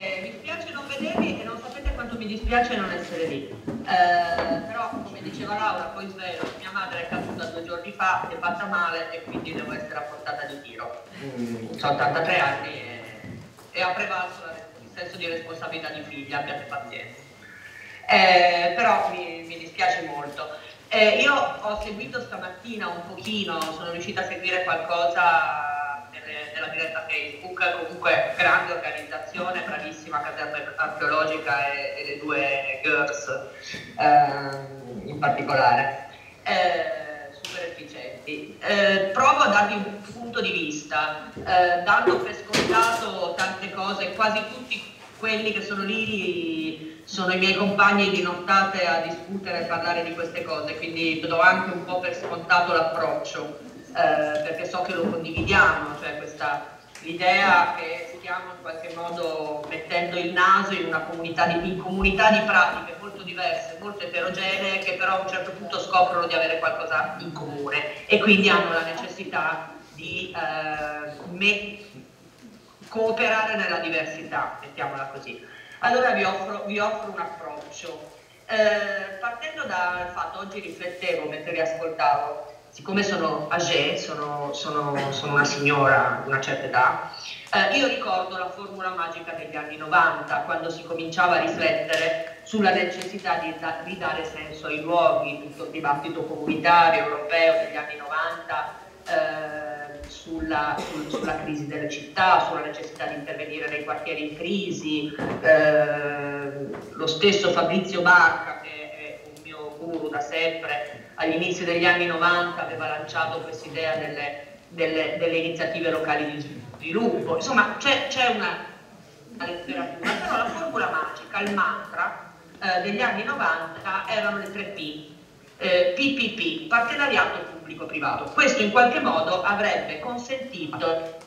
mi dispiace non vedervi e non sapete quanto mi dispiace non essere lì. Però, come diceva Laura, poi svelo, mia madre è caduta 2 giorni fa, si è fatta male e quindi devo essere a portata di tiro. Ho 83 anni e ha prevalso il senso di responsabilità di figlia, abbiate pazienza. Però mi dispiace molto. Io ho seguito stamattina un pochino, sono riuscita a seguire qualcosa della diretta Facebook, comunque grande organizzazione, bravissima caserma archeologica e le 2 girls in particolare, super efficienti. Provo a darvi un punto di vista, dando per scontato tante cose, quasi tutti quelli che sono lì sono i miei compagni di nottate a discutere e parlare di queste cose, quindi do anche un po' per scontato l'approccio, perché so che lo condividiamo, cioè l'idea che stiamo in qualche modo mettendo il naso in una comunità di pratiche molto diverse, molto eterogenee, che però a un certo punto scoprono di avere qualcosa in comune e quindi hanno la necessità di cooperare nella diversità, mettiamola così. Allora vi offro un approccio. Partendo dal fatto, oggi riflettevo mentre vi ascoltavo, siccome sono âgée, sono una signora di una certa età, io ricordo la formula magica degli anni 90, quando si cominciava a riflettere sulla necessità di ridare senso ai luoghi, tutto il dibattito comunitario europeo degli anni 90, sulla crisi delle città, sulla necessità di intervenire nei quartieri in crisi. Lo stesso Fabrizio Barca, che è un mio guru da sempre, agli inizi degli anni 90 aveva lanciato questa idea delle iniziative locali di sviluppo. Insomma, c'è una letteratura, però la formula magica, il mantra degli anni 90 erano le 3 P. PPP, partenariato pubblico-privato. Questo in qualche modo avrebbe consentito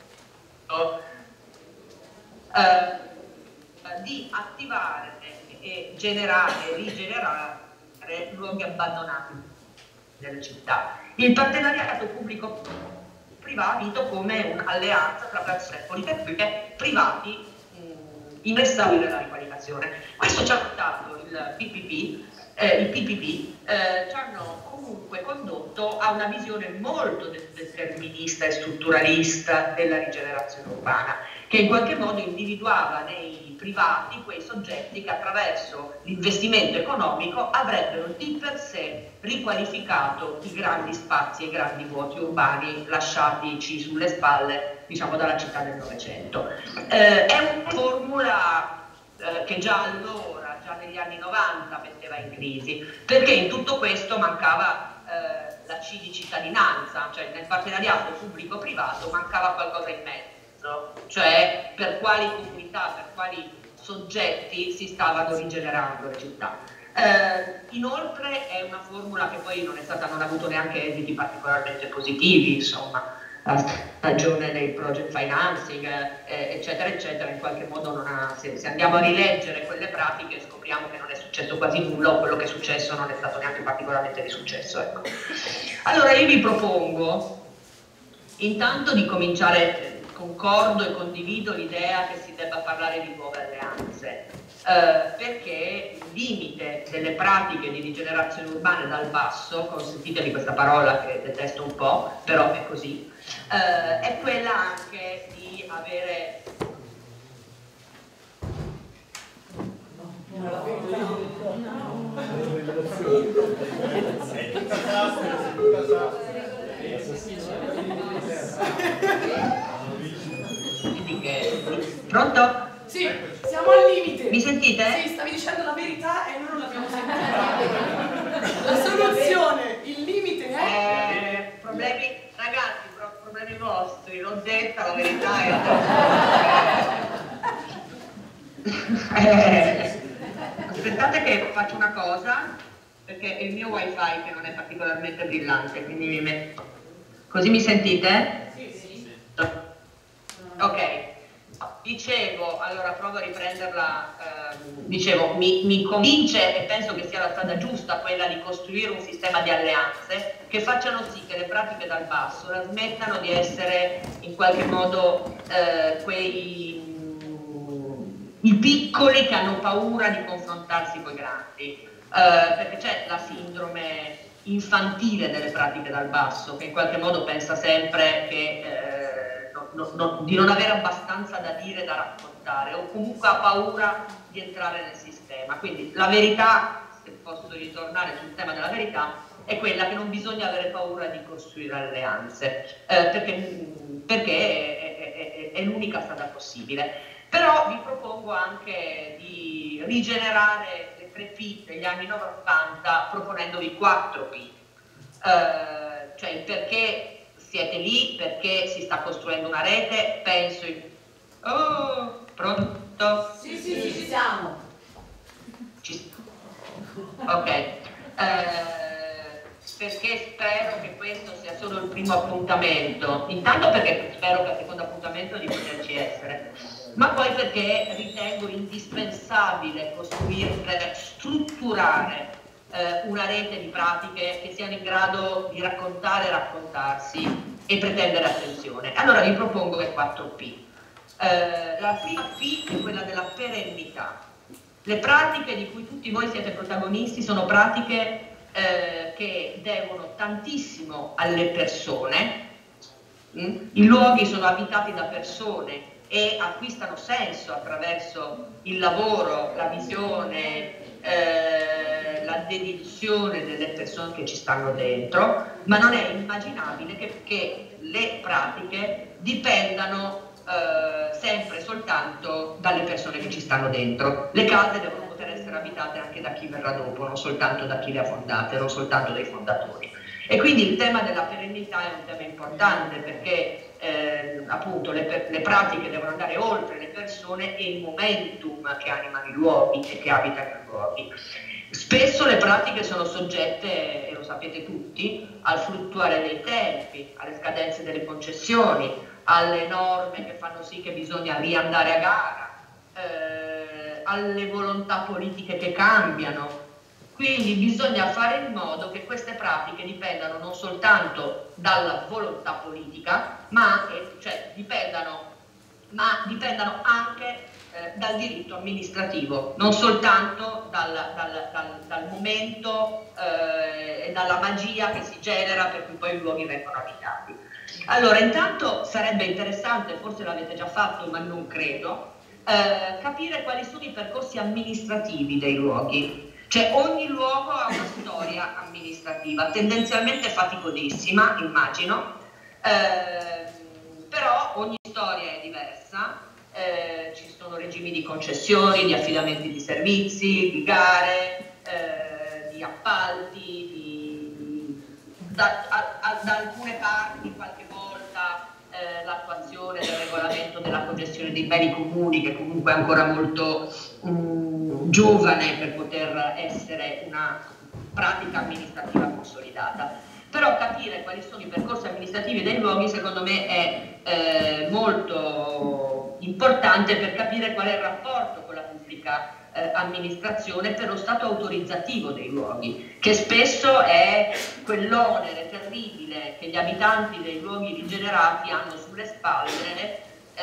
di attivare e generare e rigenerare luoghi abbandonati delle città. Il partenariato pubblico-privato come un'alleanza tra persone politiche privati interessati nella riqualificazione. Questo ci ha portato il PPP ci hanno comunque condotto a una visione molto determinista e strutturalista della rigenerazione urbana, che in qualche modo individuava nei privati quei soggetti che attraverso l'investimento economico avrebbero di per sé riqualificato i grandi spazi e i grandi vuoti urbani lasciatici sulle spalle, diciamo, dalla città del Novecento. È una formula che già allora, già negli anni 90, metteva in crisi, perché in tutto questo mancava la C di cittadinanza, cioè nel partenariato pubblico-privato mancava qualcosa in mezzo, cioè per quali comunità, per quali soggetti si stavano rigenerando le città. Inoltre è una formula che poi non ha avuto neanche esiti particolarmente positivi, insomma. La stagione del project financing, eccetera, eccetera, in qualche modo non ha, se andiamo a rileggere quelle pratiche scopriamo che non è successo quasi nulla, o quello che è successo non è stato neanche particolarmente di successo. Ecco. Allora io vi propongo intanto di cominciare, concordo e condivido l'idea che si debba parlare di nuove alleanze, perché il limite delle pratiche di rigenerazione urbana dal basso, consentitemi questa parola che detesto un po', però è così, è quella anche di avere pronto? Sì, siamo al limite. Mi sentite? Sì, stavi dicendo la verità e noi non l'abbiamo sentita. La soluzione, il limite è... problemi, ragazzi, problemi vostri, l'ho detta la verità. Aspettate che faccio una cosa, perché è il mio wifi che non è particolarmente brillante, quindi mi metto... Così mi sentite? Sì. Ok. Dicevo, allora provo a riprenderla, dicevo, mi convince e penso che sia la strada giusta quella di costruire un sistema di alleanze che facciano sì che le pratiche dal basso la smettano di essere in qualche modo i piccoli che hanno paura di confrontarsi con i grandi, perché c'è la sindrome infantile delle pratiche dal basso, che in qualche modo pensa sempre che, di non avere abbastanza da dire, da raccontare, o comunque ha paura di entrare nel sistema. Quindi la verità, se posso ritornare sul tema della verità, è quella che non bisogna avere paura di costruire alleanze, perché è l'unica strada possibile. Però vi propongo anche di rigenerare le 3 P degli anni 90 proponendovi 4 P, cioè il perché siete lì, perché si sta costruendo una rete, penso in... Oh, pronto? Sì, ci siamo. Ok. Perché spero che questo sia solo il primo appuntamento, intanto perché spero che al secondo appuntamento di poterci essere, ma poi perché ritengo indispensabile costruire, strutturare una rete di pratiche che siano in grado di raccontare e raccontarsi e pretendere attenzione. Allora vi propongo le 4 P. La prima P è quella della perennità. Le pratiche di cui tutti voi siete protagonisti sono pratiche che devono tantissimo alle persone. I luoghi sono abitati da persone e acquistano senso attraverso il lavoro, la visione, la dedizione delle persone che ci stanno dentro, ma non è immaginabile che le pratiche dipendano sempre soltanto dalle persone che ci stanno dentro. Le case devono poter essere abitate anche da chi verrà dopo, non soltanto da chi le ha fondate, non soltanto dai fondatori. E quindi il tema della perennità è un tema importante perché appunto le pratiche devono andare oltre le persone e il momentum che animano i luoghi e che abitano i luoghi. Spesso le pratiche sono soggette, e lo sapete tutti, al fluttuare dei tempi, alle scadenze delle concessioni, alle norme che fanno sì che bisogna riandare a gara, alle volontà politiche che cambiano. Quindi bisogna fare in modo che queste pratiche dipendano non soltanto dalla volontà politica, ma dipendano anche dal diritto amministrativo, non soltanto dal momento e dalla magia che si genera per cui poi i luoghi vengono abitati. Allora, intanto sarebbe interessante, forse l'avete già fatto ma non credo, capire quali sono i percorsi amministrativi dei luoghi. Cioè ogni luogo ha una storia amministrativa, tendenzialmente faticosissima, immagino, però ogni storia è diversa, ci sono regimi di concessioni, di affidamenti di servizi, di gare, di appalti, da alcune parti qualche volta l'attuazione del regolamento della congestione dei beni comuni, che comunque è ancora molto giovane per poter essere una pratica amministrativa consolidata. Però capire quali sono i percorsi amministrativi dei luoghi secondo me è molto importante per capire qual è il rapporto con la pubblica amministrazione per lo stato autorizzativo dei luoghi, che spesso è quell'onere terribile che gli abitanti dei luoghi rigenerati hanno sulle spalle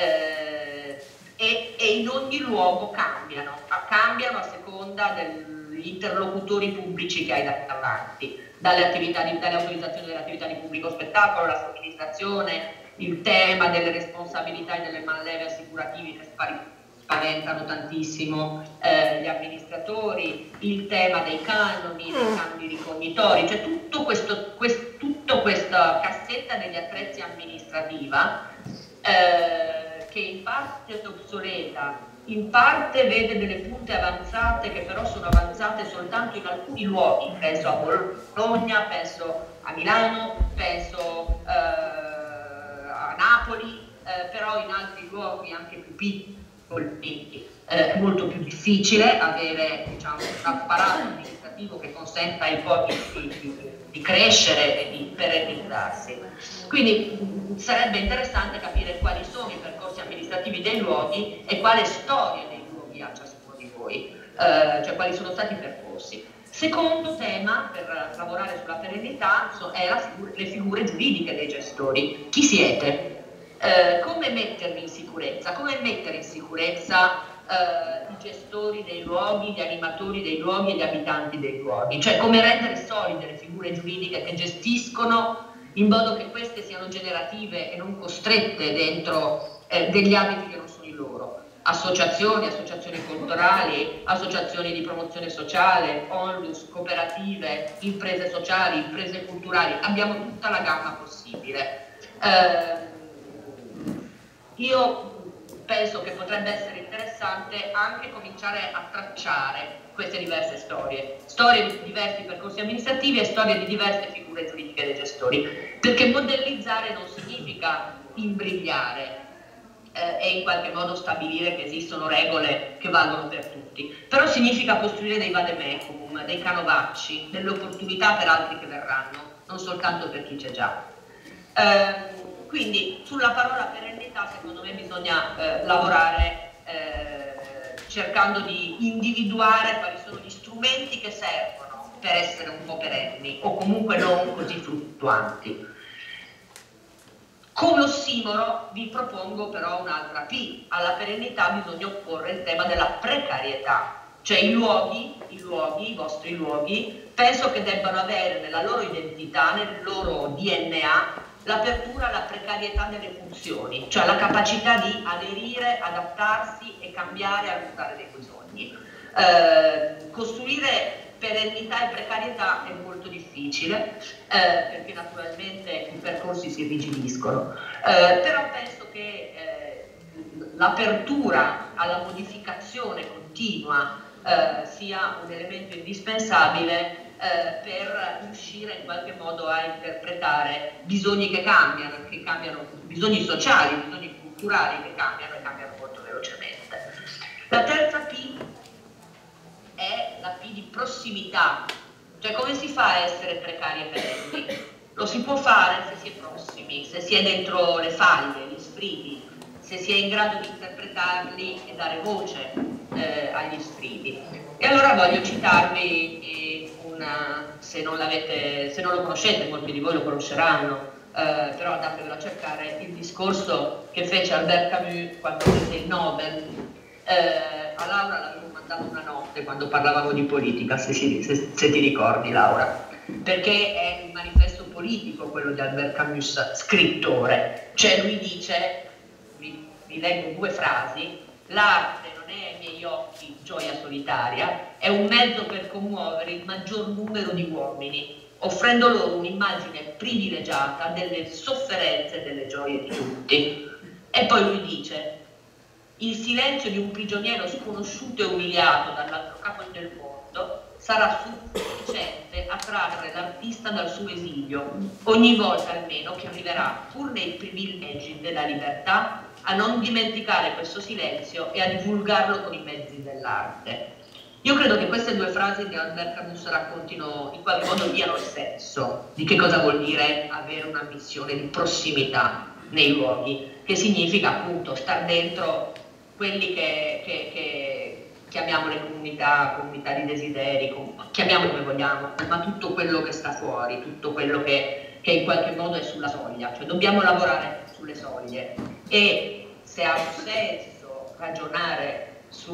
e in ogni luogo cambiano a seconda degli interlocutori pubblici che hai davanti, dalle autorizzazioni delle attività di pubblico spettacolo, la somministrazione, il tema delle responsabilità e delle manleve assicurativi che spaventano tantissimo gli amministratori, il tema dei canoni, dei canoni ricognitori, cioè tutta questa cassetta degli attrezzi amministrativa che in parte è obsoleta, in parte vede delle punte avanzate che però sono avanzate soltanto in alcuni luoghi, penso a Bologna, penso a Milano, penso a Napoli, però in altri luoghi anche più piccoli è molto più difficile avere, diciamo, un apparato amministrativo che consenta ai luoghi di crescere e di perennizzarsi. Quindi sarebbe interessante capire quali sono i percorsi amministrativi dei luoghi e quale storia dei luoghi ha ciascuno di voi, cioè quali sono stati i percorsi. Secondo tema per lavorare sulla perennità è le figure giuridiche dei gestori. Chi siete? Come mettervi in sicurezza? Come mettere in sicurezza i gestori dei luoghi, gli animatori dei luoghi e gli abitanti dei luoghi, cioè come rendere solide le figure giuridiche che gestiscono in modo che queste siano generative e non costrette dentro degli ambiti che non sono i loro. Associazioni, associazioni culturali, associazioni di promozione sociale, onlus, cooperative, imprese sociali, imprese culturali, abbiamo tutta la gamma possibile. Io penso che potrebbe essere interessante anche cominciare a tracciare queste diverse storie di diversi percorsi amministrativi e storie di diverse figure giuridiche dei gestori, perché modellizzare non significa imbrigliare e in qualche modo stabilire che esistono regole che valgono per tutti, però significa costruire dei vademecum, dei canovacci, delle opportunità per altri che verranno, non soltanto per chi c'è già. Quindi sulla parola perennità secondo me bisogna lavorare cercando di individuare quali sono gli strumenti che servono per essere un po' perenni o comunque non così fluttuanti. Come ossimoro vi propongo però un'altra P. Alla perennità bisogna opporre il tema della precarietà, cioè i vostri luoghi, penso che debbano avere nella loro identità, nel loro DNA, l'apertura alla precarietà delle funzioni, cioè la capacità di aderire, adattarsi e cambiare a ruotare dei bisogni. Costruire perennità e precarietà è molto difficile perché naturalmente i percorsi si irrigidiscono, però penso che l'apertura alla modificazione continua sia un elemento indispensabile per riuscire in qualche modo a interpretare bisogni che cambiano, bisogni sociali, bisogni culturali che cambiano e cambiano molto velocemente. La terza P è la P di prossimità, cioè come si fa a essere precari e perenni? Lo si può fare se si è prossimi, se si è dentro le faglie, gli sfridi, se si è in grado di interpretarli e dare voce agli sfridi. E allora voglio citarvi se non lo conoscete, molti di voi lo conosceranno, però andatevelo a cercare, il discorso che fece Albert Camus quando prese il Nobel. A Laura l'avevo mandato una notte quando parlavamo di politica, se ti ricordi Laura, perché è un manifesto politico quello di Albert Camus, scrittore, cioè lui dice, vi leggo due frasi: l'arte non è ai miei occhi gioia solitaria, è un mezzo per commuovere il maggior numero di uomini, offrendo loro un'immagine privilegiata delle sofferenze e delle gioie di tutti. E poi lui dice: il silenzio di un prigioniero sconosciuto e umiliato dall'altro capo del mondo sarà sufficiente a trarre l'artista dal suo esilio, ogni volta almeno che arriverà, pur nei privilegi della libertà, a non dimenticare questo silenzio e a divulgarlo con i mezzi dell'arte. Io credo che queste due frasi di Albert Camus raccontino, in qualche modo diano il senso di che cosa vuol dire avere una missione di prossimità nei luoghi, che significa appunto star dentro quelli che chiamiamo le comunità di desideri, chiamiamolo come vogliamo, ma tutto quello che sta fuori, tutto quello che in qualche modo è sulla soglia, cioè dobbiamo lavorare sulle soglie. E se ha un senso ragionare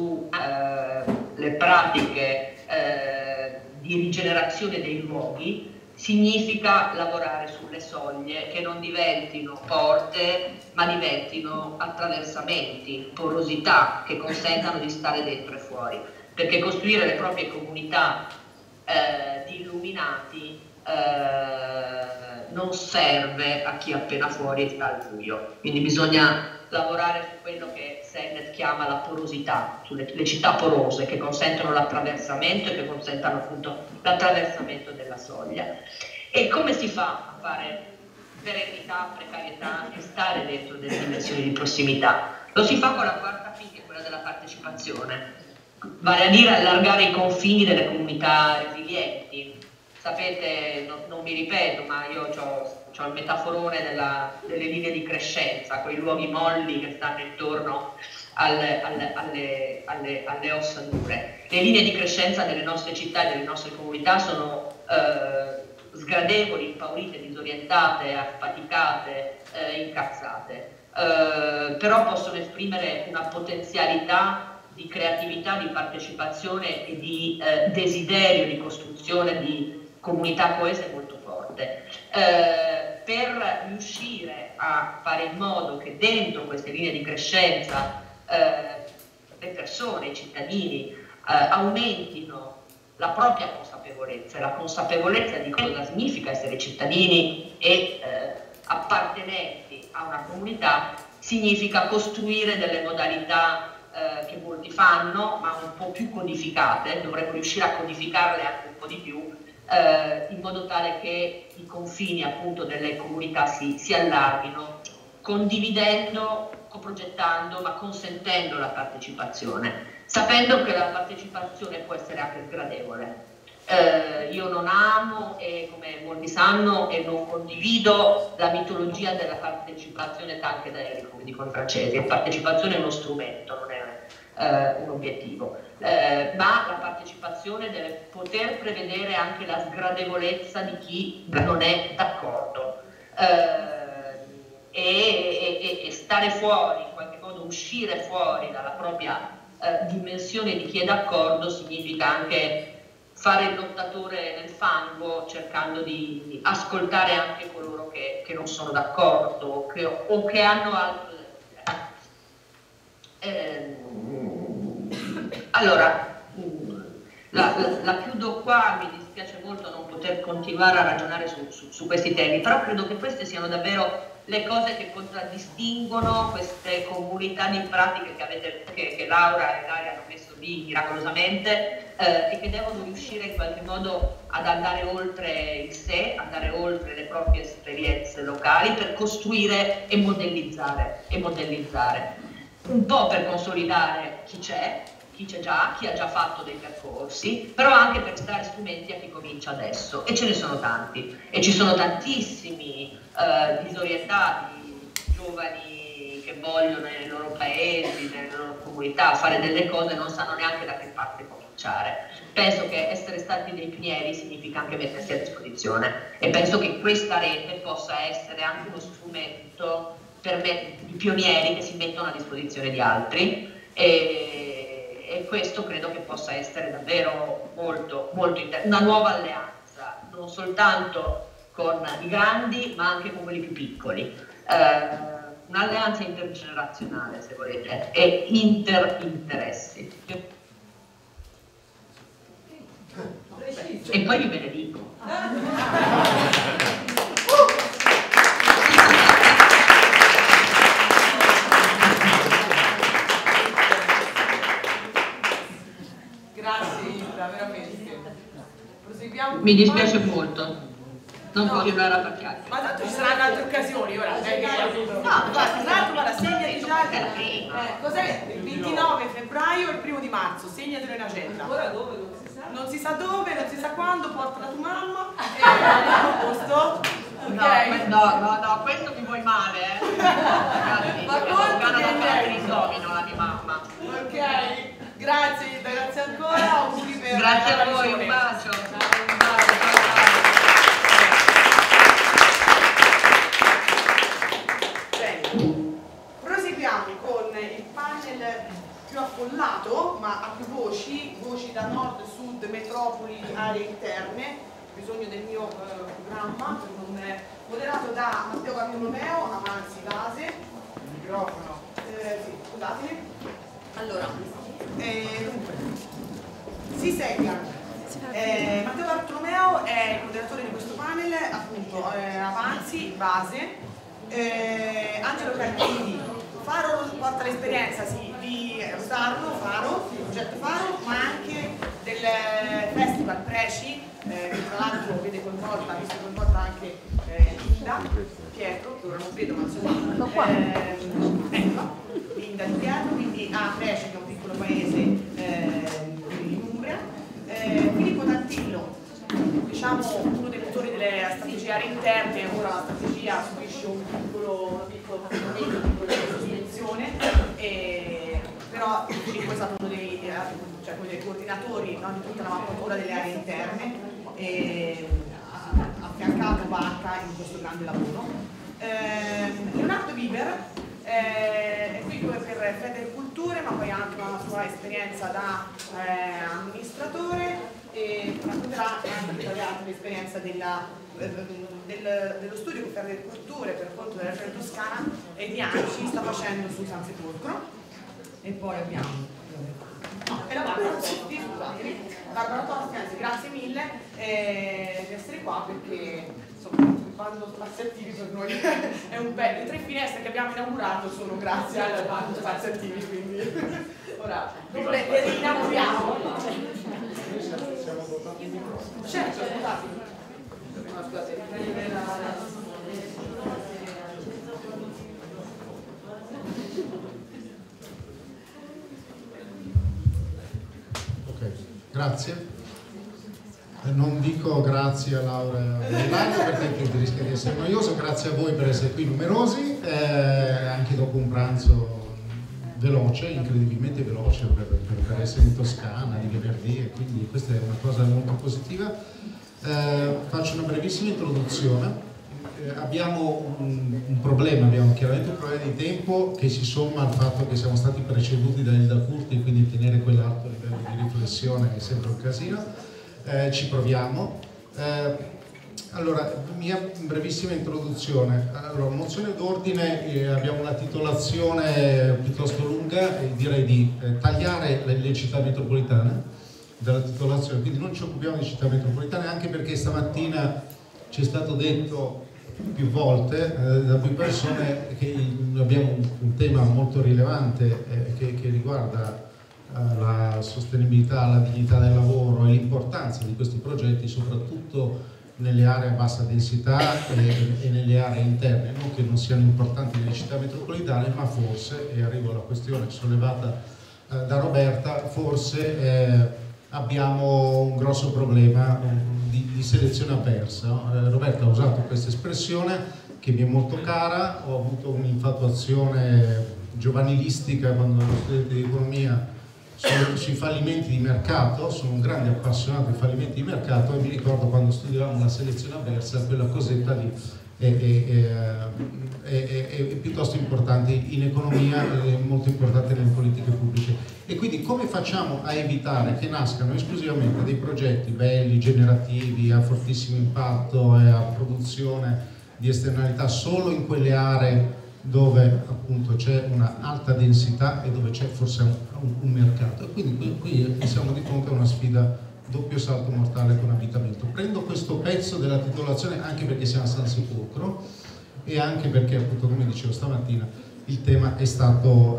sulle pratiche di rigenerazione dei luoghi, significa lavorare sulle soglie che non diventino porte ma diventino attraversamenti, porosità che consentano di stare dentro e fuori, perché costruire le proprie comunità di illuminati non serve a chi è appena fuori e sta al buio, quindi bisogna lavorare su quello che Sennett chiama la porosità, sulle città porose che consentono l'attraversamento e che consentano appunto l'attraversamento della soglia. E come si fa a fare perennità, precarietà e stare dentro delle dimensioni di prossimità? Lo si fa con la quarta P, che è quella della partecipazione, vale a dire allargare i confini delle comunità resilienti. Sapete, non mi ripeto, ma io ho il metaforone delle linee di crescenza, quei luoghi molli che stanno intorno alle ossa dure. Le linee di crescenza delle nostre città e delle nostre comunità sono sgradevoli, impaurite, disorientate, affaticate, incazzate, però possono esprimere una potenzialità di creatività, di partecipazione e di desiderio di costruzione di comunità coese molto forte. Per riuscire a fare in modo che dentro queste linee di crescenza le persone, i cittadini aumentino la propria consapevolezza, la consapevolezza di cosa significa essere cittadini e appartenenti a una comunità, significa costruire delle modalità che molti fanno, ma un po' più codificate, dovremmo riuscire a codificarle anche un po' di più, in modo tale che i confini appunto delle comunità si allarghino, condividendo, coprogettando, ma consentendo la partecipazione, sapendo che la partecipazione può essere anche sgradevole. Io non amo, e come molti sanno, e non condivido la mitologia della partecipazione tanche d'aereo, come dicono i francesi. La partecipazione è uno strumento, non è un obiettivo, ma la partecipazione deve poter prevedere anche la sgradevolezza di chi non è d'accordo e stare fuori, in qualche modo uscire fuori dalla propria dimensione di chi è d'accordo significa anche fare il lottatore nel fango, cercando di ascoltare anche coloro che non sono d'accordo o che hanno altro da dire. Allora, la chiudo qua, mi dispiace molto non poter continuare a ragionare su questi temi, però credo che queste siano davvero le cose che contraddistinguono queste comunità di pratiche che Laura e Ilaria hanno messo lì miracolosamente e che devono riuscire in qualche modo ad andare oltre il sé, andare oltre le proprie esperienze locali per costruire e modellizzare. Un po' per consolidare chi c'è già, chi ha già fatto dei percorsi, però anche per dare strumenti a chi comincia adesso, e ce ne sono tanti, e ci sono tantissimi disorientati, giovani che vogliono nei loro paesi, nelle loro comunità fare delle cose e non sanno neanche da che parte cominciare. Penso che essere stati dei pionieri significa anche mettersi a disposizione, e penso che questa rete possa essere anche uno strumento per di pionieri che si mettono a disposizione di altri, e questo credo che possa essere davvero molto interessante, una nuova alleanza, non soltanto con i grandi ma anche con quelli più piccoli, un'alleanza intergenerazionale, se volete, e interessi. E poi vi benedico. Grazie Ida, veramente. Proseguiamo. Mi dispiace molto non continuare a chiacchierare. Ma tanto ci saranno altre occasioni ora. Guarda, segnati già. Cos'è? Il 29 febbraio e il 1 di marzo, segnatelo in agenda. Ora dove? Non si sa dove, non si sa quando, porta la tua mamma e andiamo a posto. Okay. No, questo mi vuoi male, Ragazzi, ma conto che domino la mia mamma. Ok, grazie Ida, grazie ancora, auguri per grazie a voi, un bacio. Bene, proseguiamo con il panel più affollato, ma a più voci da nord, sud, metropoli, aree interne. Bisogno del mio programma, moderato da Matteo Bartolomeo, Amanzi Base. Microfono. Sì, scusatemi. Allora, dunque, si segua. Matteo Bartolomeo è il moderatore di questo panel, appunto, Avanzi, Base. Angelo Cardini, Faro porta l'esperienza di Rosarno, Faro, il progetto Faro, ma anche del festival Preci, che tra l'altro ha visto coinvolta anche Linda, Pietro, che ora non vedo ma insomma, Linda di Pietro, quindi a Preci, che è un piccolo paese in Umbria, Filippo Tantillo, diciamo uno dei motori delle strategie aree interne. Ora la strategia subisce un piccolo cambiamento, una piccola sospensione, però Filippo è stato uno dei coordinatori, no, di tutta la mappatura delle aree interne, e ha affiancato Vacca in questo grande lavoro. Leonardo Viver è qui per Federculture, ma poi anche una sua esperienza da amministratore, e racconterà anche l'esperienza dello studio per le culture per conto della Regione Toscana e di ANCI sta facendo su San Sepolcro. E poi abbiamo Barbara Tosti, anzi grazie mille di essere qua, perché insomma quando Spazi Attivi per noi è un bel. Le 3 finestre che abbiamo inaugurato sono grazie al bando Spazi Attivi, quindi ora le inauguriamo. Certo, scusate. Ok, grazie. Non dico grazie a Laura e a Ilaria perché rischia di essere noioso, grazie a voi per essere qui numerosi, anche dopo un pranzo veloce, incredibilmente veloce per essere in Toscana di venerdì, e quindi questa è una cosa molto positiva. Faccio una brevissima introduzione. Abbiamo un problema, abbiamo chiaramente un problema di tempo che si somma al fatto che siamo stati preceduti da Hilda Curti, quindi tenere quell'alto livello di riflessione è sempre un casino. Ci proviamo. Allora, mia brevissima introduzione. Allora, mozione d'ordine, abbiamo una titolazione piuttosto lunga, direi di tagliare le città metropolitane dalla titolazione, quindi non ci occupiamo di città metropolitane, anche perché stamattina ci è stato detto più volte da più persone che abbiamo un tema molto rilevante che riguarda la sostenibilità, la dignità del lavoro e l'importanza di questi progetti, soprattutto nelle aree a bassa densità e nelle aree interne, non che non siano importanti nelle città metropolitane, ma forse, e arrivo alla questione sollevata da Roberta, forse abbiamo un grosso problema di selezione avversa. Roberta ha usato questa espressione che mi è molto cara, ho avuto un'infatuazione giovanilistica quando ero studente di economia sui fallimenti di mercato, sono un grande appassionato di fallimenti di mercato, e mi ricordo quando studiavamo la selezione avversa, quella cosetta lì è piuttosto importante in economia e molto importante nelle politiche pubbliche. E quindi come facciamo a evitare che nascano esclusivamente dei progetti belli, generativi, a fortissimo impatto e a produzione di esternalità solo in quelle aree dove appunto c'è una alta densità e dove c'è forse un mercato? E quindi qui siamo di fronte a una sfida doppio salto mortale con abitamento. Prendo questo pezzo della titolazione anche perché siamo a San Sepolcro e anche perché, appunto, come dicevo stamattina, il tema è stato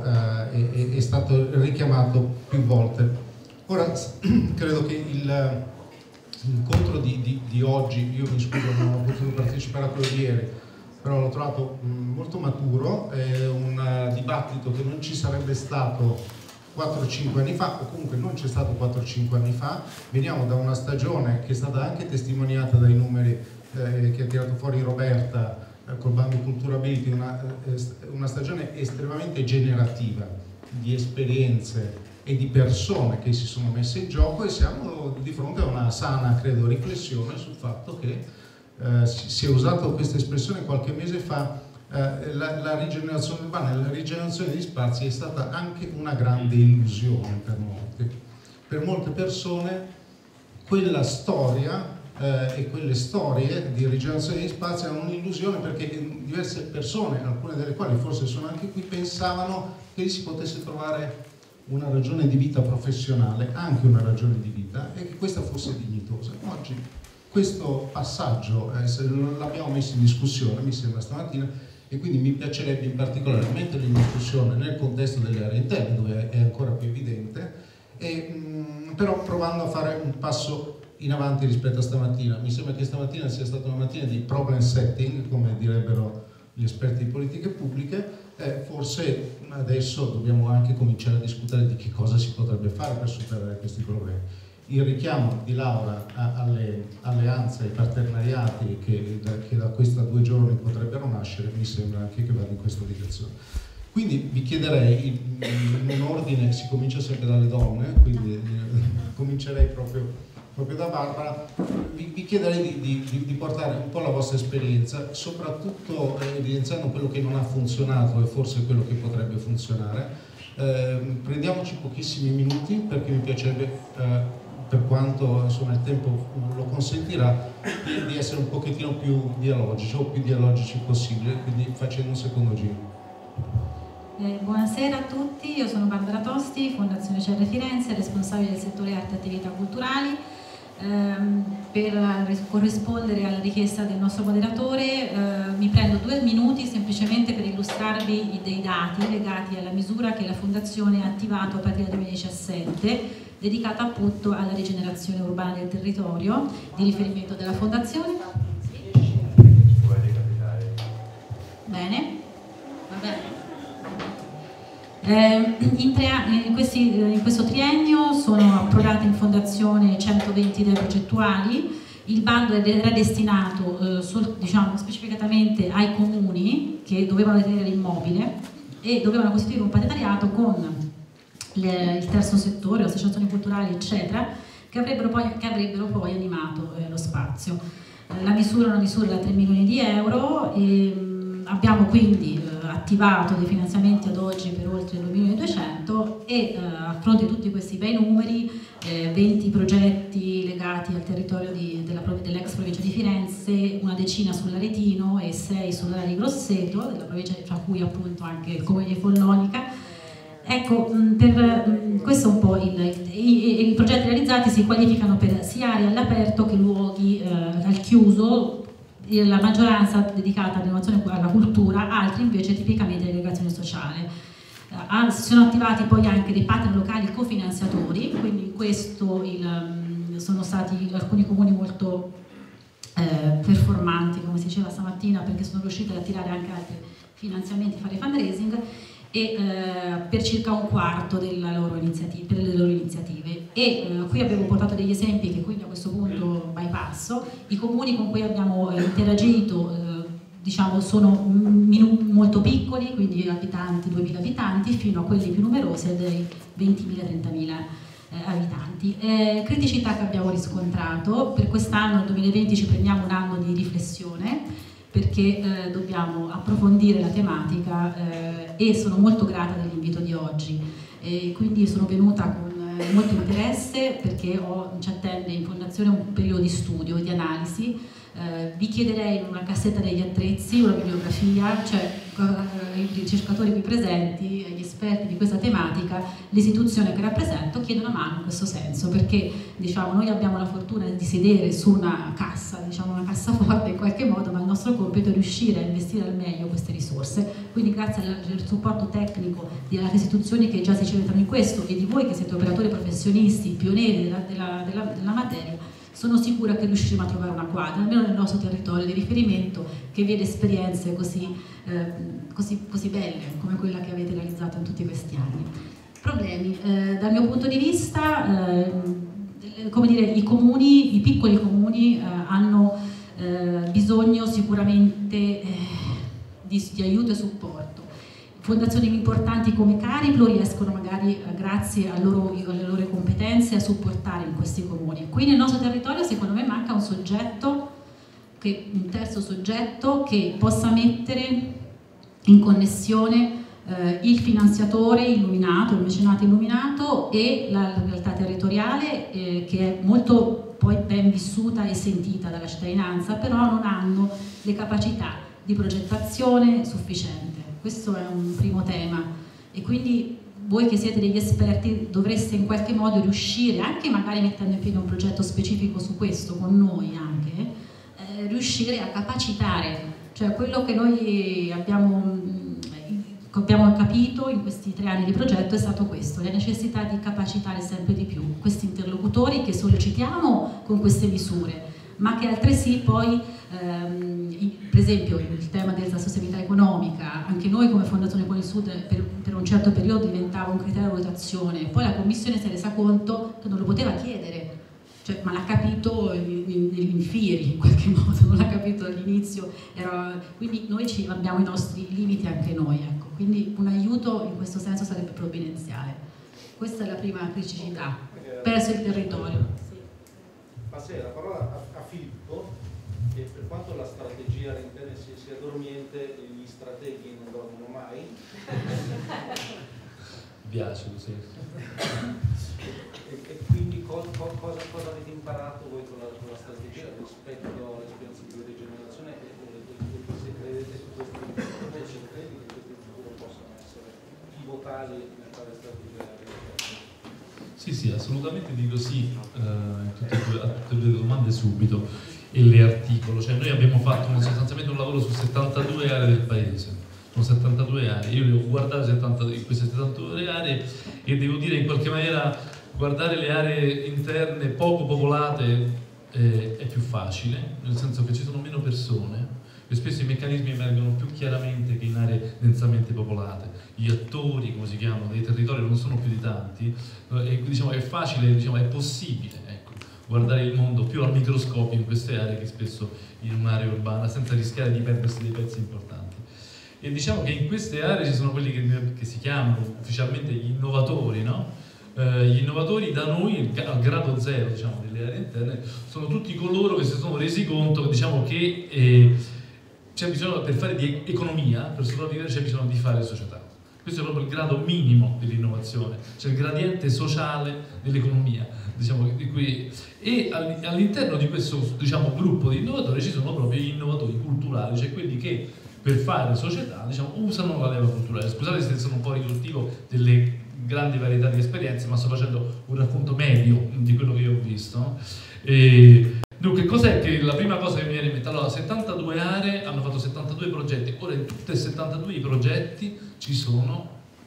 richiamato più volte. Ora, credo che l'incontro di oggi, io mi scuso, non ho potuto partecipare a quello di ieri, però l'ho trovato molto maturo, è un dibattito che non ci sarebbe stato 4-5 anni fa, o comunque non c'è stato 4-5 anni fa. Veniamo da una stagione che è stata anche testimoniata dai numeri che ha tirato fuori Roberta col bando Culturability, una stagione estremamente generativa di esperienze e di persone che si sono messe in gioco, e siamo di fronte a una sana, credo, riflessione sul fatto che si è usato questa espressione qualche mese fa, la rigenerazione urbana, la rigenerazione di spazi è stata anche una grande illusione per molti. Per molte persone quella storia e quelle storie di rigenerazione di spazi erano un'illusione, perché diverse persone, alcune delle quali forse sono anche qui, pensavano che si potesse trovare una ragione di vita professionale, anche una ragione di vita, e che questa fosse dignitosa. Oggi questo passaggio l'abbiamo messo in discussione, mi sembra, stamattina, e quindi mi piacerebbe in particolare metterlo in discussione nel contesto delle aree interne, dove è ancora più evidente, però provando a fare un passo in avanti rispetto a stamattina. Mi sembra che stamattina sia stata una mattina di problem setting, come direbbero gli esperti di politiche pubbliche. Forse adesso dobbiamo anche cominciare a discutere di che cosa si potrebbe fare per superare questi problemi. Il richiamo di Laura alle alleanze, ai partenariati che da questi 2 giorni potrebbero nascere, mi sembra anche che vada in questa direzione. Quindi vi chiederei, in un ordine, si comincia sempre dalle donne, quindi comincerei proprio proprio da Barbara, vi chiederei di portare un po' la vostra esperienza, soprattutto evidenziando quello che non ha funzionato e forse quello che potrebbe funzionare. Prendiamoci pochissimi minuti perché mi piacerebbe, per quanto insomma, il tempo lo consentirà, di essere un pochettino più dialogici o più dialogici possibile, quindi facendo un secondo giro. Buonasera a tutti, io sono Barbara Tosti, Fondazione CR Firenze, responsabile del settore arte e attività culturali. Per corrispondere alla richiesta del nostro moderatore mi prendo 2 minuti semplicemente per illustrarvi dei dati legati alla misura che la Fondazione ha attivato a partire dal 2017, dedicata appunto alla rigenerazione urbana del territorio, di riferimento della Fondazione. Bene, va bene. In questo triennio sono approdate in Fondazione 120 idee progettuali. Il bando era destinato diciamo, specificatamente ai comuni che dovevano detenere l'immobile e dovevano costituire un partenariato con il terzo settore, associazioni culturali eccetera, che avrebbero poi animato lo spazio. La misura è una misura da 3 milioni di euro e abbiamo quindi attivato dei finanziamenti ad oggi per oltre 2.200.000 e a fronte di tutti questi bei numeri, 20 progetti legati al territorio dell'ex provincia di Firenze, una decina sull'Aretino e 6 sull'area di Grosseto, della provincia, tra cui appunto anche il comune di Follonica. Ecco, questo è un po' i progetti realizzati si qualificano per sia aree all'aperto che luoghi al chiuso, la maggioranza dedicata all'innovazione e alla cultura, altri invece tipicamente all'integrazione sociale. Si sono attivati poi anche dei partner locali cofinanziatori, quindi in questo sono stati alcuni comuni molto performanti, come si diceva stamattina, perché sono riusciti ad attirare anche altri finanziamenti, fare fundraising, e per circa un quarto per le loro iniziative. Qui abbiamo portato degli esempi che quindi a questo punto bypasso. I comuni con cui abbiamo interagito diciamo, sono molto piccoli, quindi abitanti, 2.000 abitanti, fino a quelli più numerosi dei 20.000-30.000 abitanti. Criticità che abbiamo riscontrato: per quest'anno, nel 2020, ci prendiamo un anno di riflessione perché dobbiamo approfondire la tematica e sono molto grata dell'invito di oggi. Quindi sono venuta con molto interesse perché ci attende in Fondazione un periodo di studio e di analisi. Vi chiederei in una cassetta degli attrezzi una bibliografia, cioè i ricercatori qui presenti, gli esperti di questa tematica, l'istituzione che rappresento chiedo una mano in questo senso, perché diciamo, noi abbiamo la fortuna di sedere su una cassa, diciamo una cassaforte in qualche modo, ma il nostro compito è riuscire a investire al meglio queste risorse. Quindi grazie al supporto tecnico di altre istituzioni che già si centrano in questo e di voi che siete operatori professionisti, pionieri della materia, sono sicura che riusciremo a trovare una quadra, almeno nel nostro territorio di riferimento, che vede esperienze così belle come quella che avete realizzato in tutti questi anni. Problemi. Dal mio punto di vista, come dire, i piccoli comuni hanno bisogno sicuramente di aiuto e supporto. Fondazioni importanti come Cariplo riescono magari, grazie alle loro competenze, a supportare in questi comuni. Qui nel nostro territorio secondo me manca un terzo soggetto che possa mettere in connessione il finanziatore illuminato, il mecenato illuminato e la realtà territoriale che è molto poi ben vissuta e sentita dalla cittadinanza, però non hanno le capacità di progettazione sufficiente. Questo è un primo tema e quindi voi che siete degli esperti dovreste in qualche modo riuscire, anche magari mettendo in piedi un progetto specifico su questo con noi anche, riuscire a capacitare, cioè quello che noi abbiamo capito in questi 3 anni di progetto è stato questo, la necessità di capacitare sempre di più questi interlocutori che sollecitiamo con queste misure, ma che altresì poi, per esempio il tema della sostenibilità economica, anche noi come Fondazione Poli Sud per un certo periodo diventava un criterio di valutazione, poi la Commissione si è resa conto che non lo poteva chiedere, cioè, ma l'ha capito in fieri in qualche modo, non l'ha capito all'inizio, quindi noi abbiamo i nostri limiti anche noi, ecco. Quindi un aiuto in questo senso sarebbe provvidenziale. Questa è la prima criticità, perso il territorio. passerei la parola a Filippo, e per quanto la strategia all'interno sia dormiente, gli strateghi non dormono mai. Mi piace così. E quindi cosa avete imparato voi con la strategia rispetto all'esperienza di rigenerazione e se credete su questi credi che questi possono essere pivotali nel fare strategia? Sì, assolutamente dico sì a tutte e due le domande subito e le articolo. Cioè noi abbiamo fatto sostanzialmente un lavoro su 72 aree del paese. Sono 72 aree, io le ho guardate in queste 72 aree e devo dire in qualche maniera guardare le aree interne poco popolate è più facile, nel senso che ci sono meno persone e spesso i meccanismi emergono più chiaramente che in aree densamente popolate. Gli attori, come si chiamano, dei territori non sono più di tanti e diciamo è facile, diciamo, è possibile, ecco, guardare il mondo più al microscopio in queste aree che spesso in un'area urbana senza rischiare di perdersi dei pezzi importanti. E diciamo che in queste aree ci sono quelli che si chiamano ufficialmente gli innovatori, no? Gli innovatori da noi al grado zero, diciamo, delle aree interne sono tutti coloro che si sono resi conto, diciamo, che c'è bisogno, per fare di economia, per sopravvivere c'è bisogno di fare società. Questo è proprio il grado minimo dell'innovazione, cioè il gradiente sociale dell'economia, diciamo, di cui, e all'interno di questo, diciamo, gruppo di innovatori ci sono proprio gli innovatori culturali, cioè quelli che per fare società, diciamo, usano la leva culturale. Scusate se sono un po' riduttivo delle grandi varietà di esperienze, ma sto facendo un racconto medio di quello che io ho visto. Dunque, cos'è che la prima cosa che mi viene in mente? Allora, 72 aree hanno fatto 72 progetti. Ora, in tutti e 72 i progetti ci sono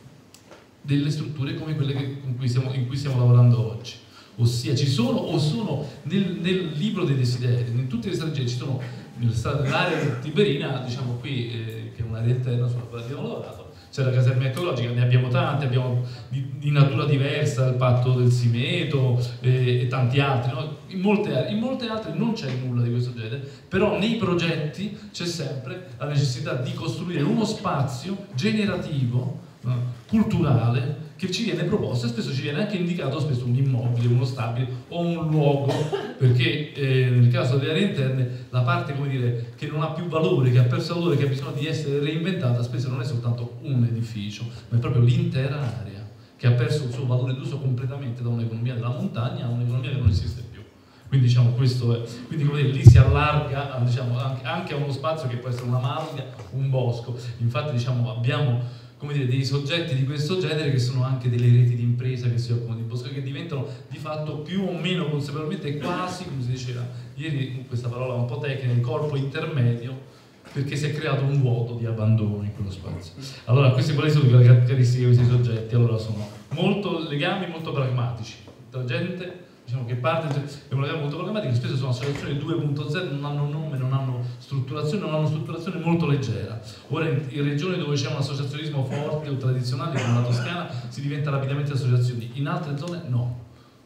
delle strutture come quelle in cui stiamo lavorando oggi. Ossia, ci sono o sono nel libro dei desideri, in tutte le strategie ci sono. Nell'area tiberina, diciamo qui, che è un'area interna sulla quale abbiamo lavorato, c'è la caserma etologica, ne abbiamo tante, abbiamo di natura diversa, il patto del Simeto e tanti altri, no? In molte altre non c'è nulla di questo genere, però nei progetti c'è sempre la necessità di costruire uno spazio generativo, culturale, che ci viene proposto e spesso ci viene anche indicato spesso un immobile, uno stabile o un luogo, perché nel caso delle aree interne la parte, come dire, che non ha più valore, che ha perso valore, che ha bisogno di essere reinventata, spesso non è soltanto un edificio, ma è proprio l'intera area che ha perso il suo valore d'uso completamente da un'economia della montagna a un'economia che non esiste più. Quindi diciamo questo è, quindi come dire, lì si allarga, diciamo, anche a uno spazio che può essere una malga, un bosco. Infatti diciamo abbiamo, come dire, dei soggetti di questo genere che sono anche delle reti di impresa che si occupano di bosco, che diventano di fatto più o meno consapevolmente quasi, come si diceva ieri, questa parola un po' tecnica, il corpo intermedio, perché si è creato un vuoto di abbandono in quello spazio. Allora, queste quali sono le caratteristiche di questi soggetti? Allora, sono legami molto pragmatici tra gente, diciamo, che parte è un legame molto pragmatico, spesso sono associazioni 2.0, non hanno nome, non hanno strutturazione molto leggera. Ora in regioni dove c'è un associazionismo forte o tradizionale come la Toscana si diventa rapidamente associazioni, in altre zone no,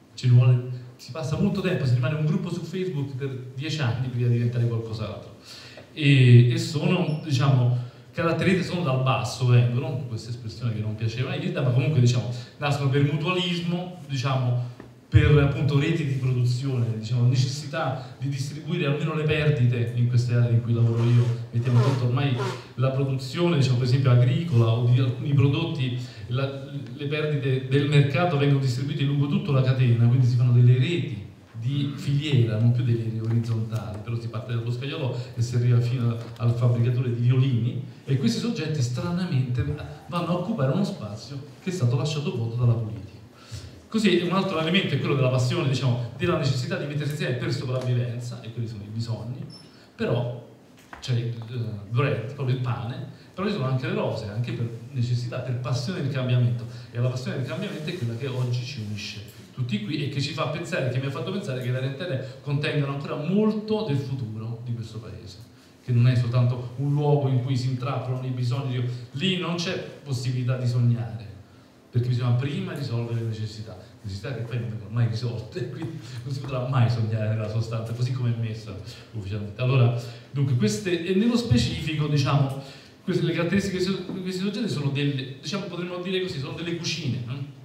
si passa molto tempo, si rimane un gruppo su Facebook per 10 anni prima di diventare qualcos'altro e sono, diciamo, caratterizzate, sono dal basso, vengono, questa espressione che non piaceva ai ma comunque, diciamo, nascono per mutualismo, diciamo, per appunto reti di produzione, diciamo, necessità di distribuire almeno le perdite in queste aree in cui lavoro io. Mettiamo conto ormai la produzione, diciamo, per esempio agricola o di alcuni prodotti, le perdite del mercato vengono distribuite lungo tutta la catena, quindi si fanno delle reti di filiera, non più delle reti orizzontali, però si parte dal boscaiolo e si arriva fino al fabbricatore di violini e questi soggetti stranamente vanno a occupare uno spazio che è stato lasciato vuoto dalla politica. Così un altro elemento è quello della passione, diciamo, della necessità di mettersi insieme per sopravvivenza, e quelli sono i bisogni, però c'è il bread, proprio il pane, però ci sono anche le rose, anche per necessità, per passione del cambiamento, e la passione del cambiamento è quella che oggi ci unisce tutti qui e che ci fa pensare, che mi ha fatto pensare che le aree interne contengano ancora molto del futuro di questo paese, che non è soltanto un luogo in cui si intrappolano i bisogni, lì non c'è possibilità di sognare, perché bisogna prima risolvere le necessità che poi non vengono mai risolte, quindi non si potrà mai sognare nella sostanza, così come è messa ufficialmente. Allora, dunque, queste, e nello specifico, diciamo, le caratteristiche di questi soggetti sono delle, diciamo, potremmo dire così, sono delle cucine,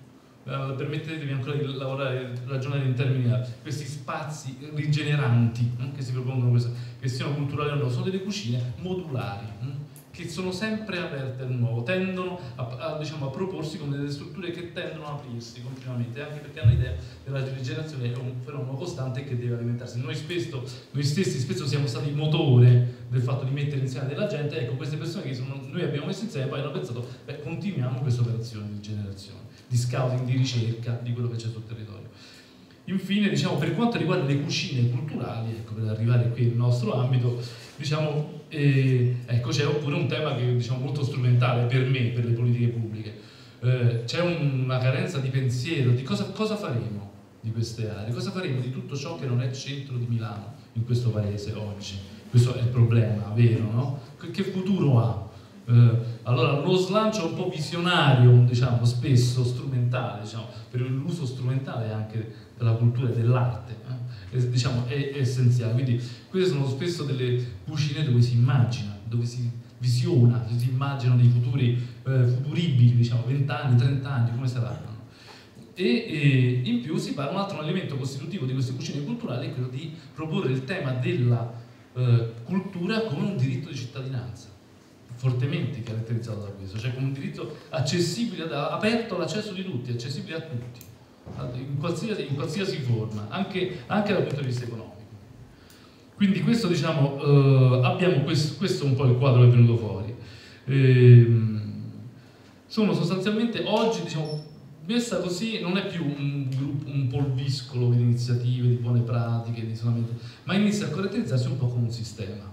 permettetemi ancora di ragionare in termini questi spazi rigeneranti che si propongono, che siano culturali o no, sono delle cucine modulari che sono sempre aperte al nuovo, tendono diciamo, a proporsi come delle strutture che tendono a aprirsi continuamente, anche perché hanno l'idea che la rigenerazione è un fenomeno costante che deve alimentarsi. Noi stessi spesso siamo stati motore del fatto di mettere insieme della gente. Ecco, queste persone che noi abbiamo messo insieme poi hanno pensato, beh, continuiamo questa operazione di generazione, di scouting, di ricerca di quello che c'è sul territorio. Infine, diciamo, per quanto riguarda le cucine culturali, ecco, per arrivare qui nel nostro ambito, diciamo, ecco, c'è pure un tema che diciamo molto strumentale per me, per le politiche pubbliche. C'è una carenza di pensiero di cosa faremo di queste aree, cosa faremo di tutto ciò che non è centro di Milano in questo paese oggi. Questo è il problema vero, no? Che futuro ha? Allora, lo slancio un po' visionario, diciamo, spesso strumentale, diciamo, per l'uso strumentale anche della cultura e dell'arte, diciamo, è essenziale. Quindi queste sono spesso delle cucine dove si immagina, dove si visiona, si immaginano dei futuri futuribili, diciamo, 20 anni, 30 anni, come saranno. E in più si parla, un altro elemento costitutivo di queste cucine culturali è quello di proporre il tema della cultura come un diritto di cittadinanza, fortemente caratterizzato da questo, cioè come un diritto accessibile, aperto all'accesso di tutti, accessibile a tutti, in qualsiasi forma, anche dal punto di vista economico. Quindi questo, diciamo, abbiamo questo è un po' il quadro che è venuto fuori. Sono sostanzialmente oggi, diciamo, messa così, non è più un polviscolo di iniziative, di buone pratiche, di isolamento, ma inizia a caratterizzarsi un po' come un sistema.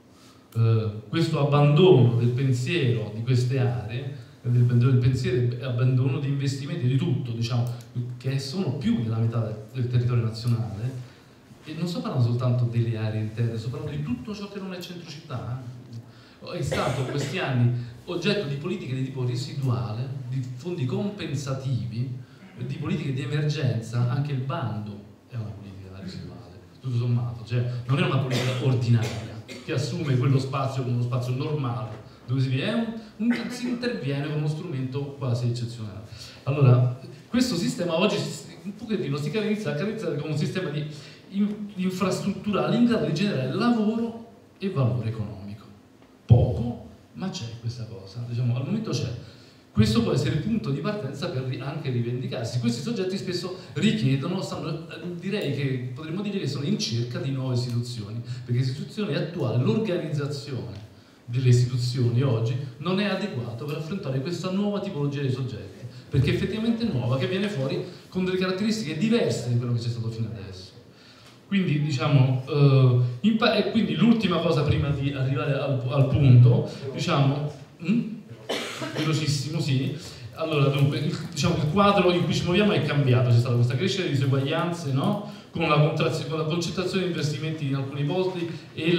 Questo abbandono del pensiero di queste aree, del pensiero e abbandono di investimenti di tutto, diciamo, che sono più della metà del territorio nazionale, e non sto parlando soltanto delle aree interne, sto parlando di tutto ciò che non è centro città. È stato in questi anni oggetto di politiche di tipo residuale, di fondi compensativi, di politiche di emergenza. Anche il bando è una politica residuale, tutto sommato, cioè non è una politica ordinaria che assume quello spazio come uno spazio normale, dove si interviene con uno strumento quasi eccezionale. Allora, questo sistema oggi un pochettino si inizia a caratterizzare come un sistema di infrastrutturale in grado di generare lavoro e valore economico. Poco, ma c'è questa cosa, diciamo, al momento c'è. Questo può essere il punto di partenza per anche rivendicarsi. Questi soggetti spesso richiedono, direi che potremmo dire che sono in cerca di nuove istituzioni, perché l'istituzione attuale, l'organizzazione delle istituzioni oggi non è adeguato per affrontare questa nuova tipologia di soggetti, perché effettivamente è nuova, che viene fuori con delle caratteristiche diverse di quello che c'è stato fino adesso. Quindi, diciamo, e quindi l'ultima cosa prima di arrivare al punto, diciamo, velocissimo, sì. Allora, dunque, diciamo, il quadro in cui ci muoviamo è cambiato, c'è stata questa crescita di diseguaglianze, no? Con la concentrazione di investimenti in alcuni posti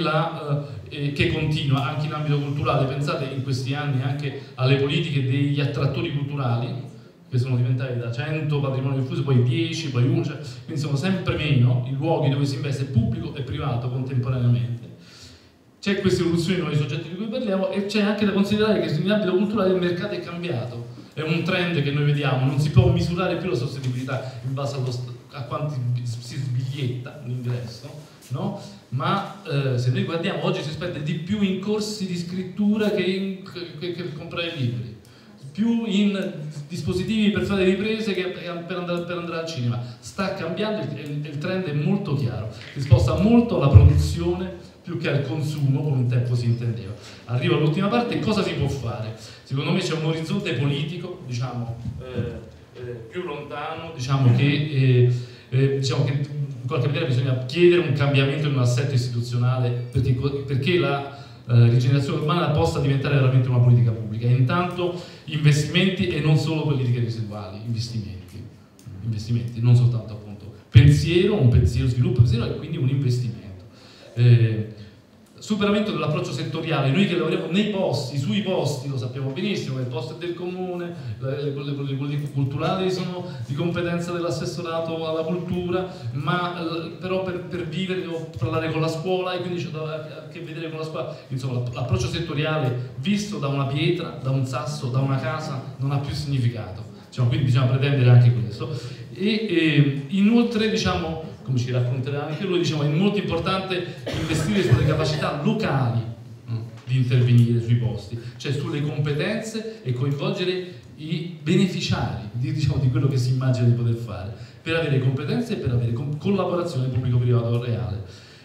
e che continua anche in ambito culturale. Pensate in questi anni anche alle politiche degli attrattori culturali, che sono diventati da 100 patrimonio diffuso, poi 10, poi 1, cioè, quindi sono sempre meno i luoghi dove si investe pubblico e privato contemporaneamente. C'è questa evoluzione di nuovi soggetti di cui parliamo, e c'è anche da considerare che in ambito culturale il mercato è cambiato, è un trend che noi vediamo, non si può misurare più la sostenibilità in base a quanti si sbiglietta l'ingresso, no? Ma se noi guardiamo, oggi si spende di più in corsi di scrittura che comprare libri, più in dispositivi per fare riprese che per andare al cinema. Sta cambiando, il trend è molto chiaro, si sposta molto alla produzione più che al consumo, come un tempo si intendeva. Arrivo all'ultima parte, cosa si può fare? Secondo me c'è un orizzonte politico, diciamo, più lontano, diciamo che in qualche maniera bisogna chiedere un cambiamento in un assetto istituzionale perché la rigenerazione urbana possa diventare veramente una politica pubblica. E intanto investimenti e non solo politiche residuali, investimenti, non soltanto appunto pensiero, un pensiero, sviluppo, pensiero, e quindi un investimento. superamento dell'approccio settoriale. Noi che lavoriamo nei posti, sui posti, lo sappiamo benissimo che il posto è del comune, le politiche culturali sono di competenza dell'assessorato alla cultura, ma però per vivere devo parlare con la scuola e quindi c'è a che vedere con la scuola. Insomma, l'approccio settoriale visto da una pietra, da un sasso, da una casa non ha più significato, diciamo, quindi bisogna pretendere anche questo. E inoltre, diciamo, come ci racconterà anche lui, diciamo, è molto importante investire sulle capacità locali di intervenire sui posti, cioè sulle competenze e coinvolgere i beneficiari diciamo, di quello che si immagina di poter fare, per avere competenze e per avere collaborazione pubblico-privato reale.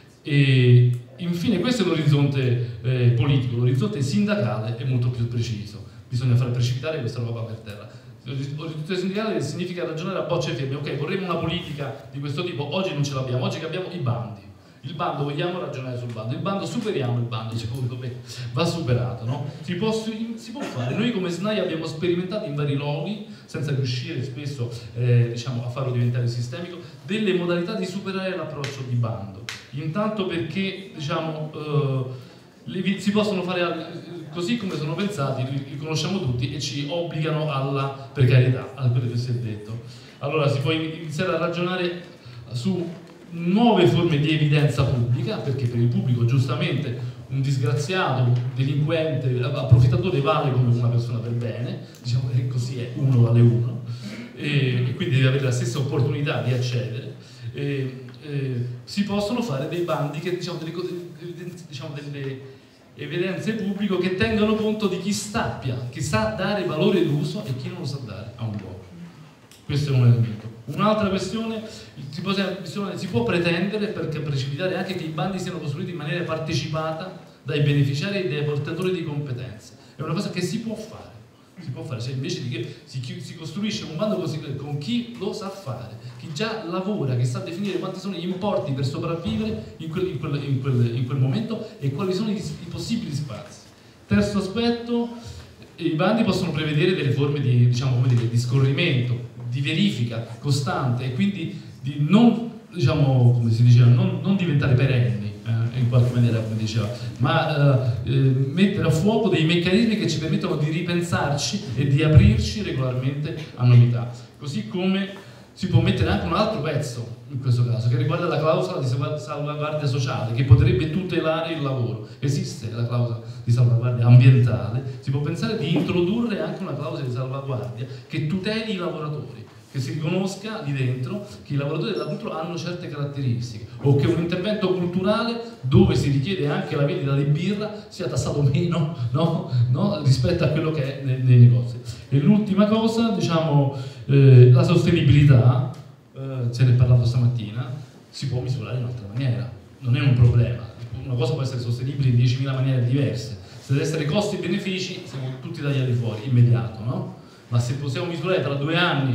E infine questo è l'orizzonte politico, l'orizzonte sindacale è molto più preciso, bisogna far precipitare questa roba per terra. L'orizzonte sindacale significa ragionare a bocce ferme, ok, vorremmo una politica di questo tipo, oggi non ce l'abbiamo, oggi che abbiamo i bandi, il bando vogliamo ragionare sul bando, il bando superiamo il bando, secondo me va superato, no? Si può fare, noi come SNAI abbiamo sperimentato in vari luoghi, senza riuscire spesso diciamo, a farlo diventare sistemico, delle modalità di superare l'approccio di bando, intanto perché diciamo si possono fare così come sono pensati, li conosciamo tutti e ci obbligano alla precarietà, a quello che si è detto. Allora si può iniziare a ragionare su nuove forme di evidenza pubblica, perché per il pubblico giustamente un disgraziato, un delinquente, approfittatore vale come una persona per bene, diciamo che così è, uno vale uno, e quindi deve avere la stessa opportunità di accedere. Si possono fare dei bandi che diciamo delle evidenze pubbliche che tengano conto di chi sa dare valore d'uso e chi non lo sa dare a un luogo. Questo è un elemento. Un'altra questione, si può pretendere, perché precipitare anche che i bandi siano costruiti in maniera partecipata dai beneficiari e dai portatori di competenze. È una cosa che si può fare. Cioè invece di che si costruisce un bando così con chi lo sa fare, chi già lavora, che sa definire quanti sono gli importi per sopravvivere in quel momento e quali sono i possibili spazi. Terzo aspetto, i bandi possono prevedere delle forme di, diciamo, come dire, di scorrimento, di verifica costante e quindi di non, diciamo, come si diceva, non diventare perenni. In qualche maniera, come diceva, ma mettere a fuoco dei meccanismi che ci permettono di ripensarci e di aprirci regolarmente a novità. Così come si può mettere anche un altro pezzo in questo caso che riguarda la clausola di salvaguardia sociale, che potrebbe tutelare il lavoro. Esiste la clausola di salvaguardia ambientale, si può pensare di introdurre anche una clausola di salvaguardia che tuteli i lavoratori, che si riconosca lì dentro che i lavoratori della cultura hanno certe caratteristiche, o che un intervento culturale dove si richiede anche la vendita di birra sia tassato meno, no? Rispetto a quello che è nei negozi. E l'ultima cosa, diciamo, la sostenibilità, se ne è parlato stamattina, si può misurare in un'altra maniera, non è un problema. Una cosa può essere sostenibile in 10.000 maniere diverse, se deve essere costi e benefici siamo tutti tagliati fuori, immediato, no? Ma se possiamo misurare tra 2 anni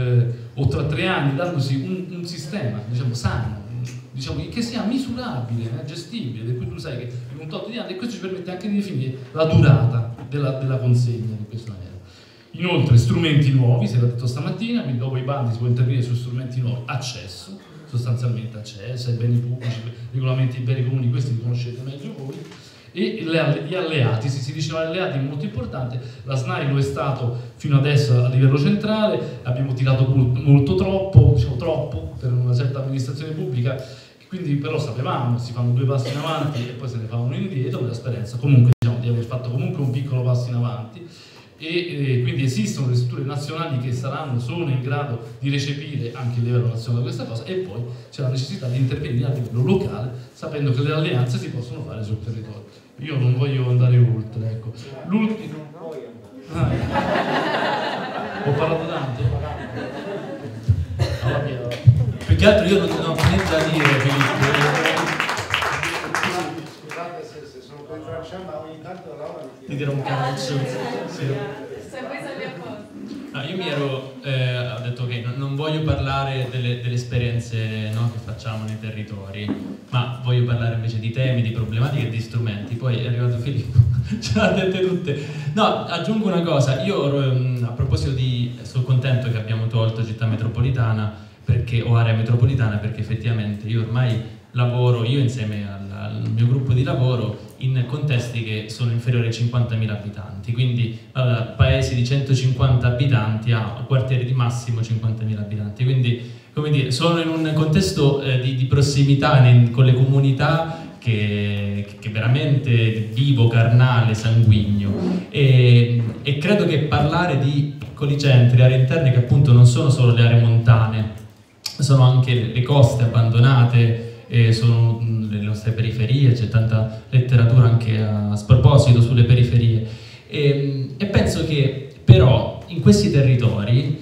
o tra 3 anni, dandosi un sistema, diciamo, sano, diciamo, che sia misurabile, gestibile, per cui tu sai che in un tot di anni, e questo ci permette anche di definire la durata della consegna di questa maniera. Inoltre strumenti nuovi, si era detto stamattina, quindi dopo i bandi si può intervenire su strumenti nuovi, accesso, sostanzialmente accesso ai beni pubblici, regolamenti di beni comuni, questi li conoscete meglio voi. E gli alleati, si diceva alleati, è molto importante. La SNAI lo è stato fino adesso a livello centrale, abbiamo tirato molto troppo, diciamo troppo per una certa amministrazione pubblica, quindi però sapevamo, si fanno 2 passi in avanti e poi se ne fa uno indietro, con la speranza comunque, diciamo, di aver fatto comunque un piccolo passo in avanti. E quindi esistono le strutture nazionali che sono in grado di recepire anche il livello nazionale questa cosa, e poi c'è la necessità di intervenire a livello locale, sapendo che le alleanze si possono fare sul territorio. Io non voglio andare oltre, ecco. L'ultimo. Ho parlato tanto? Più che altro io non ho niente da dire, Filippo. Se sono per tracciare ogni tanto Laura ti dirò un cazzo. Io mi ero ho detto che non voglio parlare delle esperienze, no, che facciamo nei territori, ma voglio parlare invece di temi, di problematiche e di strumenti. Poi è arrivato Filippo, ce l'ha dette tutte. No, aggiungo una cosa, io a proposito sono contento che abbiamo tolto città metropolitana o area metropolitana, perché effettivamente io ormai lavoro, io insieme al mio gruppo di lavoro in contesti che sono inferiori ai 50.000 abitanti, quindi paesi di 150 abitanti a quartieri di massimo 50.000 abitanti, quindi come dire, sono in un contesto di prossimità con le comunità che veramente vivo, carnale, sanguigno, e credo che parlare di piccoli centri, aree interne che appunto non sono solo le aree montane, sono anche le coste abbandonate, sono le nostre periferie, c'è tanta letteratura anche a sproposito sulle periferie, e penso che però in questi territori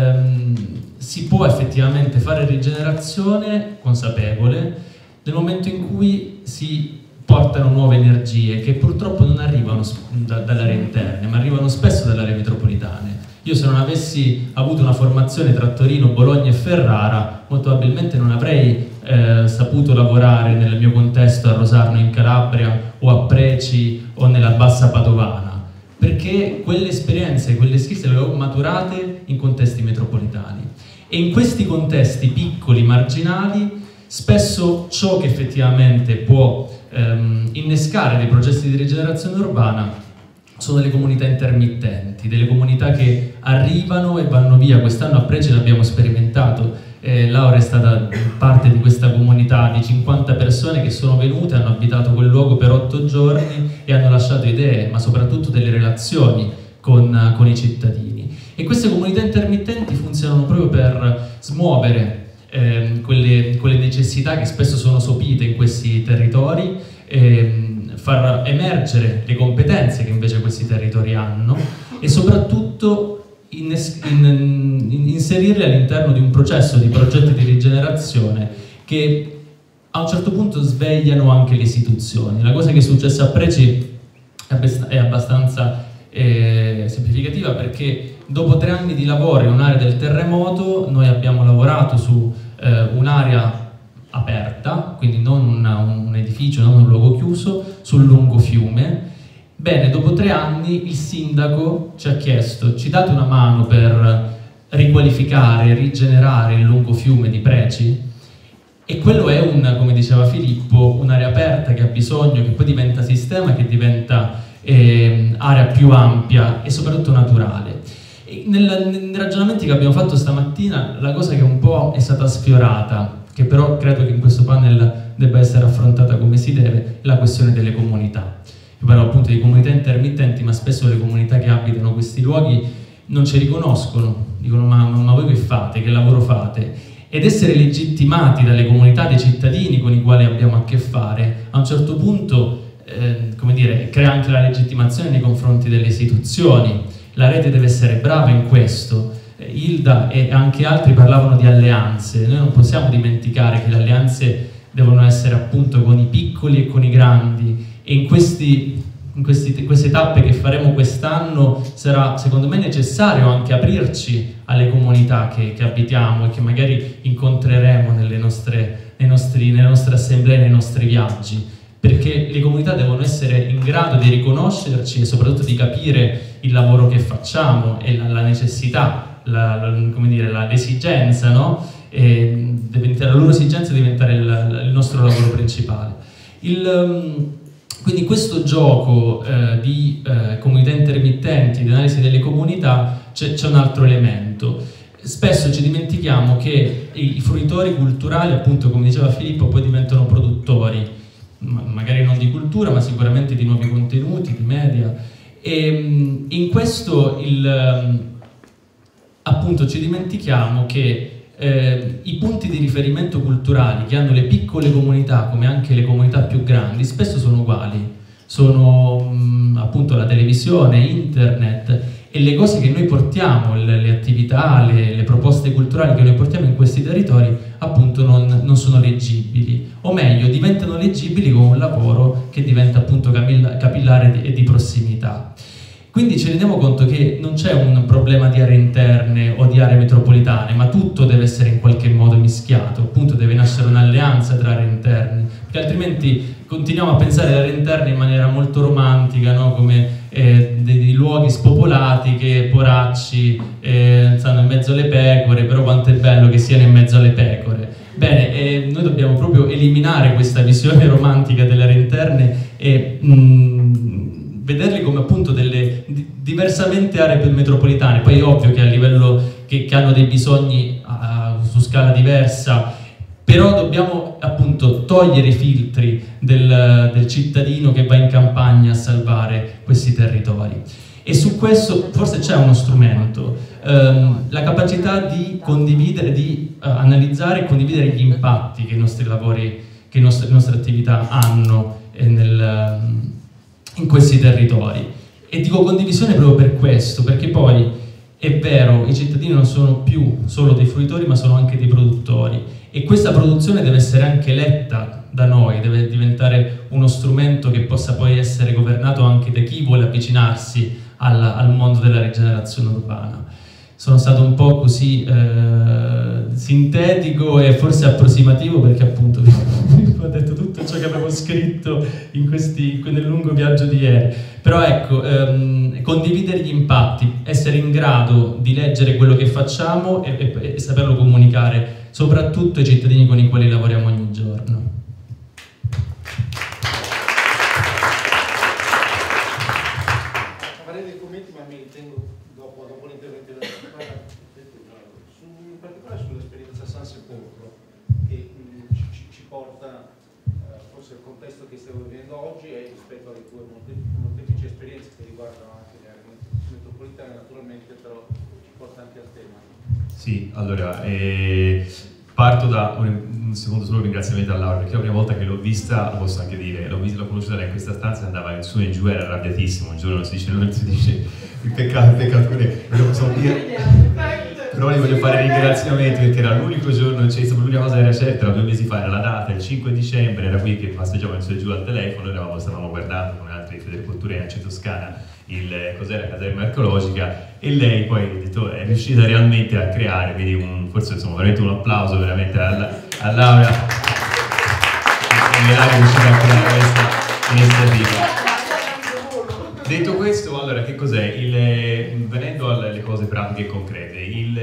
si può effettivamente fare rigenerazione consapevole nel momento in cui si portano nuove energie che purtroppo non arrivano dalle aree interne, ma arrivano spesso dalle aree metropolitane. Io, se non avessi avuto una formazione tra Torino, Bologna e Ferrara, molto probabilmente non avrei saputo lavorare nel mio contesto a Rosarno in Calabria o a Preci o nella Bassa Padovana, perché quelle esperienze, quelle skills le ho maturate in contesti metropolitani, e in questi contesti piccoli, marginali, spesso ciò che effettivamente può innescare dei processi di rigenerazione urbana sono delle comunità intermittenti, delle comunità che arrivano e vanno via. Quest'anno a Preci l'abbiamo sperimentato, Laura è stata parte di questa comunità di 50 persone che sono venute, hanno abitato quel luogo per 8 giorni e hanno lasciato idee, ma soprattutto delle relazioni con i cittadini. E queste comunità intermittenti funzionano proprio per smuovere quelle necessità che spesso sono sopite in questi territori, far emergere le competenze che invece questi territori hanno, e soprattutto inserirle all'interno di un processo di progetti di rigenerazione che a un certo punto svegliano anche le istituzioni. La cosa che è successa a Preci è abbastanza semplificativa, perché dopo 3 anni di lavoro in un'area del terremoto noi abbiamo lavorato su un'area aperta, quindi non un edificio, non un luogo chiuso, sul lungo fiume. Bene, dopo 3 anni il sindaco ci ha chiesto: ci date una mano per riqualificare, rigenerare il lungo fiume di Preci? E quello è come diceva Filippo, un'area aperta che ha bisogno, che poi diventa sistema, che diventa area più ampia e soprattutto naturale. E nei ragionamenti che abbiamo fatto stamattina, la cosa che un po' è stata sfiorata, che però credo che in questo panel debba essere affrontata come si deve, è la questione delle comunità. Io parlo appunto di comunità intermittenti, ma spesso le comunità che abitano questi luoghi non ci riconoscono, dicono ma voi che fate, che lavoro fate? Ed essere legittimati dalle comunità dei cittadini con i quali abbiamo a che fare, a un certo punto come dire, crea anche la legittimazione nei confronti delle istituzioni. La rete deve essere brava in questo. Hilda e anche altri parlavano di alleanze. Noi non possiamo dimenticare che le alleanze devono essere appunto con i piccoli e con i grandi, e in queste tappe che faremo quest'anno sarà secondo me necessario anche aprirci alle comunità che abitiamo e che magari incontreremo nelle nostre assemblee, nei nostri viaggi, perché le comunità devono essere in grado di riconoscerci e soprattutto di capire il lavoro che facciamo e la necessità, l'esigenza, no? La loro esigenza di diventare il nostro lavoro principale. Quindi questo gioco di comunità intermittenti, di analisi delle comunità, c'è un altro elemento. Spesso ci dimentichiamo che i fruitori culturali, appunto come diceva Filippo, poi diventano produttori, magari non di cultura, ma sicuramente di nuovi contenuti, di media. E in questo appunto ci dimentichiamo che i punti di riferimento culturali che hanno le piccole comunità, come anche le comunità più grandi, spesso sono uguali. Sono appunto la televisione, internet, e le cose che noi portiamo, le attività, le proposte culturali che noi portiamo in questi territori, appunto non sono leggibili, o meglio, diventano leggibili con un lavoro che diventa appunto capillare e di prossimità. Quindi ci rendiamo conto che non c'è un problema di aree interne o di aree metropolitane, ma tutto deve essere in qualche modo mischiato, appunto deve nascere un'alleanza tra aree interne, perché altrimenti continuiamo a pensare alle aree interne in maniera molto romantica, no? Come dei luoghi spopolati che poracci stanno in mezzo alle pecore, però quanto è bello che siano in mezzo alle pecore. Bene, noi dobbiamo proprio eliminare questa visione romantica delle aree interne e vederli come appunto delle diversamente aree metropolitane. Poi è ovvio che a livello che hanno dei bisogni su scala diversa, però dobbiamo appunto togliere i filtri del cittadino che va in campagna a salvare questi territori. E su questo forse c'è uno strumento, la capacità di condividere, di analizzare e condividere gli impatti che i nostri lavori, che le nostre attività hanno in questi territori. E dico condivisione proprio per questo, perché poi è vero, i cittadini non sono più solo dei fruitori, ma sono anche dei produttori, e questa produzione deve essere anche letta da noi, deve diventare uno strumento che possa poi essere governato anche da chi vuole avvicinarsi al mondo della rigenerazione urbana. Sono stato un po' così sintetico e forse approssimativo, perché appunto vi ho detto tutto ciò che avevo scritto nel lungo viaggio di ieri. Però ecco, condividere gli impatti, essere in grado di leggere quello che facciamo e saperlo comunicare, soprattutto ai cittadini con i quali lavoriamo ogni giorno. Farei dei commenti, ma mi ritengo dopo l'intervento della in particolare sull'esperienza San Sepolcro, che ci porta forse al contesto che stiamo vivendo oggi e rispetto alle tue molteplici esperienze che riguardano anche le aree metropolitane, naturalmente, però ci porta anche al tema. Sì, allora, parto da un secondo solo ringraziamento a Laura, perché la prima volta che l'ho vista, lo posso anche dire, l'ho conosciuta lei in questa stanza, andava in su e in giù, era arrabbiatissimo, un giorno non si dice il peccato, però gli voglio fare ringraziamenti, perché era l'unico giorno, l'unica cosa era certa, era 2 mesi fa, era la data, il 5 dicembre, era qui che passeggiavo in su e giù al telefono, noi stavamo guardando con altri Federculture in Toscana cos'era caserma archeologica, e lei poi è riuscita realmente a creare, quindi forse insomma veramente un applauso veramente a Laura, è riuscita a creare questa iniziativa. Detto questo, allora che cos'è? Venendo alle cose pratiche e concrete,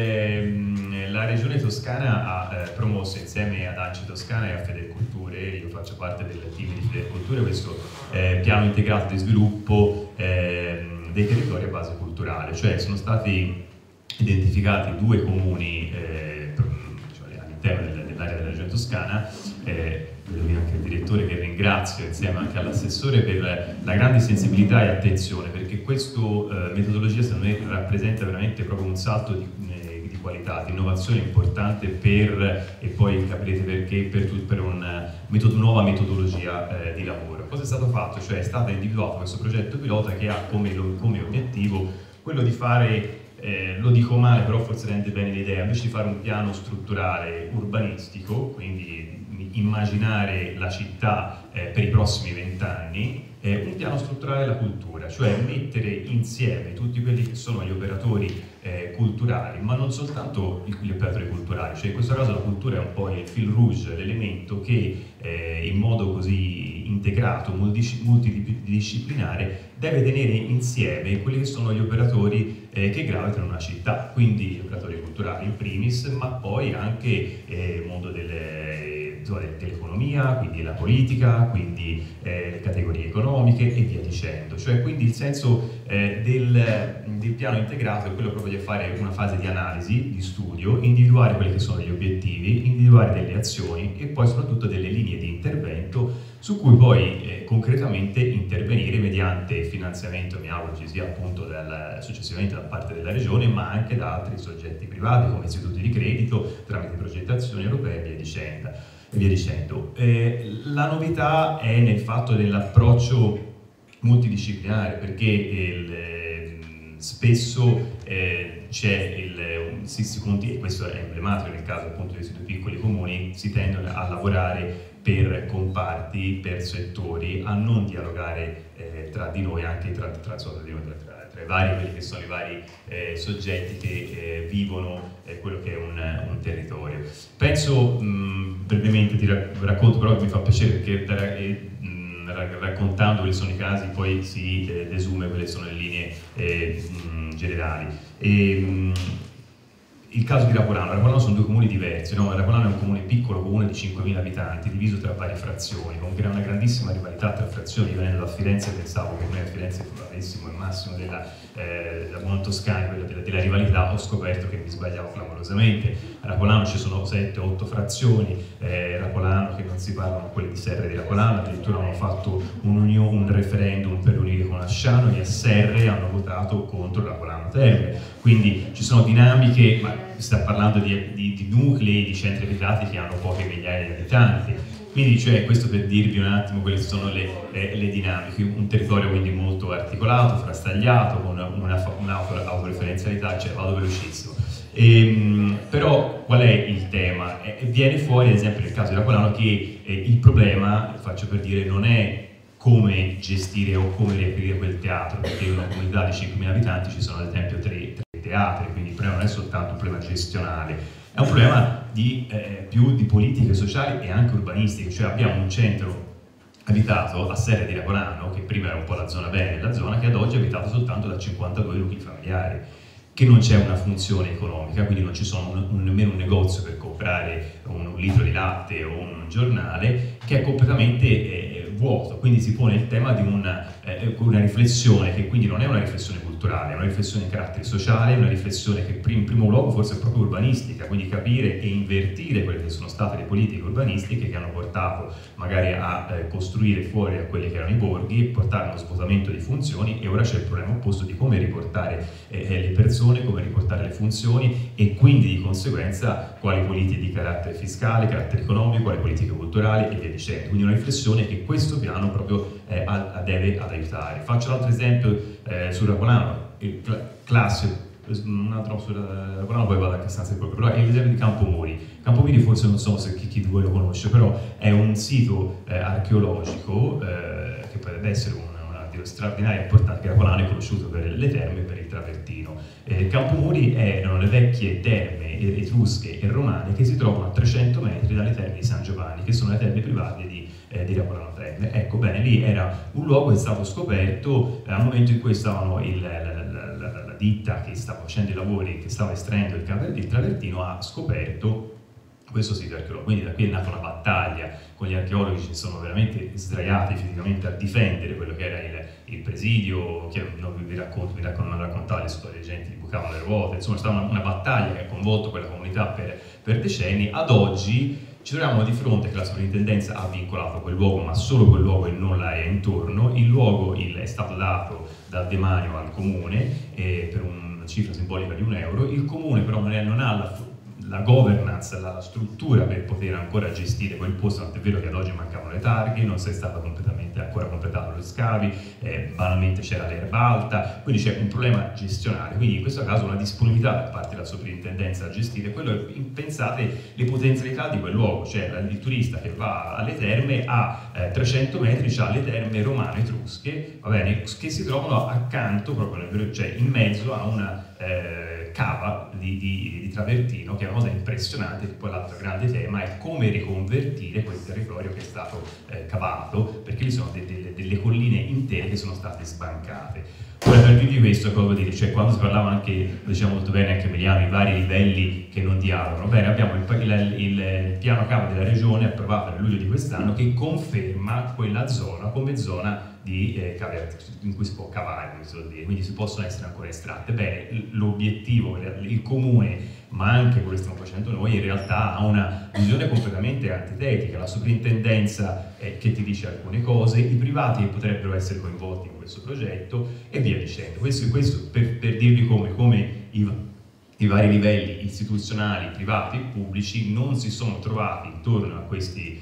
la Regione Toscana ha promosso insieme ad ANCI Toscana e a Federculture, io faccio parte del team di Federculture, questo piano integrato di sviluppo dei territori a base culturale, cioè sono stati identificati 2 comuni all'interno dell'area della Regione Toscana, vedo qui anche il direttore che ringrazio insieme anche all'assessore per la grande sensibilità e attenzione, perché questa metodologia secondo me rappresenta veramente proprio un salto di qualità, di innovazione importante e poi capirete perché, per una nuova metodologia di lavoro. Cosa è stato fatto? Cioè è stato individuato questo progetto pilota che ha come obiettivo quello di fare, lo dico male però forse rende bene l'idea, invece di fare un piano strutturale urbanistico, quindi immaginare la città per i prossimi 20 anni, un piano strutturale della cultura, cioè mettere insieme tutti quelli che sono gli operatori culturali, ma non soltanto gli operatori culturali, cioè in questo caso la cultura è un po' il fil rouge, l'elemento che in modo così integrato, multidisciplinare, deve tenere insieme quelli che sono gli operatori che gravitano in una città, quindi gli operatori culturali in primis, ma poi anche il mondo dell'economia, quindi la politica, quindi le categorie economiche e via dicendo. Cioè quindi il senso del piano integrato è quello proprio di fare una fase di analisi, di studio, individuare quelli che sono gli obiettivi, individuare delle azioni e poi soprattutto delle linee di intervento su cui poi concretamente intervenire mediante finanziamento, mi auguro ci sia appunto successivamente da parte della Regione, ma anche da altri soggetti privati come istituti di credito, tramite progettazioni europee e via dicendo. La novità è nel fatto dell'approccio multidisciplinare, perché spesso si conti, e questo è emblematico nel caso appunto di questi 2 piccoli comuni, si tendono a lavorare per comparti, per settori, a non dialogare tra di noi, anche tra i vari, quelli che sono i vari soggetti che vivono quello che è un territorio. Penso, brevemente ti racconto, però mi fa piacere perché raccontando quali sono i casi poi si desume quelle sono le linee generali. il caso di Rapolano sono due comuni diversi, no? Rapolano è un comune piccolo, comune di 5.000 abitanti, diviso tra varie frazioni, con una grandissima rivalità tra frazioni. Io venendo da Firenze pensavo che noi a Firenze avessimo il massimo della Buon Toscana, della rivalità. Ho scoperto che mi sbagliavo clamorosamente. A Rapolano ci sono 7-8 frazioni, Rapolano che non si parlano quelle di Serre di Rapolano, addirittura hanno fatto un referendum per unire con Asciano, e a Serre hanno votato contro Rapolano Terme. Quindi ci sono dinamiche, ma si sta parlando di nuclei, di centri abitati che hanno poche migliaia di abitanti. Quindi cioè, questo per dirvi un attimo quelle sono le dinamiche, un territorio quindi molto articolato, frastagliato, con un'autoreferenzialità, cioè vado velocissimo. Però qual è il tema? Viene fuori ad esempio nel caso di Rapolano che il problema, faccio per dire, non è come gestire o come riaprire quel teatro, perché in una comunità di 5.000 abitanti ci sono ad esempio 3 teatri, quindi il problema non è soltanto un problema gestionale, è un problema più di politiche sociali e anche urbanistiche. Cioè abbiamo un centro abitato a Serre di Rapolano, che prima era un po' la zona bene della zona, che ad oggi è abitato soltanto da 52 nuclei familiari, che non c'è una funzione economica, quindi non ci sono nemmeno un negozio per comprare un litro di latte o un giornale, che è completamente vuoto. Quindi si pone il tema di una riflessione che quindi non è una riflessione culturale, è una riflessione di carattere sociale, è una riflessione che in primo luogo forse è proprio urbanistica, quindi capire e invertire quelle che sono state le politiche urbanistiche che hanno portato magari a costruire fuori a quelli che erano i borghi, portare uno svuotamento di funzioni, e ora c'è il problema opposto di come riportare le persone, come riportare le funzioni, e quindi di conseguenza quali politiche di carattere fiscale, carattere economico, quali politiche culturali e via dicendo. Quindi una riflessione che questo piano proprio deve ad aiutare. Faccio un altro esempio su Rapolano, il classico, un altro su Rapolano, poi vado anche a San Sepolcro, però è l'esempio di Campomori. Campomori forse non so se chi di voi lo conosce, però è un sito archeologico che potrebbe essere una straordinaria importanza, che Rapolano è conosciuto per le terme e per il travertino. Campomori erano le vecchie terme etrusche e romane che si trovano a 300 metri dalle terme di San Giovanni, che sono le terme private di Rapolano Terme. Ecco, bene, lì era un luogo che è stato scoperto al momento in cui stavano la ditta che stava facendo i lavori, che stava estraendo il travertino, ha scoperto questo sito archeologico. Quindi da qui è nata una battaglia con gli archeologi, si sono veramente sdraiati fisicamente a difendere quello che era il presidio, che non vi raccontavo le storie, gente che bucavano le ruote, insomma è stata una battaglia che ha coinvolto quella comunità per decenni. Ad oggi ci troviamo di fronte che la sovrintendenza ha vincolato quel luogo, ma solo quel luogo e non l'area intorno. Il luogo è stato dato dal demanio al comune per una cifra simbolica di €1. Il comune però non ha la governance, la struttura per poter ancora gestire quel posto, tant'è vero che ad oggi mancavano le targhe, non si è stato completamente ancora completato gli scavi, banalmente c'era l'erba alta, quindi c'è un problema gestionale. Quindi in questo caso una disponibilità da parte della sovrintendenza a gestire quello. Pensate le potenzialità di quel luogo, cioè il turista che va alle terme a 300 metri c'ha le terme romane etrusche, va bene, che si trovano accanto, proprio cioè in mezzo a una cava di travertino, che è una cosa impressionante. Che poi l'altro grande tema è come riconvertire quel territorio che è stato cavato, perché lì sono delle colline intere che sono state sbancate. Ora, per dirvi questo, cosa vuol dire? Cioè, quando si parlava anche, lo diciamo molto bene anche Emiliano, i vari livelli che non dialogano, bene, abbiamo il piano cava della regione approvato nel luglio di quest'anno, che conferma quella zona come zona in cui si può cavare, quindi si possono essere ancora estratte. Bene, l'obiettivo, il comune, ma anche quello che stiamo facendo noi, in realtà ha una visione completamente antitetica. La sovrintendenza che ti dice alcune cose, i privati che potrebbero essere coinvolti in questo progetto e via dicendo. Questo per dirvi come i vari livelli istituzionali, privati e pubblici non si sono trovati intorno a questi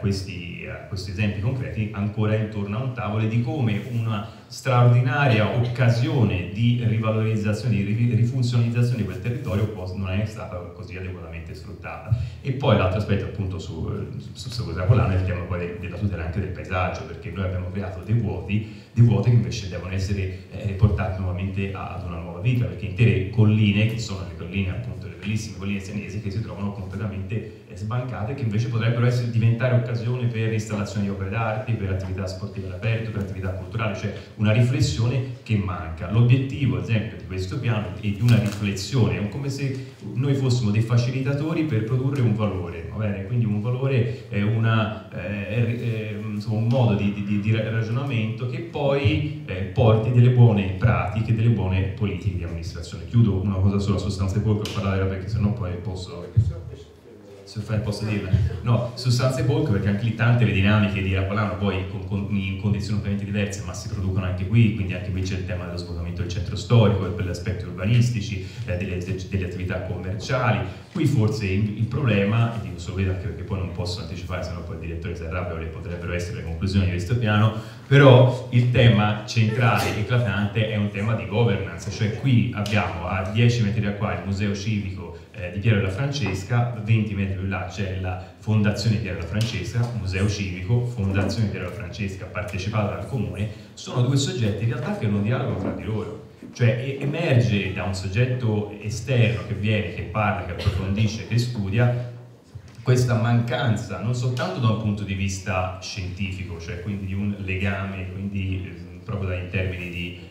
esempi concreti, ancora intorno a un tavolo, di come una straordinaria occasione di rivalorizzazione, di rifunzionalizzazione di quel territorio non è stata così adeguatamente sfruttata. E poi l'altro aspetto, appunto, su Rapolano è il tema poi della tutela anche del paesaggio, perché noi abbiamo creato dei vuoti che invece devono essere portati nuovamente ad una nuova vita, perché intere colline, che sono le colline, appunto, le bellissime colline senesi, che si trovano completamente sbancate, che invece potrebbero diventare occasione per installazioni di opere d'arte, per attività sportive all'aperto, per attività culturali, cioè una riflessione che manca. L'obiettivo, ad esempio, di questo piano è di una riflessione, è come se noi fossimo dei facilitatori per produrre un valore, va bene? Quindi un valore è insomma, un modo di ragionamento che poi porti delle buone pratiche, delle buone politiche di amministrazione. Chiudo una cosa sola su Sostanze Polk per parlare, perché sennò poi posso dirla. No, Sostanze Polk, perché anche lì tante le dinamiche di Rapalano poi in condizioni ovviamente diverse, ma si producono anche qui, quindi anche qui c'è il tema dello svuotamento del centro storico e per gli aspetti urbanistici, delle attività commerciali. Qui forse il problema, e dico solo questo anche perché poi non posso anticipare, sennò poi il direttore si arrabbia, quali potrebbero essere le conclusioni di questo piano, però il tema centrale, eclatante, è un tema di governance, cioè qui abbiamo a 10 metri da qua il museo civico di Piero della Francesca, 20 metri più là c'è la Fondazione Piero della Francesca, museo civico, Fondazione Piero della Francesca partecipata dal comune, sono due soggetti in realtà che non dialogano tra di loro. Cioè emerge da un soggetto esterno che viene, che parla, che approfondisce, che studia, questa mancanza non soltanto da un punto di vista scientifico, cioè quindi di un legame, quindi proprio in termini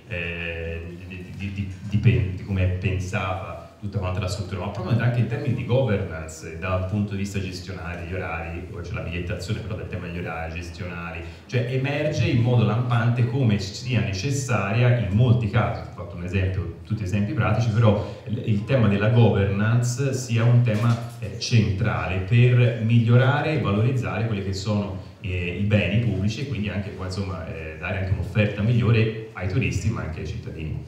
di come è pensata tutta quanta la struttura, ma proprio anche in termini di governance, da un punto di vista gestionale, gli orari, poi c'è la bigliettazione però del tema degli orari gestionali, cioè emerge in modo lampante come sia necessaria in molti casi, ho fatto un esempio, tutti esempi pratici, però il tema della governance sia un tema centrale per migliorare e valorizzare quelli che sono i beni pubblici e quindi anche poi, insomma, dare anche un'offerta migliore ai turisti ma anche ai cittadini.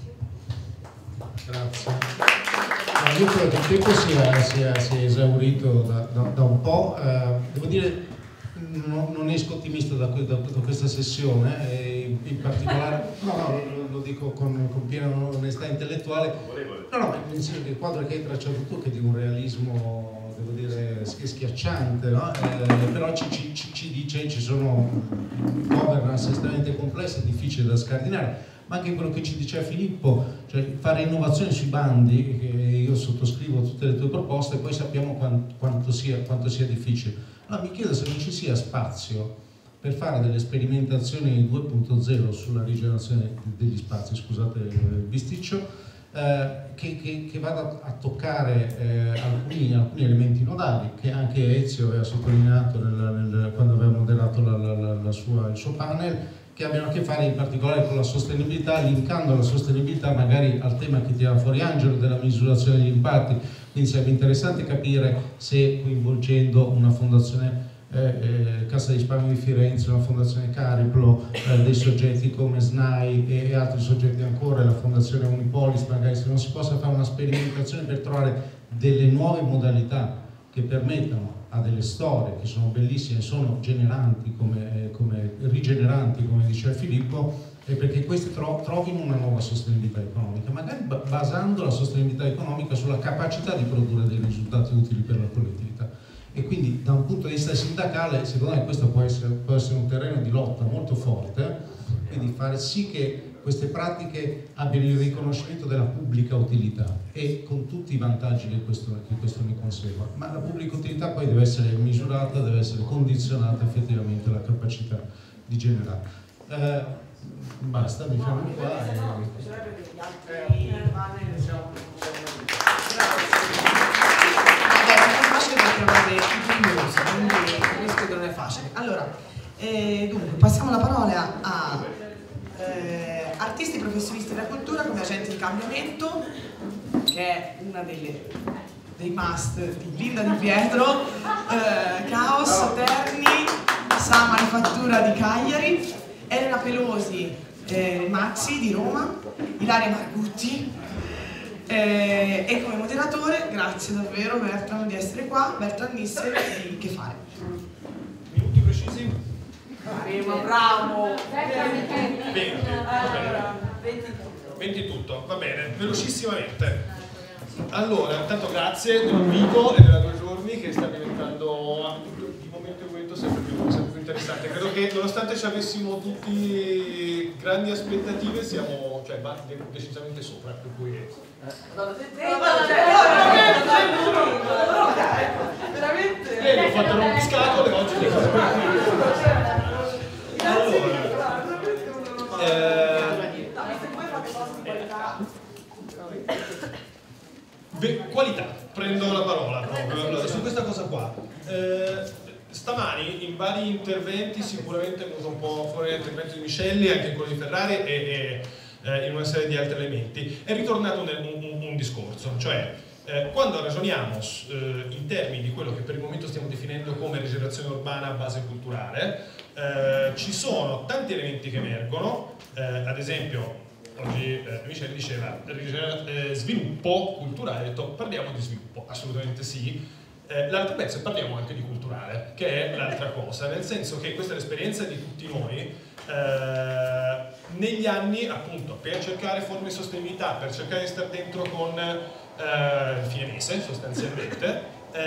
Grazie. Io credo che il tempo sia esaurito da un po', devo dire non esco ottimista da questa sessione, in particolare, lo dico con piena onestà intellettuale, nel senso che il quadro che hai tracciato tu, che è di un realismo, devo dire, schiacciante, no? Però ci dice ci sono governance estremamente complesse, difficili da scardinare. Ma anche quello che ci diceva Filippo, cioè fare innovazione sui bandi, che io sottoscrivo tutte le tue proposte, poi sappiamo quanto sia difficile. Allora mi chiedo se non ci sia spazio per fare delle sperimentazioni 2.0 sulla rigenerazione degli spazi, scusate il bisticcio, che vada a toccare alcuni elementi nodali che anche Ezio aveva sottolineato quando aveva moderato il suo panel, che abbiano a che fare in particolare con la sostenibilità, linkando la sostenibilità magari al tema che tirava fuori Angelo della misurazione degli impatti. Quindi sarebbe interessante capire se coinvolgendo una fondazione Cassa di Risparmio di Firenze, una fondazione Cariplo, dei soggetti come SNAI e altri soggetti ancora, la fondazione Unipolis, magari se non si possa fare una sperimentazione per trovare delle nuove modalità che permettano a delle storie che sono bellissime, sono generanti, rigeneranti, come diceva Filippo, e perché queste trovino una nuova sostenibilità economica, magari basando la sostenibilità economica sulla capacità di produrre dei risultati utili per la collettività. E quindi da un punto di vista sindacale, secondo me questo può essere un terreno di lotta molto forte, quindi fare sì che queste pratiche abbiano il riconoscimento della pubblica utilità e con tutti i vantaggi che questo ne consegue. Ma la pubblica utilità poi deve essere misurata, deve essere condizionata effettivamente alla capacità di generare. Basta, mi fermo qua. Questo non è facile. Allora, dunque, passiamo la parola a artisti professionisti della cultura come agenti di cambiamento, che è una dei must di Linda Di Pietro, Caos, Terni, Sa Manifattura di Cagliari, Elena Pelosi, Maxi di Roma, Ilaria Marcutti, e come moderatore, grazie davvero Bertram di essere qua, Bertram Nisse di Che Fare. Minuti precisi? Bravo! 20 tutto, va bene, velocissimamente. Allora, intanto grazie dell'invito e della 2 giorni che sta diventando di momento in momento sempre più interessante. Credo che nonostante ci avessimo tutti grandi aspettative siamo decisamente sopra, per cui veramente ho fatto un piscato e oggi Qualità, prendo la parola proprio allora, su questa cosa qua. Stamani in vari interventi, sicuramente è venuto un po' fuori l'intervento di Michelli, anche in quello di Ferrari e in una serie di altri elementi, è ritornato un discorso, cioè quando ragioniamo in termini di quello che per il momento stiamo definendo come rigenerazione urbana a base culturale, ci sono tanti elementi che emergono, ad esempio oggi Michelli diceva sviluppo culturale, ha detto parliamo di sviluppo, assolutamente sì. L'altro pezzo è parliamo anche di culturale, che è l'altra cosa, nel senso che questa è l'esperienza di tutti noi negli anni, appunto, per cercare forme di sostenibilità, per cercare di stare dentro con il fine mese sostanzialmente,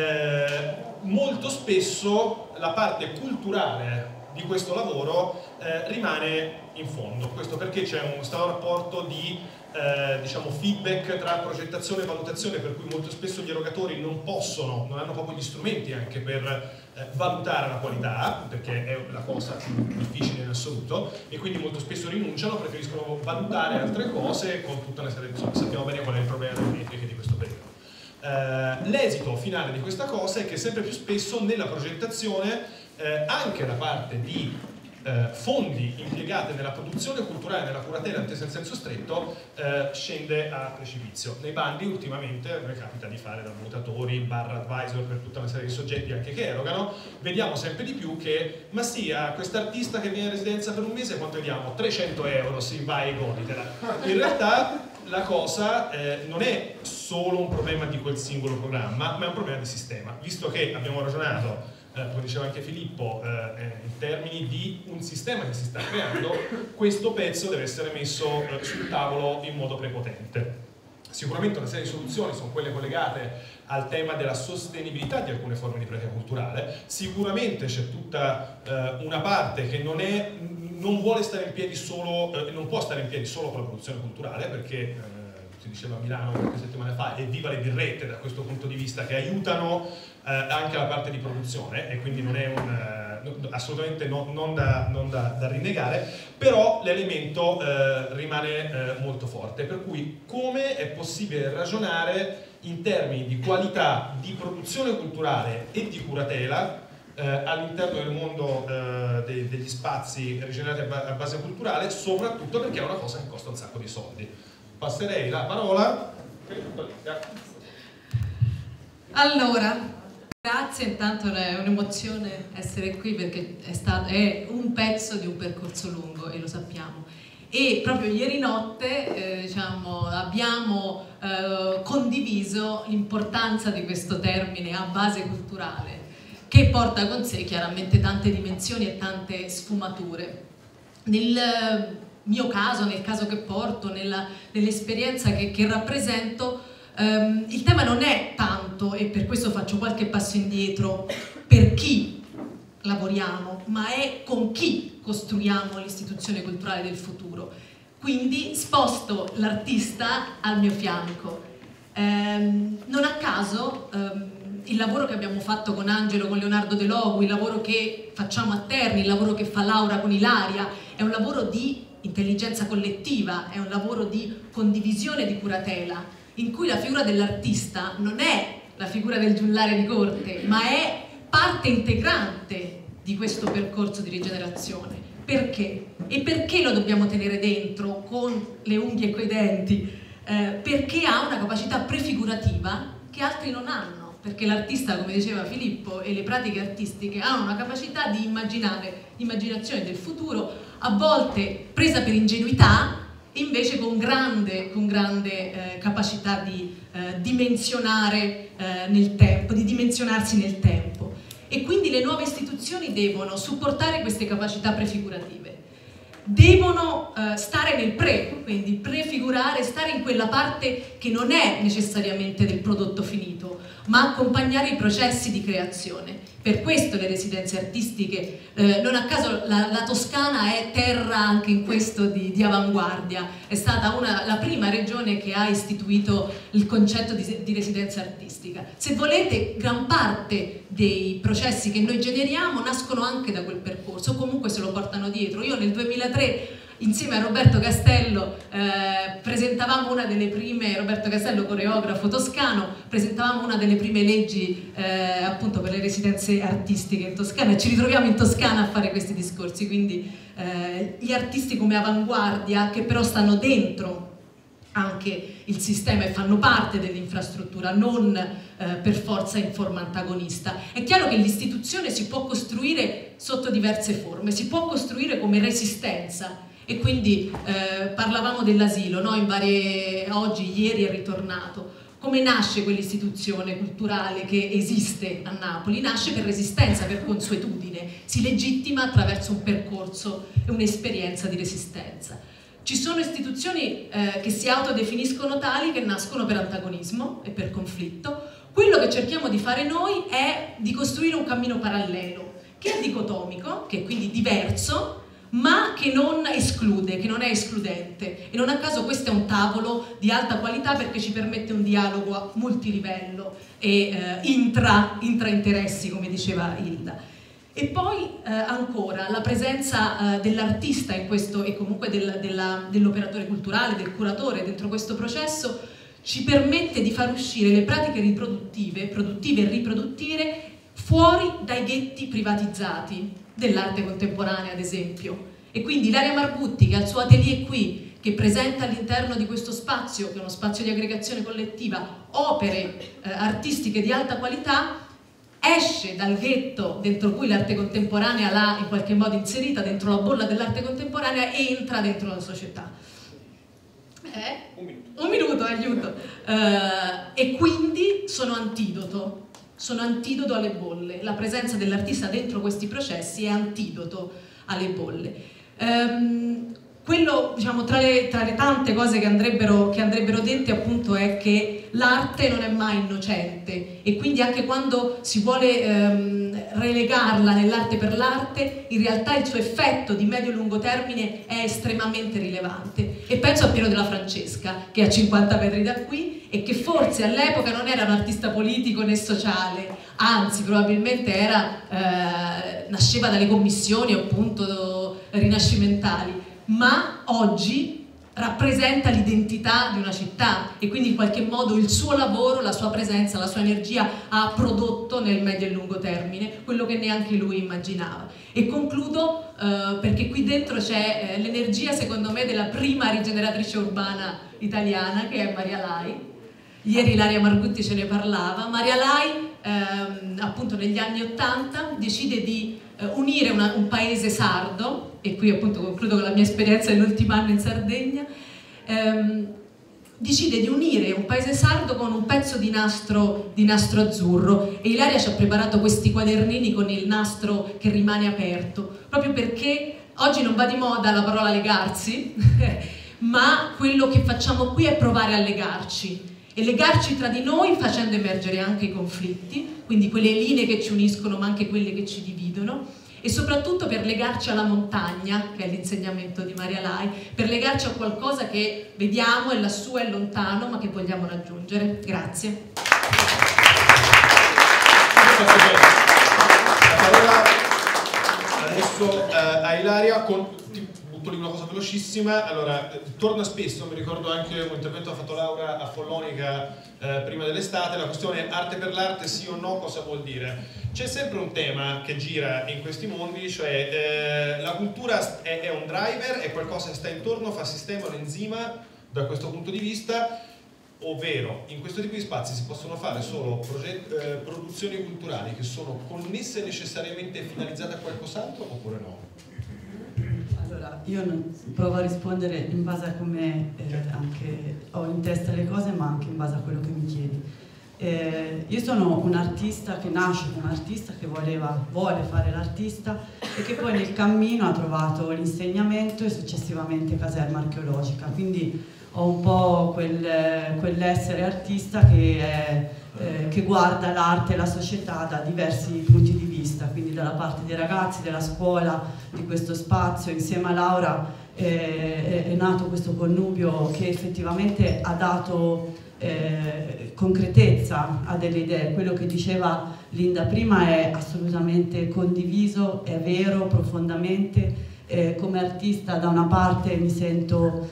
molto spesso la parte culturale di questo lavoro rimane in fondo. Questo perché c'è un strano rapporto di diciamo feedback tra progettazione e valutazione, per cui molto spesso gli erogatori non hanno proprio gli strumenti anche per valutare la qualità, perché è la cosa più difficile in assoluto, e quindi molto spesso rinunciano, preferiscono valutare altre cose con tutta una serie di cose. Sappiamo bene qual è il problema delle metriche di questo periodo. L'esito finale di questa cosa è che sempre più spesso nella progettazione anche la parte di fondi impiegati nella produzione culturale, nella curatela intesa in senso stretto, scende a precipizio. Nei bandi ultimamente a me capita di fare da valutatori / advisor per tutta una serie di soggetti anche che erogano, vediamo sempre di più che ma sì, a quest'artista che viene in residenza per un mese quanto vediamo? 300 euro, sì, vai e goditela. In realtà la cosa non è solo un problema di quel singolo programma, ma è un problema di sistema, visto che abbiamo ragionato come diceva anche Filippo, in termini di un sistema che si sta creando, questo pezzo deve essere messo sul tavolo in modo prepotente. Sicuramente una serie di soluzioni sono quelle collegate al tema della sostenibilità di alcune forme di pratica culturale, sicuramente c'è tutta una parte che non vuole stare in piedi solo, non può stare in piedi solo con la produzione culturale, perché si diceva a Milano qualche settimana fa, evviva le birrette da questo punto di vista, che aiutano anche la parte di produzione, e quindi non è assolutamente non da rinnegare, però l'elemento rimane molto forte, per cui come è possibile ragionare in termini di qualità di produzione culturale e di curatela all'interno del mondo degli spazi rigenerati a base culturale, soprattutto perché è una cosa che costa un sacco di soldi. Passerei la parola. Allora, grazie, intanto è un'emozione essere qui perché è un pezzo di un percorso lungo e lo sappiamo. E proprio ieri notte diciamo, abbiamo condiviso l'importanza di questo termine a base culturale, che porta con sé chiaramente tante dimensioni e tante sfumature. Nel mio caso, nel caso che porto, nell'esperienza che rappresento, il tema non è tanto, e per questo faccio qualche passo indietro, per chi lavoriamo, ma è con chi costruiamo l'istituzione culturale del futuro. Quindi sposto l'artista al mio fianco. Non a caso il lavoro che abbiamo fatto con Angelo, con Leonardo De Logu, il lavoro che facciamo a Terni, il lavoro che fa Laura con Ilaria, è un lavoro di intelligenza collettiva, è un lavoro di condivisione, di curatela, in cui la figura dell'artista non è la figura del giullare di corte, ma è parte integrante di questo percorso di rigenerazione. Perché? E perché lo dobbiamo tenere dentro con le unghie e coi denti? Perché ha una capacità prefigurativa che altri non hanno. Perché l'artista, come diceva Filippo, e le pratiche artistiche hanno una capacità di immaginare, immaginazione del futuro, a volte presa per ingenuità, invece con grande capacità di dimensionare nel tempo, di dimensionarsi nel tempo. E quindi le nuove istituzioni devono supportare queste capacità prefigurative. Devono stare nel quindi prefigurare, stare in quella parte che non è necessariamente del prodotto finito, ma accompagnare i processi di creazione. Per questo le residenze artistiche, non a caso la Toscana è terra anche in questo di avanguardia, è stata la prima regione che ha istituito il concetto di residenza artistica. Se volete, gran parte dei processi che noi generiamo nascono anche da quel percorso, comunque se lo portano dietro. Io nel 2003 insieme a Roberto Castello presentavamo una delle prime, Roberto Castello coreografo toscano, presentavamo una delle prime leggi appunto per le residenze artistiche in Toscana, e ci ritroviamo in Toscana a fare questi discorsi, quindi gli artisti come avanguardia che però stanno dentro anche il sistema e fanno parte dell'infrastruttura, non per forza in forma antagonista. È chiaro che l'istituzione si può costruire sotto diverse forme, si può costruire come resistenza, e quindi parlavamo dell'asilo, no? Oggi, ieri è ritornato. Come nasce quell'istituzione culturale che esiste a Napoli? Nasce per resistenza, per consuetudine, si legittima attraverso un percorso e un'esperienza di resistenza. Ci sono istituzioni che si autodefiniscono tali, che nascono per antagonismo e per conflitto. Quello che cerchiamo di fare noi è di costruire un cammino parallelo, che è dicotomico, che è quindi diverso, ma che non esclude, che non è escludente. E non a caso questo è un tavolo di alta qualità, perché ci permette un dialogo a multilivello e intra-interessi, come diceva Hilda. E poi ancora la presenza dell'artista in questo, e comunque dell'operatore culturale, del curatore dentro questo processo, ci permette di far uscire le pratiche produttive e riproduttive fuori dai ghetti privatizzati dell'arte contemporanea, ad esempio. E quindi Ilaria Margutti, che ha il suo atelier qui, che presenta all'interno di questo spazio, che è uno spazio di aggregazione collettiva, opere artistiche di alta qualità, esce dal ghetto dentro cui l'arte contemporanea l'ha in qualche modo inserita, dentro la bolla dell'arte contemporanea, e entra dentro la società. Un minuto, aiuto. E quindi sono antidoto alle bolle. La presenza dell'artista dentro questi processi è antidoto alle bolle. Quello, diciamo, tra le tante cose che andrebbero dette, appunto, è che l'arte non è mai innocente, e quindi anche quando si vuole relegarla nell'arte per l'arte, in realtà il suo effetto di medio-lungo termine è estremamente rilevante. E penso a Piero della Francesca, che è a 50 metri da qui, e che forse all'epoca non era un artista politico né sociale, anzi probabilmente nasceva dalle commissioni, appunto, rinascimentali, ma oggi rappresenta l'identità di una città, e quindi in qualche modo il suo lavoro, la sua presenza, la sua energia ha prodotto nel medio e lungo termine quello che neanche lui immaginava. E concludo perché qui dentro c'è l'energia, secondo me, della prima rigeneratrice urbana italiana, che è Maria Lai. Ieri Ilaria Margutti ce ne parlava. Maria Lai, appunto negli anni '80, decide di unire un paese sardo, e qui appunto concludo con la mia esperienza dell'ultimo anno in Sardegna, decide di unire un paese sardo con un pezzo di nastro azzurro, e Ilaria ci ha preparato questi quadernini con il nastro che rimane aperto, proprio perché oggi non va di moda la parola legarsi, ma quello che facciamo qui è provare a legarci, e legarci tra di noi facendo emergere anche i conflitti, quindi quelle linee che ci uniscono ma anche quelle che ci dividono, e soprattutto per legarci alla montagna, che è l'insegnamento di Maria Lai, per legarci a qualcosa che vediamo, è lassù, è lontano, ma che vogliamo raggiungere. Grazie. La parola adesso a Ilaria, butto lì una cosa velocissima. Allora, torna spesso, mi ricordo anche un intervento che ha fatto Laura a Follonica prima dell'estate, la questione arte per l'arte, sì o no, cosa vuol dire? C'è sempre un tema che gira in questi mondi, cioè la cultura è un driver, è qualcosa che sta intorno, fa sistema, un enzima da questo punto di vista, ovvero in questo tipo di spazi si possono fare solo produzioni culturali che sono connesse necessariamente e finalizzate a qualcos'altro, oppure no? Allora, io provo a rispondere in base a come anche ho in testa le cose, ma anche in base a quello che mi chiedi. Io sono un artista che nasce come artista, che vuole fare l'artista, e che poi nel cammino ha trovato l'insegnamento e successivamente caserma archeologica, quindi ho un po' quell'essere artista che guarda l'arte e la società da diversi punti di vista, quindi dalla parte dei ragazzi, della scuola, di questo spazio. Insieme a Laura è nato questo connubio che effettivamente ha dato concretezza a delle idee. Quello che diceva Linda prima è assolutamente condiviso, è vero, profondamente, come artista da una parte mi sento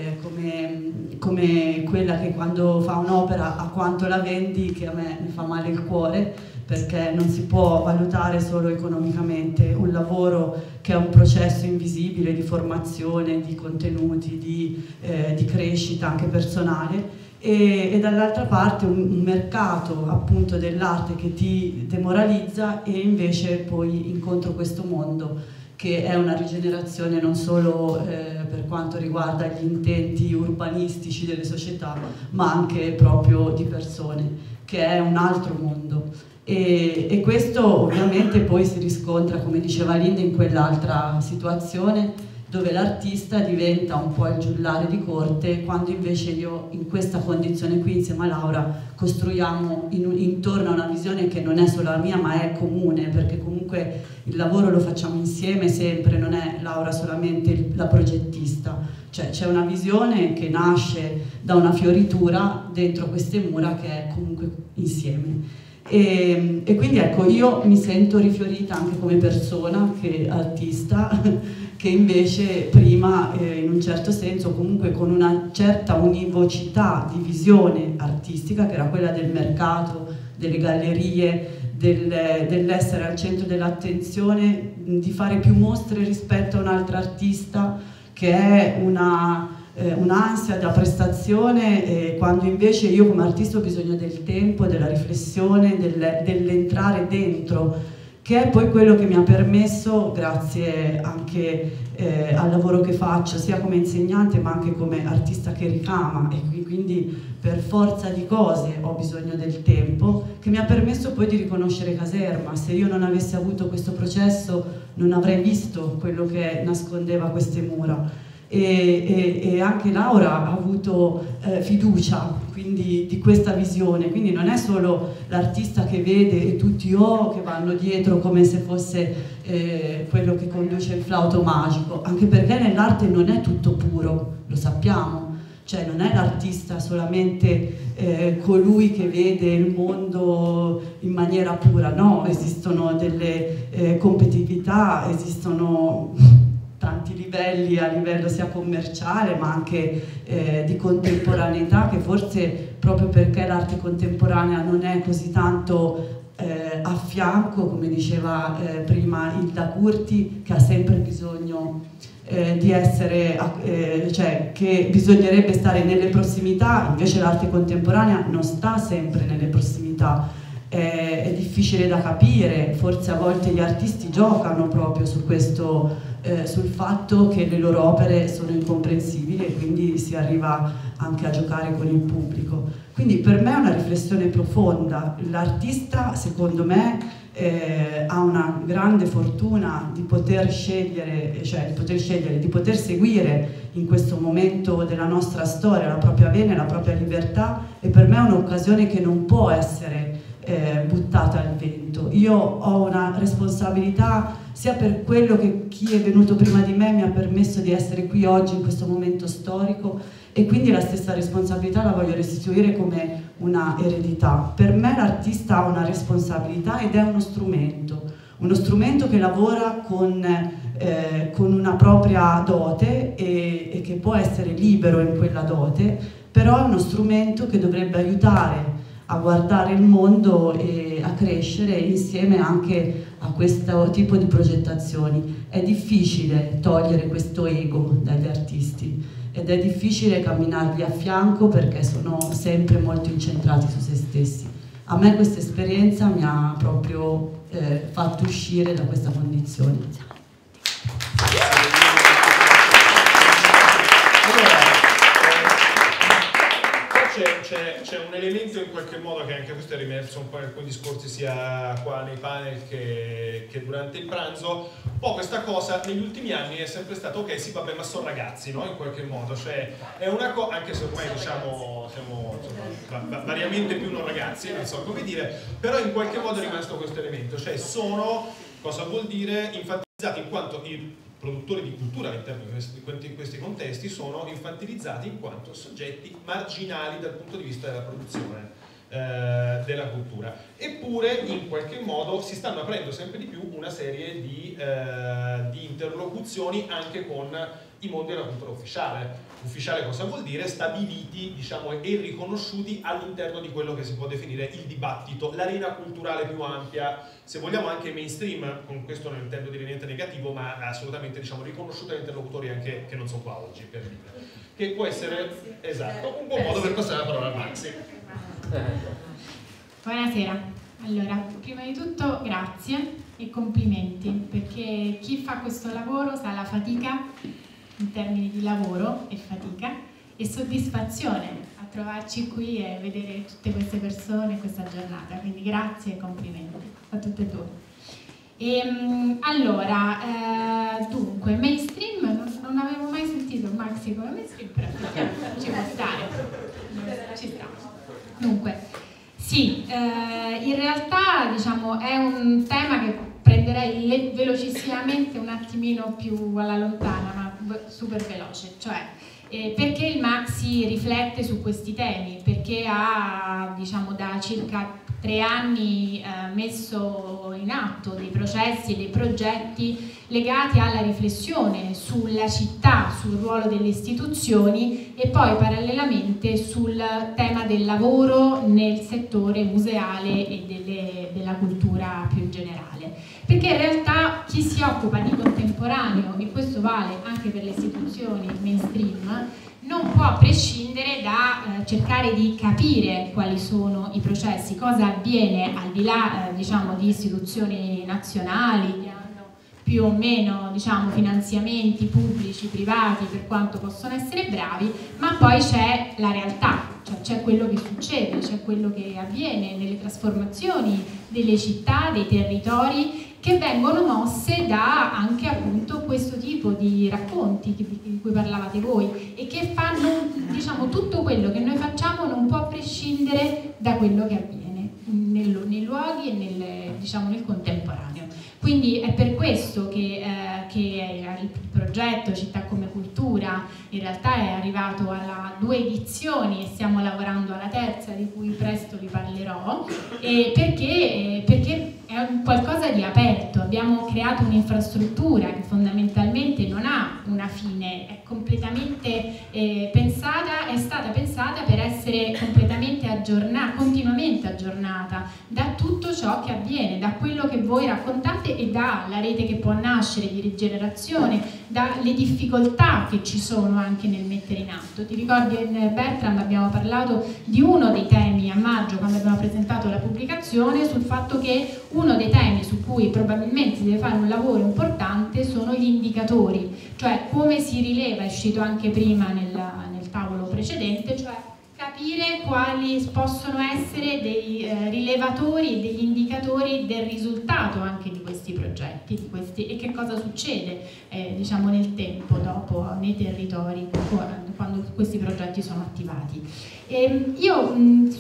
come quella che quando fa un'opera a quanto la vendi, che a me mi fa male il cuore, perché non si può valutare solo economicamente un lavoro che è un processo invisibile di formazione, di contenuti, di crescita anche personale, e dall'altra parte un mercato appunto dell'arte che ti demoralizza, e invece poi incontro questo mondo che è una rigenerazione non solo per quanto riguarda gli intenti urbanistici delle società, ma anche proprio di persone, che è un altro mondo. E questo ovviamente poi si riscontra, come diceva Linda, in quell'altra situazione dove l'artista diventa un po' il giullare di corte, quando invece io in questa condizione qui insieme a Laura costruiamo intorno a una visione che non è solo la mia ma è comune, perché comunque il lavoro lo facciamo insieme sempre, non è Laura solamente la progettista, cioè c'è una visione che nasce da una fioritura dentro queste mura che è comunque insieme. E quindi ecco, io mi sento rifiorita anche come persona che artista, che invece prima in un certo senso comunque con una certa univocità di visione artistica, che era quella del mercato, delle gallerie, dell'essere al centro dell'attenzione, di fare più mostre rispetto a un altro artista, che è un'ansia da prestazione, quando invece io come artista ho bisogno del tempo, della riflessione, dell'entrare dentro, che è poi quello che mi ha permesso, grazie anche al lavoro che faccio, sia come insegnante ma anche come artista che ricama, e quindi per forza di cose ho bisogno del tempo, che mi ha permesso poi di riconoscere Caserma. Se io non avessi avuto questo processo non avrei visto quello che nascondeva queste mura. E anche Laura ha avuto fiducia quindi di questa visione, quindi non è solo l'artista che vede e tutti che vanno dietro come se fosse quello che conduce il flauto magico, anche perché nell'arte non è tutto puro, lo sappiamo, cioè non è l'artista solamente colui che vede il mondo in maniera pura, no, esistono delle competitività, esistono tanti livelli, a livello sia commerciale ma anche di contemporaneità, che forse proprio perché l'arte contemporanea non è così tanto a fianco, come diceva prima Hilda Curti, che ha sempre bisogno di essere, cioè che bisognerebbe stare nelle prossimità, invece l'arte contemporanea non sta sempre nelle prossimità, è difficile da capire, forse a volte gli artisti giocano proprio su questo, sul fatto che le loro opere sono incomprensibili e quindi si arriva anche a giocare con il pubblico. Quindi per me è una riflessione profonda. L'artista, secondo me, ha una grande fortuna di poter scegliere, di poter seguire in questo momento della nostra storia la propria vena e la propria libertà, e per me è un'occasione che non può essere buttata al vento. Io ho una responsabilità sia per quello che chi è venuto prima di me mi ha permesso di essere qui oggi in questo momento storico, e quindi la stessa responsabilità la voglio restituire come una eredità. Per me l'artista ha una responsabilità ed è uno strumento che lavora con una propria dote e che può essere libero in quella dote, però è uno strumento che dovrebbe aiutare a guardare il mondo e a crescere insieme anche a questo tipo di progettazioni. È difficile togliere questo ego dagli artisti ed è difficile camminargli a fianco perché sono sempre molto incentrati su se stessi. A me questa esperienza mi ha proprio fatto uscire da questa condizione. C'è un elemento in qualche modo che anche questo è rimerso un po' in alcuni discorsi sia qua nei panel che durante il pranzo, un po' questa cosa negli ultimi anni è sempre stato ok, sì vabbè, ma sono ragazzi, no? In qualche modo, cioè è una cosa, anche se ormai diciamo siamo insomma, variamente più non ragazzi, non so come dire, però in qualche modo è rimasto questo elemento, cioè sono, cosa vuol dire, infantilizzati, in quanto i produttori di cultura all'interno di questi contesti sono infantilizzati in quanto soggetti marginali dal punto di vista della produzione. della cultura. Eppure in qualche modo si stanno aprendo sempre di più una serie di interlocuzioni anche con i mondi della cultura ufficiale. Ufficiale cosa vuol dire? Stabiliti, diciamo, e riconosciuti all'interno di quello che si può definire il dibattito, l'arena culturale più ampia, se vogliamo anche mainstream, con questo non intendo dire niente negativo, ma assolutamente, diciamo, riconosciuta da interlocutori anche che non sono qua oggi, per dire. Che può essere, esatto, un buon modo per passare la parola a Maxi. Buonasera. Allora, prima di tutto grazie e complimenti, perché chi fa questo lavoro sa la fatica in termini di lavoro e fatica e soddisfazione a trovarci qui e vedere tutte queste persone questa giornata, quindi grazie e complimenti a tutte e due. Allora, dunque, mainstream, non avevo mai sentito Maxi come mainstream, però ci può stare, ci sta. Dunque, sì, in realtà, diciamo, è un tema che prenderei velocissimamente un attimino più alla lontana, ma super veloce, cioè perché il Maxi riflette su questi temi, perché ha, diciamo, da circa 3 anni messo in atto dei processi e dei progetti legati alla riflessione sulla città, sul ruolo delle istituzioni e poi parallelamente sul tema del lavoro nel settore museale e della cultura più in generale. Perché in realtà chi si occupa di contemporaneo, e questo vale anche per le istituzioni mainstream, non può prescindere da cercare di capire quali sono i processi, cosa avviene al di là diciamo, di istituzioni nazionali che hanno più o meno, diciamo, finanziamenti pubblici, privati, per quanto possono essere bravi, ma poi c'è la realtà, cioè c'è quello che succede, c'è quello che avviene nelle trasformazioni delle città, dei territori, che vengono mosse da anche appunto questo tipo di racconti di cui parlavate voi e che fanno, diciamo, tutto quello che noi facciamo non può prescindere da quello che avviene nei luoghi e diciamo, nel contemporaneo. Quindi è per questo che il progetto Città come Cultura in realtà è arrivato alla 2 edizioni e stiamo lavorando alla 3ª, di cui presto vi parlerò, perché è un qualcosa di aperto. Abbiamo creato un'infrastruttura che fondamentalmente non ha una fine, è completamente pensata, è stata pensata per essere completamente aggiornata, continuamente aggiornata da tutto ciò che avviene, da quello che voi raccontate e dalla rete che può nascere di rigenerazione, dalle difficoltà che ci sono anche nel mettere in atto. Ti ricordi, Bertram, abbiamo parlato di uno dei temi a maggio quando abbiamo presentato la pubblicazione, sul fatto che uno dei temi su cui probabilmente si deve fare un lavoro importante sono gli indicatori, cioè come si rileva, è uscito anche prima nel tavolo precedente, cioè capire quali possono essere dei rilevatori, degli indicatori del risultato anche di questi progetti, e che cosa succede diciamo nel tempo, dopo, nei territori, quando questi progetti sono attivati. Io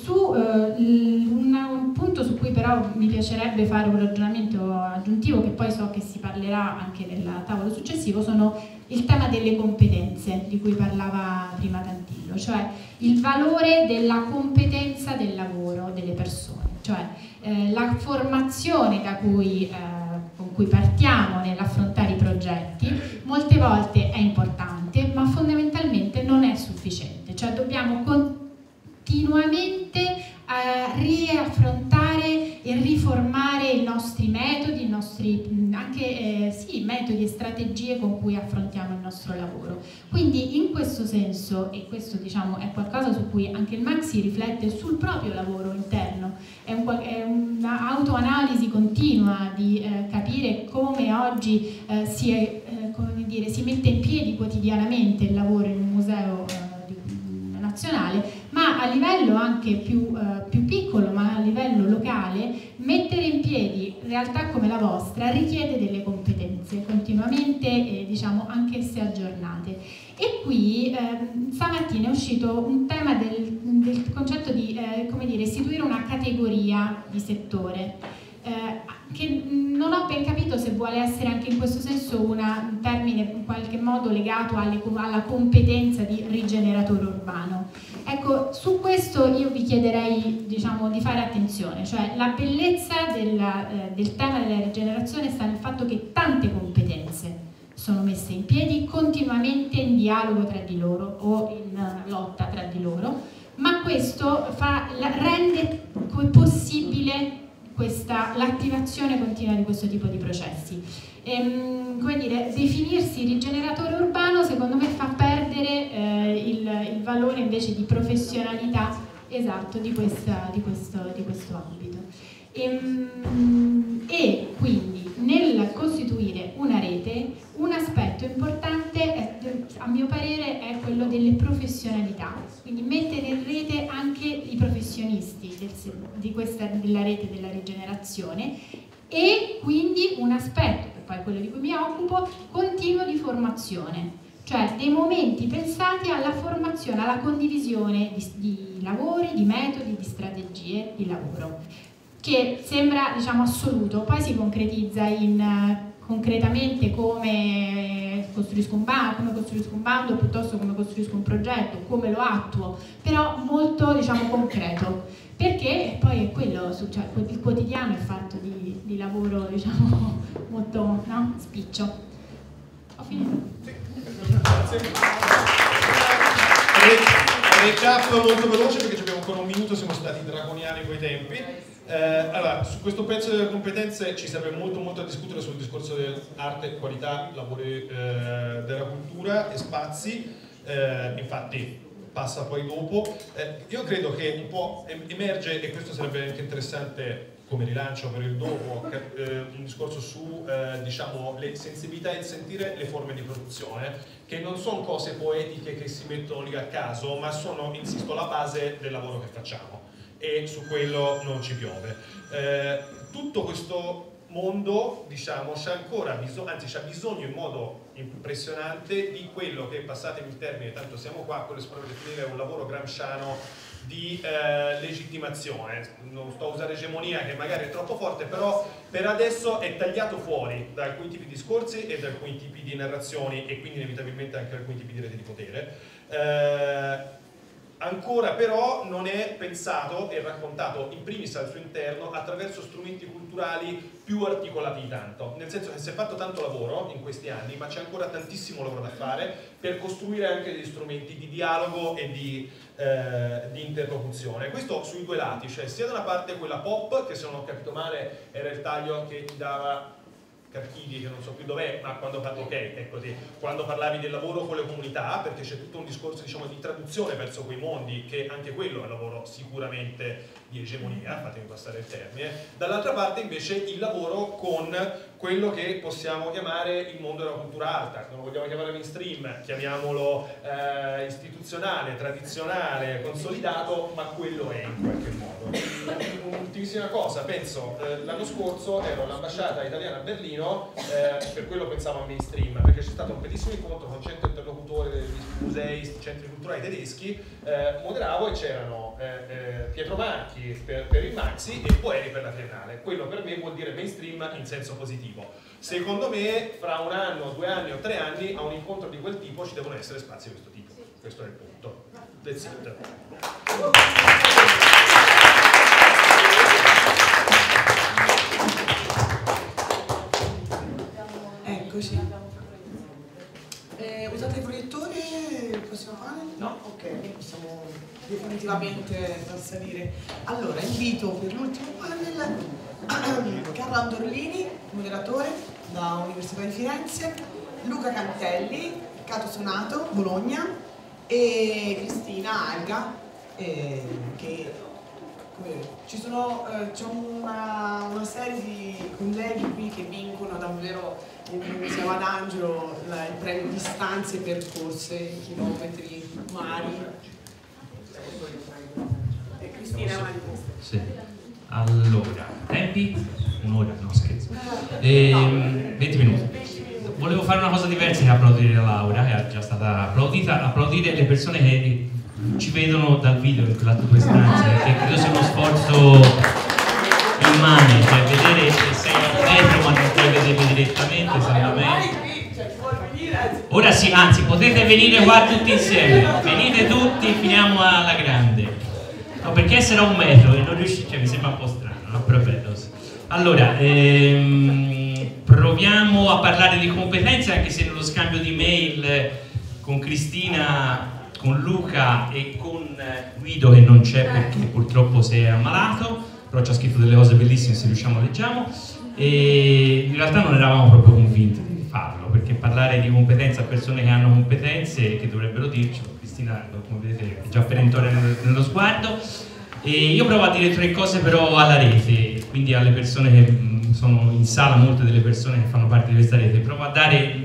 un punto su cui però mi piacerebbe fare un ragionamento aggiuntivo, che poi so che si parlerà anche nel tavolo successivo, sono il tema delle competenze di cui parlava prima Tantillo, cioè il valore della competenza del lavoro delle persone, cioè la formazione con cui partiamo nell'affrontare i progetti molte volte è importante, ma fondamentalmente non è sufficiente, cioè dobbiamo continuamente riaffrontare e riformare i nostri metodi, anche metodi e strategie con cui affrontiamo il nostro lavoro. Quindi in questo senso, e questo diciamo è qualcosa su cui anche il Maxi riflette sul proprio lavoro interno, è un'autoanalisi continua di capire come oggi si mette in piedi quotidianamente il lavoro in un museo nazionale, ma a livello anche più piccolo, ma a livello locale, mettere in piedi realtà come la vostra richiede delle competenze continuamente, diciamo anche se aggiornate. E qui stamattina è uscito un tema del concetto di come dire, istituire una categoria di settore, che non ho ben capito se vuole essere anche in questo senso un termine in qualche modo legato alla competenza di rigeneratore urbano. Ecco, su questo io vi chiederei, diciamo, di fare attenzione, cioè la bellezza del tema della rigenerazione sta nel fatto che tante competenze sono messe in piedi continuamente in dialogo tra di loro o in lotta tra di loro, ma questo rende possibile l'attivazione continua di questo tipo di processi. Come dire, definirsi rigeneratore urbano secondo me fa perdere il valore invece di professionalità esatto di questo ambito. E quindi nel costituire una rete un aspetto importante a mio parere è quello delle professionalità, quindi mettere in rete anche i professionisti della rete della rigenerazione e quindi un aspetto, che poi è quello di cui mi occupo, continuo di formazione, cioè dei momenti pensati alla formazione, alla condivisione di lavori, di metodi, di strategie di lavoro, che sembra, diciamo, assoluto, poi si concretizza concretamente come costruisco un bando, piuttosto come costruisco un progetto, come lo attuo, però molto, diciamo, concreto, perché poi è quello, cioè, il quotidiano è fatto di lavoro, diciamo, molto, no? Spiccio. Ho finito. Sì. Grazie. Recap molto veloce perché abbiamo ancora un minuto, siamo stati draconiani coi tempi. Allora, su questo pezzo delle competenze ci serve molto a discutere sul discorso dell'arte, qualità, lavori della cultura e spazi, infatti passa poi dopo. Io credo che un po' emerge, e questo sarebbe anche interessante come rilancio per il dopo, un discorso su diciamo, le sensibilità e il sentire, le forme di produzione, che non sono cose poetiche che si mettono lì a caso, ma sono, insisto, la base del lavoro che facciamo, e su quello non ci piove. Tutto questo mondo, diciamo, c'ha ancora bisogno, anzi c'ha bisogno in modo impressionante di quello che, passatemi il termine, tanto siamo qua, quello che si potrebbe definire un lavoro gramsciano di legittimazione. Non sto a usare egemonia, che magari è troppo forte, però per adesso è tagliato fuori da alcuni tipi di discorsi e da alcuni tipi di narrazioni, e quindi inevitabilmente anche da alcuni tipi di reti di potere. Ancora però non è pensato e raccontato in primis al suo interno attraverso strumenti culturali più articolati di tanto, nel senso che si è fatto tanto lavoro in questi anni, ma c'è ancora tantissimo lavoro da fare per costruire anche degli strumenti di dialogo e di interlocuzione. Questo sui due lati, cioè sia da una parte quella pop, che se non ho capito male era il taglio che ti dava Carchidi, che non so più dov'è, ma quando è così, quando parlavi del lavoro con le comunità, perché c'è tutto un discorso, diciamo, di traduzione verso quei mondi, che anche quello è un lavoro sicuramente di egemonia, fatemi passare il termine. Dall'altra parte invece il lavoro con quello che possiamo chiamare il mondo della cultura alta, non lo vogliamo chiamare mainstream, chiamiamolo istituzionale, tradizionale, consolidato, ma quello è in qualche modo. Un'ultimissima cosa, penso, l'anno scorso ero all'ambasciata italiana a Berlino, per quello pensavo a mainstream, perché c'è stato un bellissimo incontro con 100 interlocutori degli musei, centri culturali tedeschi, moderavo, e c'erano Pietro Marchi per il Maxi e Poeri per la Triennale. Quello per me vuol dire mainstream in senso positivo. Secondo me fra un anno, 2 anni o 3 anni a un incontro di quel tipo ci devono essere spazi di questo tipo. Questo è il punto. That's it. Eccoci. Usate il proiettore, il prossimo panel? No? Ok, possiamo definitivamente salire. Allora, invito per l'ultimo panel Carlo Andorlini, moderatore da Università di Firenze, Luca Cantelli, Cato Sonato, Bologna, e Cristina Alga, che c'è una serie di colleghi qui che vincono davvero insieme ad Angelo il premio Distanze Percorse, chilometri mari. E Cristina è una di queste. Sì. Allora, tempi? Un'ora, no scherzo. 20 minuti. Volevo fare una cosa diversa che applaudire Laura, che è già stata applaudita, applaudire le persone che ci vedono dal video in quella tua stanza, perché credo sia uno sforzo immane, cioè vedere che sei dietro ma non puoi vederlo direttamente, secondo me. Ora sì, anzi, potete venire qua tutti insieme. Venite tutti, finiamo alla grande. No, perché sarà un metro e non riuscite, cioè, mi sembra un po' strano, no? Però bello. Allora, proviamo a parlare di competenze, anche se nello scambio di mail con Cristina, con Luca e con Guido, che non c'è perché purtroppo si è ammalato, però ci ha scritto delle cose bellissime, se riusciamo leggiamo, e in realtà non eravamo proprio convinti di farlo, perché parlare di competenze a persone che hanno competenze, che dovrebbero dircelo, Cristina, come vedete, è già perentoria nello sguardo, e io provo a dire 3 cose però alla rete, quindi alle persone che sono in sala, molte delle persone che fanno parte di questa rete, provo a dare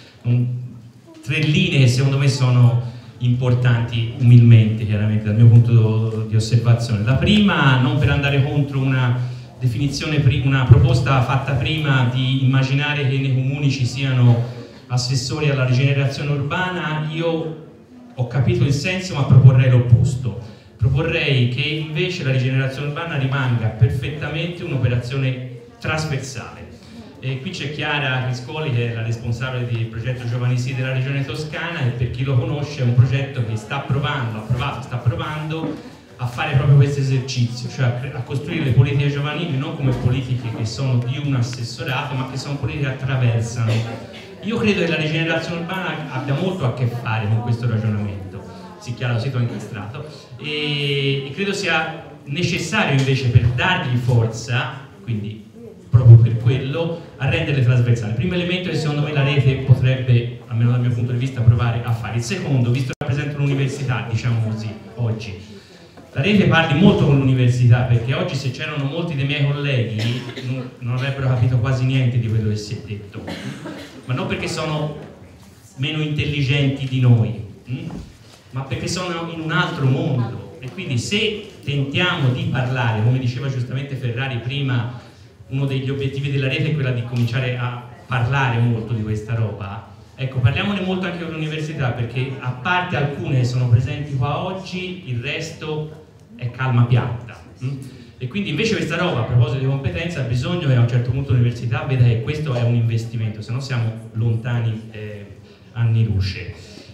3 linee che secondo me sono importanti, umilmente, chiaramente, dal mio punto di osservazione. La prima, non per andare contro una definizione, una proposta fatta prima di immaginare che nei comuni ci siano assessori alla rigenerazione urbana, io ho capito il senso, ma proporrei l'opposto. Proporrei che invece la rigenerazione urbana rimanga perfettamente un'operazione trasversale. E qui c'è Chiara Criscoli, che è la responsabile del progetto Giovani Sì della Regione Toscana, e per chi lo conosce è un progetto che sta provando a fare proprio questo esercizio, cioè a costruire le politiche giovanili non come politiche che sono di un assessorato, ma che sono politiche che attraversano. Io credo che la rigenerazione urbana abbia molto a che fare con questo ragionamento. Sì, Chiara, lo sito incastrato, e credo sia necessario invece, per dargli forza, quindi proprio per quello, a renderle trasversali. Il primo elemento che secondo me la rete potrebbe, almeno dal mio punto di vista, provare a fare. Il secondo, visto che rappresento l'università, diciamo così, oggi, la rete parli molto con l'università, perché oggi se c'erano molti dei miei colleghi non avrebbero capito quasi niente di quello che si è detto, ma non perché sono meno intelligenti di noi, ma perché sono in un altro mondo, e quindi se tentiamo di parlare, come diceva giustamente Ferrari prima, uno degli obiettivi della rete è quello di cominciare a parlare molto di questa roba. Ecco, parliamone molto anche con l'università, perché a parte alcune che sono presenti qua oggi, il resto è calma piatta. E quindi invece questa roba, a proposito di competenza, ha bisogno che a un certo punto l'università veda che questo è un investimento, se no siamo lontani anni luce.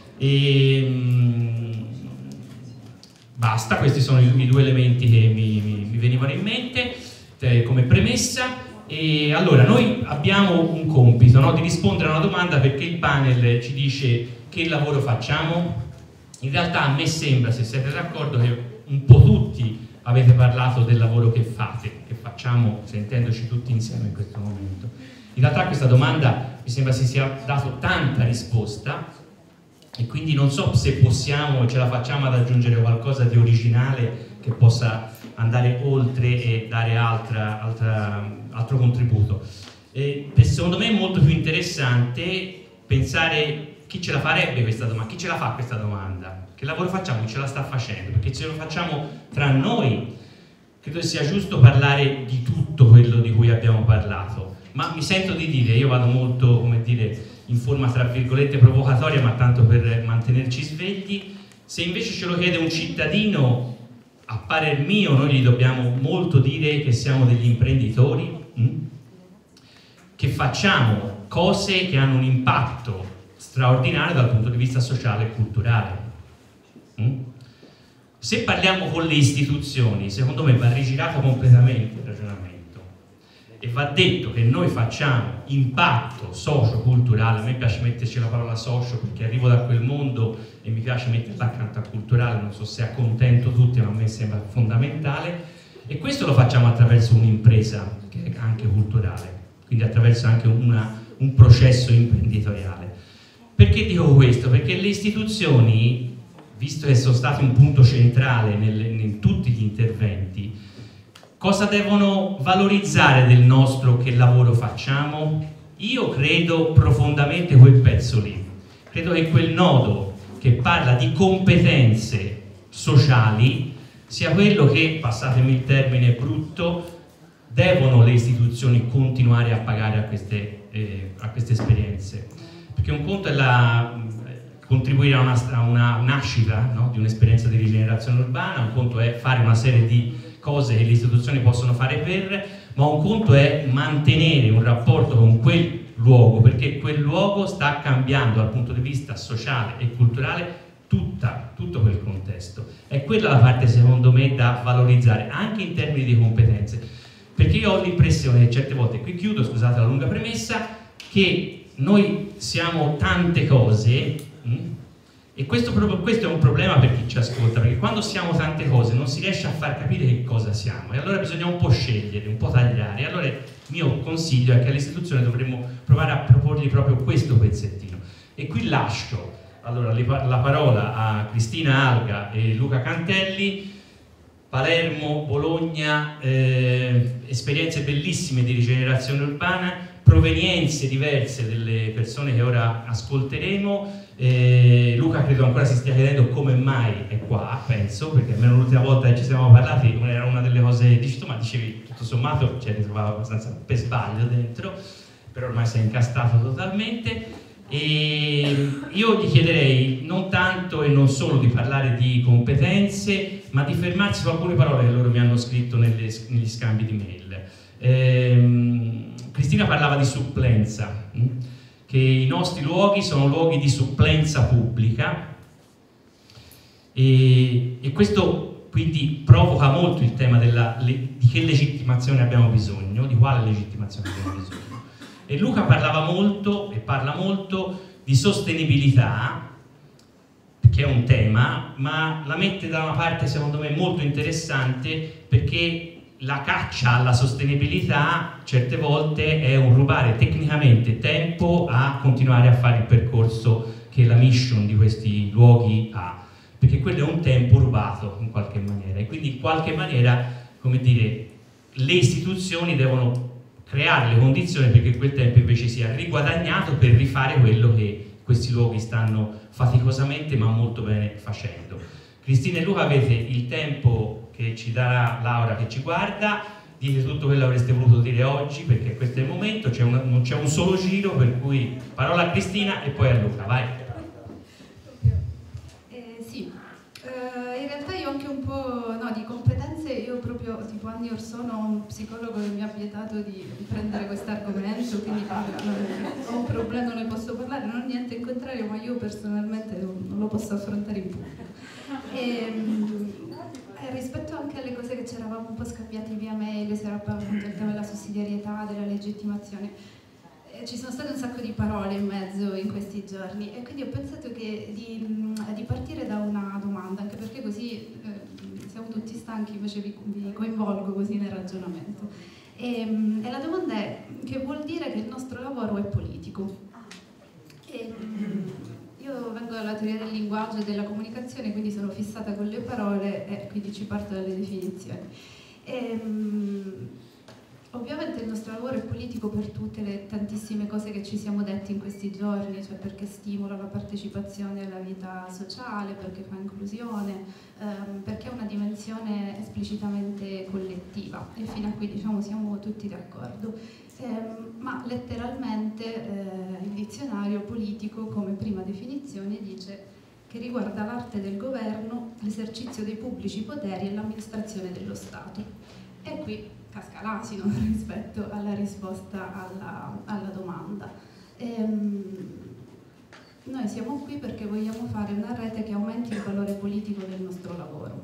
Basta, questi sono i 2 elementi che mi venivano in mente come premessa. E allora noi abbiamo un compito, no? Di rispondere a una domanda, perché il panel ci dice che lavoro facciamo. In realtà a me sembra, se siete d'accordo, che un po' tutti avete parlato del lavoro che fate, che facciamo sentendoci tutti insieme in questo momento. In realtà a questa domanda mi sembra si sia dato tanta risposta, e quindi non so se possiamo, ce la facciamo ad aggiungere qualcosa di originale che possa andare oltre e dare altro contributo. Secondo me è molto più interessante pensare chi ce la farebbe questa domanda, chi ce la fa questa domanda, che lavoro facciamo, chi ce la sta facendo, perché se lo facciamo tra noi credo sia giusto parlare di tutto quello di cui abbiamo parlato, ma mi sento di dire, io vado molto, come dire, in forma tra virgolette provocatoria, ma tanto per mantenerci svegli, se invece ce lo chiede un cittadino, a parer mio noi gli dobbiamo molto dire che siamo degli imprenditori, che facciamo cose che hanno un impatto straordinario dal punto di vista sociale e culturale. Se parliamo con le istituzioni, secondo me va rigirato completamente il ragionamento e va detto che noi facciamo impatto socio-culturale. A me piace metterci la parola socio perché arrivo da quel mondo e mi piace metterla accanto a culturale, non so se accontento tutti, ma a me sembra fondamentale, e questo lo facciamo attraverso un'impresa che è anche culturale, quindi attraverso anche un processo imprenditoriale. Perché dico questo? Perché le istituzioni, visto che sono state un punto centrale in tutti gli interventi, cosa devono valorizzare del nostro che lavoro facciamo? Io credo profondamente quel pezzo lì, credo che quel nodo che parla di competenze sociali sia quello che, passatemi il termine brutto, devono le istituzioni continuare a pagare a queste esperienze. Perché un conto è contribuire a una nascita, no? Di un'esperienza di rigenerazione urbana, un conto è fare una serie di cose che le istituzioni possono fare ma un conto è mantenere un rapporto con quel luogo, perché quel luogo sta cambiando dal punto di vista sociale e culturale tutto quel contesto. È quella la parte secondo me da valorizzare anche in termini di competenze, perché io ho l'impressione certe volte, qui chiudo, scusate la lunga premessa, che noi siamo tante cose e questo è un problema per chi ci ascolta, perché quando siamo tante cose non si riesce a far capire che cosa siamo e allora bisogna un po' scegliere, un po' tagliare. E allora il mio consiglio è che all'istituzione dovremmo provare a proporgli proprio questo pezzettino. E qui lascio allora la parola a Cristina Alga e Luca Cantelli. Palermo, Bologna, esperienze bellissime di rigenerazione urbana, provenienze diverse delle persone che ora ascolteremo. Luca credo ancora si stia chiedendo come mai è qua, penso, perché almeno l'ultima volta che ci siamo parlati era una delle cose, dici tu, ma dicevi tutto sommato ti ritrovavo abbastanza per sbaglio dentro, però ormai sei incastrato totalmente. E io gli chiederei non tanto e non solo di parlare di competenze, ma di fermarsi su alcune parole che loro mi hanno scritto negli scambi di mail. Cristina parlava di supplenza, che i nostri luoghi sono luoghi di supplenza pubblica e questo quindi provoca molto il tema di che legittimazione abbiamo bisogno, di quale legittimazione abbiamo bisogno. E Luca parlava molto e parla molto di sostenibilità, che è un tema, ma la mette da una parte secondo me molto interessante, perché la caccia alla sostenibilità certe volte è un rubare tecnicamente tempo a continuare a fare il percorso che la mission di questi luoghi ha, perché quello è un tempo rubato in qualche maniera e quindi in qualche maniera, come dire, le istituzioni devono creare le condizioni perché quel tempo invece sia riguadagnato per rifare quello che questi luoghi stanno faticosamente ma molto bene facendo. Cristina e Luca, avete il tempo che ci darà Laura che ci guarda, dite tutto quello che avreste voluto dire oggi perché questo è il momento, non c'è un solo giro, per cui parola a Cristina e poi a Luca, vai. Sì, in realtà io anche un po' di competenze, io proprio tipo anni or sono un psicologo che mi ha vietato di prendere questo argomento, quindi ho un problema, non ne posso parlare, non ho niente in contrario, ma io personalmente non lo posso affrontare in pubblico. Rispetto anche alle cose che ci eravamo un po' scambiati via mail, si era appunto il tema della sussidiarietà, della legittimazione, ci sono state un sacco di parole in mezzo in questi giorni e quindi ho pensato che di partire da una domanda, anche perché così siamo tutti stanchi, invece vi coinvolgo così nel ragionamento. E la domanda è: che vuol dire che il nostro lavoro è politico? Io vengo dalla teoria del linguaggio e della comunicazione, quindi sono fissata con le parole e quindi ci parto dalle definizioni. Ovviamente il nostro lavoro è politico per tutte le tantissime cose che ci siamo detti in questi giorni, cioè perché stimola la partecipazione alla vita sociale, perché fa inclusione, perché ha una dimensione esplicitamente collettiva e fino a qui diciamo siamo tutti d'accordo. Ma letteralmente il dizionario politico come prima definizione dice che riguarda l'arte del governo, l'esercizio dei pubblici poteri e l'amministrazione dello Stato. E qui casca l'asino rispetto alla risposta alla domanda. Noi siamo qui perché vogliamo fare una rete che aumenti il valore politico del nostro lavoro.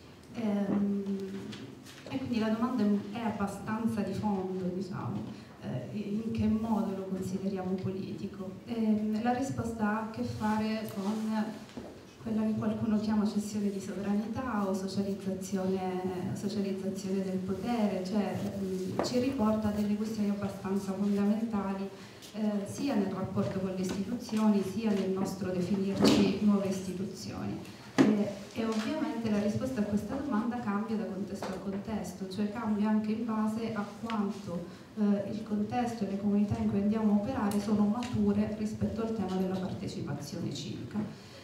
E quindi la domanda è abbastanza di fondo, diciamo, in che modo lo consideriamo politico? La risposta ha a che fare con quella che qualcuno chiama cessione di sovranità o socializzazione del potere, cioè ci riporta a delle questioni abbastanza fondamentali sia nel rapporto con le istituzioni sia nel nostro definirci nuove istituzioni. E ovviamente la risposta a questa domanda cambia da contesto a contesto, cioè cambia anche in base a quanto il contesto e le comunità in cui andiamo a operare sono mature rispetto al tema della partecipazione civica.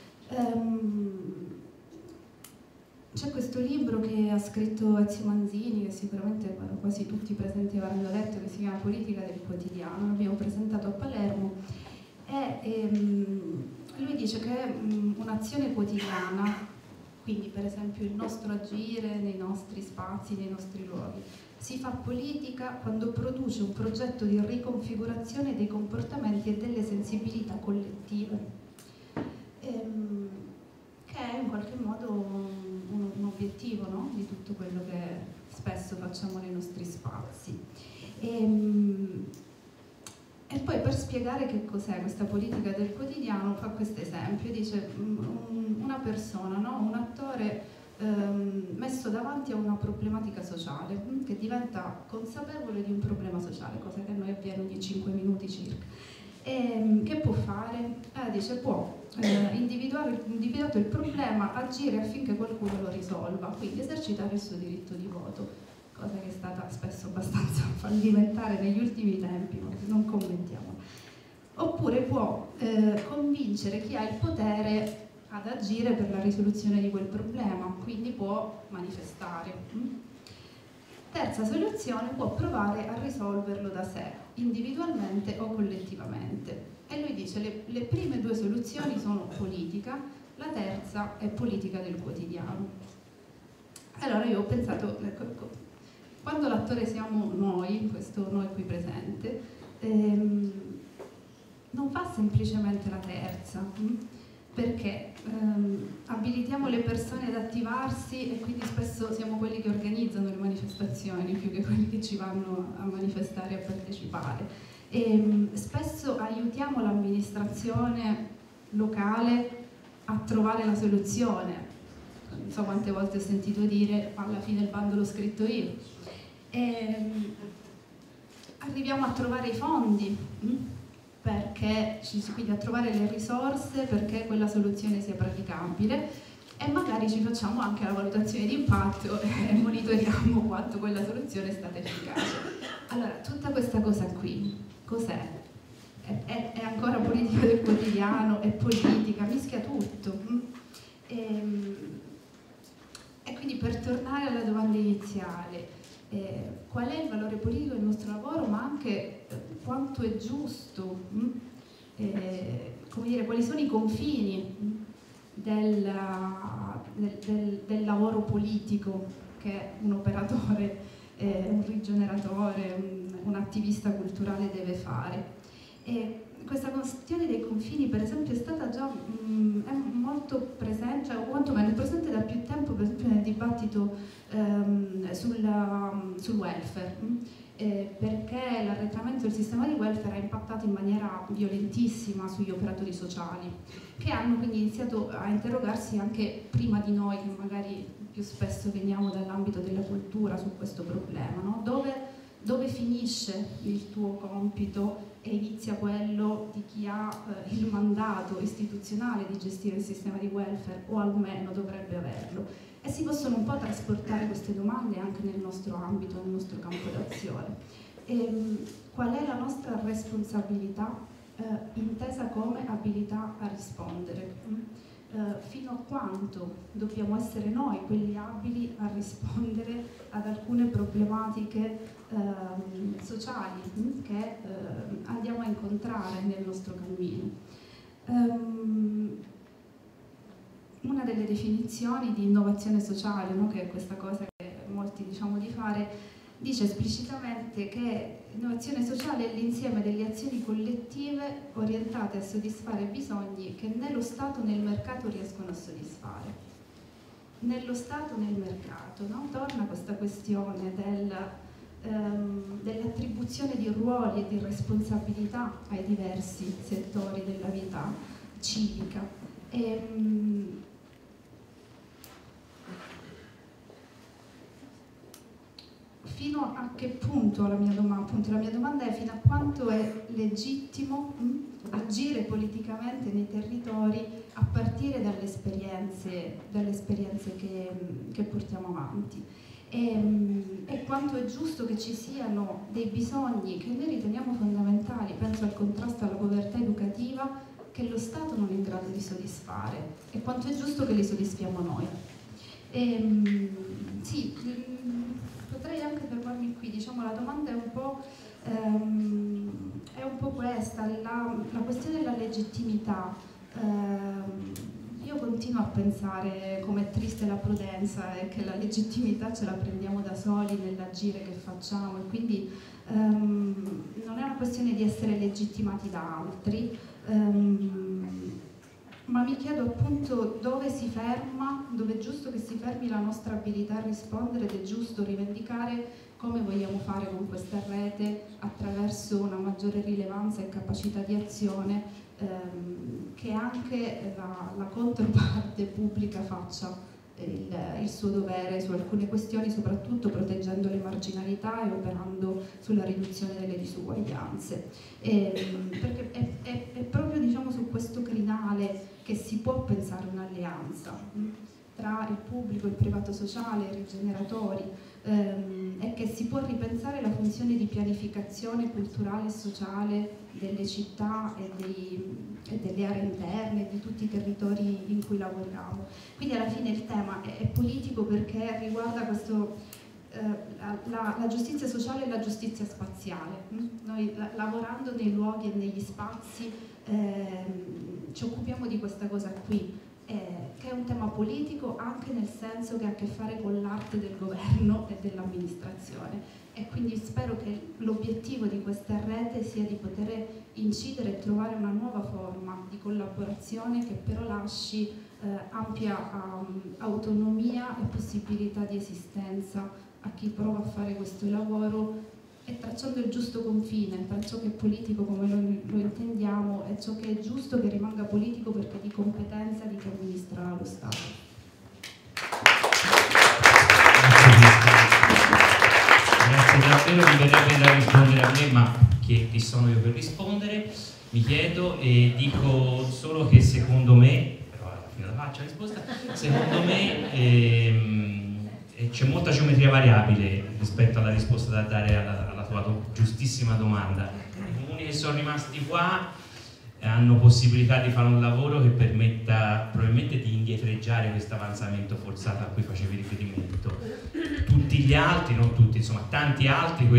C'è questo libro che ha scritto Ezio Manzini, che sicuramente quasi tutti presenti avranno letto, che si chiama Politica del quotidiano, l'abbiamo presentato a Palermo e lui dice che un'azione quotidiana, quindi per esempio il nostro agire nei nostri spazi, nei nostri luoghi, Si fa politica quando produce un progetto di riconfigurazione dei comportamenti e delle sensibilità collettive, che è in qualche modo un obiettivo, no? Di tutto quello che spesso facciamo nei nostri spazi. E poi, per spiegare che cos'è questa politica del quotidiano, fa questo esempio, dice una persona, no? Un attore messo davanti a una problematica sociale, che diventa consapevole di un problema sociale, cosa che a noi avviene ogni 5 minuti circa. Che può fare? Dice può, individuato il problema, agire affinché qualcuno lo risolva, quindi esercitare il suo diritto di voto, cosa che è stata spesso abbastanza fallimentare negli ultimi tempi, ma non commentiamo. Oppure può convincere chi ha il potere ad agire per la risoluzione di quel problema, quindi può manifestare. Terza soluzione, può provare a risolverlo da sé, individualmente o collettivamente. E lui dice le prime due soluzioni sono politica, la terza è politica del quotidiano. Allora io ho pensato, ecco, quando l'attore siamo noi, questo noi qui presente, non fa semplicemente la terza, perché abilitiamo le persone ad attivarsi e quindi spesso siamo quelli che organizzano le manifestazioni più che quelli che ci vanno a manifestare e a partecipare. Spesso aiutiamo l'amministrazione locale a trovare la soluzione. Non so quante volte ho sentito dire alla fine il bando l'ho scritto io. Arriviamo a trovare i fondi, quindi a trovare le risorse perché quella soluzione sia praticabile, e magari ci facciamo anche la valutazione di impatto e monitoriamo quanto quella soluzione è stata efficace. Allora, tutta questa cosa qui, cos'è? È ancora politica del quotidiano, è politica, mischia tutto. E quindi, per tornare alla domanda iniziale, qual è il valore politico del nostro lavoro, ma anche quanto è giusto, come dire, quali sono i confini del lavoro politico che un operatore, un rigeneratore, un attivista culturale deve fare. E questa questione dei confini, per esempio, è stata già è molto presente, cioè, o quantomeno è presente da più tempo, per esempio nel dibattito sul welfare, perché l'arretramento del sistema di welfare ha impattato in maniera violentissima sugli operatori sociali, che hanno quindi iniziato a interrogarsi anche prima di noi, che magari più spesso veniamo dall'ambito della cultura, su questo problema, no? Dove finisce il tuo compito e inizia quello di chi ha il mandato istituzionale di gestire il sistema di welfare, o almeno dovrebbe averlo. E si possono un po' trasportare queste domande anche nel nostro ambito, nel nostro campo d'azione. Qual è la nostra responsabilità intesa come abilità a rispondere? Fino a quanto dobbiamo essere noi quelli abili a rispondere ad alcune problematiche sociali che andiamo a incontrare nel nostro cammino. Una delle definizioni di innovazione sociale, no, che è questa cosa che molti diciamo di fare, dice esplicitamente che l'innovazione sociale è l'insieme delle azioni collettive orientate a soddisfare bisogni che né lo Stato né il mercato riescono a soddisfare. Nello Stato né il mercato, no? Torna questa questione dell'attribuzione di ruoli e di responsabilità ai diversi settori della vita civica. Fino a che punto, la mia domanda è fino a quanto è legittimo agire politicamente nei territori a partire dalle esperienze che portiamo avanti, e quanto è giusto che ci siano dei bisogni che noi riteniamo fondamentali, penso al contrasto alla povertà educativa, che lo Stato non è in grado di soddisfare, e quanto è giusto che li soddisfiamo noi. Sì, potrei anche fermarmi qui, diciamo la domanda è un po' questa, la questione della legittimità. io continuo a pensare com'è triste la prudenza e che la legittimità ce la prendiamo da soli nell'agire che facciamo, e quindi non è una questione di essere legittimati da altri, ma mi chiedo appunto dove si ferma, dove è giusto che si fermi la nostra abilità a rispondere, ed è giusto rivendicare come vogliamo fare con questa rete attraverso una maggiore rilevanza e capacità di azione, che anche la controparte pubblica faccia il suo dovere su alcune questioni, soprattutto proteggendo le marginalità e operando sulla riduzione delle disuguaglianze. Perché è proprio, diciamo, su questo crinale che si può pensare un'alleanza tra il pubblico, il privato sociale, i rigeneratori, e che si può ripensare la funzione di pianificazione culturale e sociale delle città e delle aree interne, di tutti i territori in cui lavoriamo. Quindi alla fine il tema è politico perché riguarda questo, la giustizia sociale e la giustizia spaziale. Noi lavorando nei luoghi e negli spazi ci occupiamo di questa cosa qui, che è un tema politico anche nel senso che ha a che fare con l'arte del governo e dell'amministrazione, e quindi spero che l'obiettivo di questa rete sia di poter incidere e trovare una nuova forma di collaborazione che però lasci ampia autonomia e possibilità di esistenza a chi prova a fare questo lavoro, e tracciando il giusto confine tra ciò che è politico come lo intendiamo e ciò che è giusto che rimanga politico perché di competenza di chi amministra lo Stato. Grazie davvero, mi verrebbe da rispondere a me, ma chi sono io per rispondere? Mi chiedo e dico solo che secondo me, però alla fine la faccio la risposta, secondo me c'è molta geometria variabile rispetto alla risposta da dare alla tua giustissima domanda. I comuni che sono rimasti qua hanno possibilità di fare un lavoro che permetta probabilmente di indietreggiare questo avanzamento forzato a cui facevi riferimento. Tutti gli altri, non tutti, insomma tanti altri,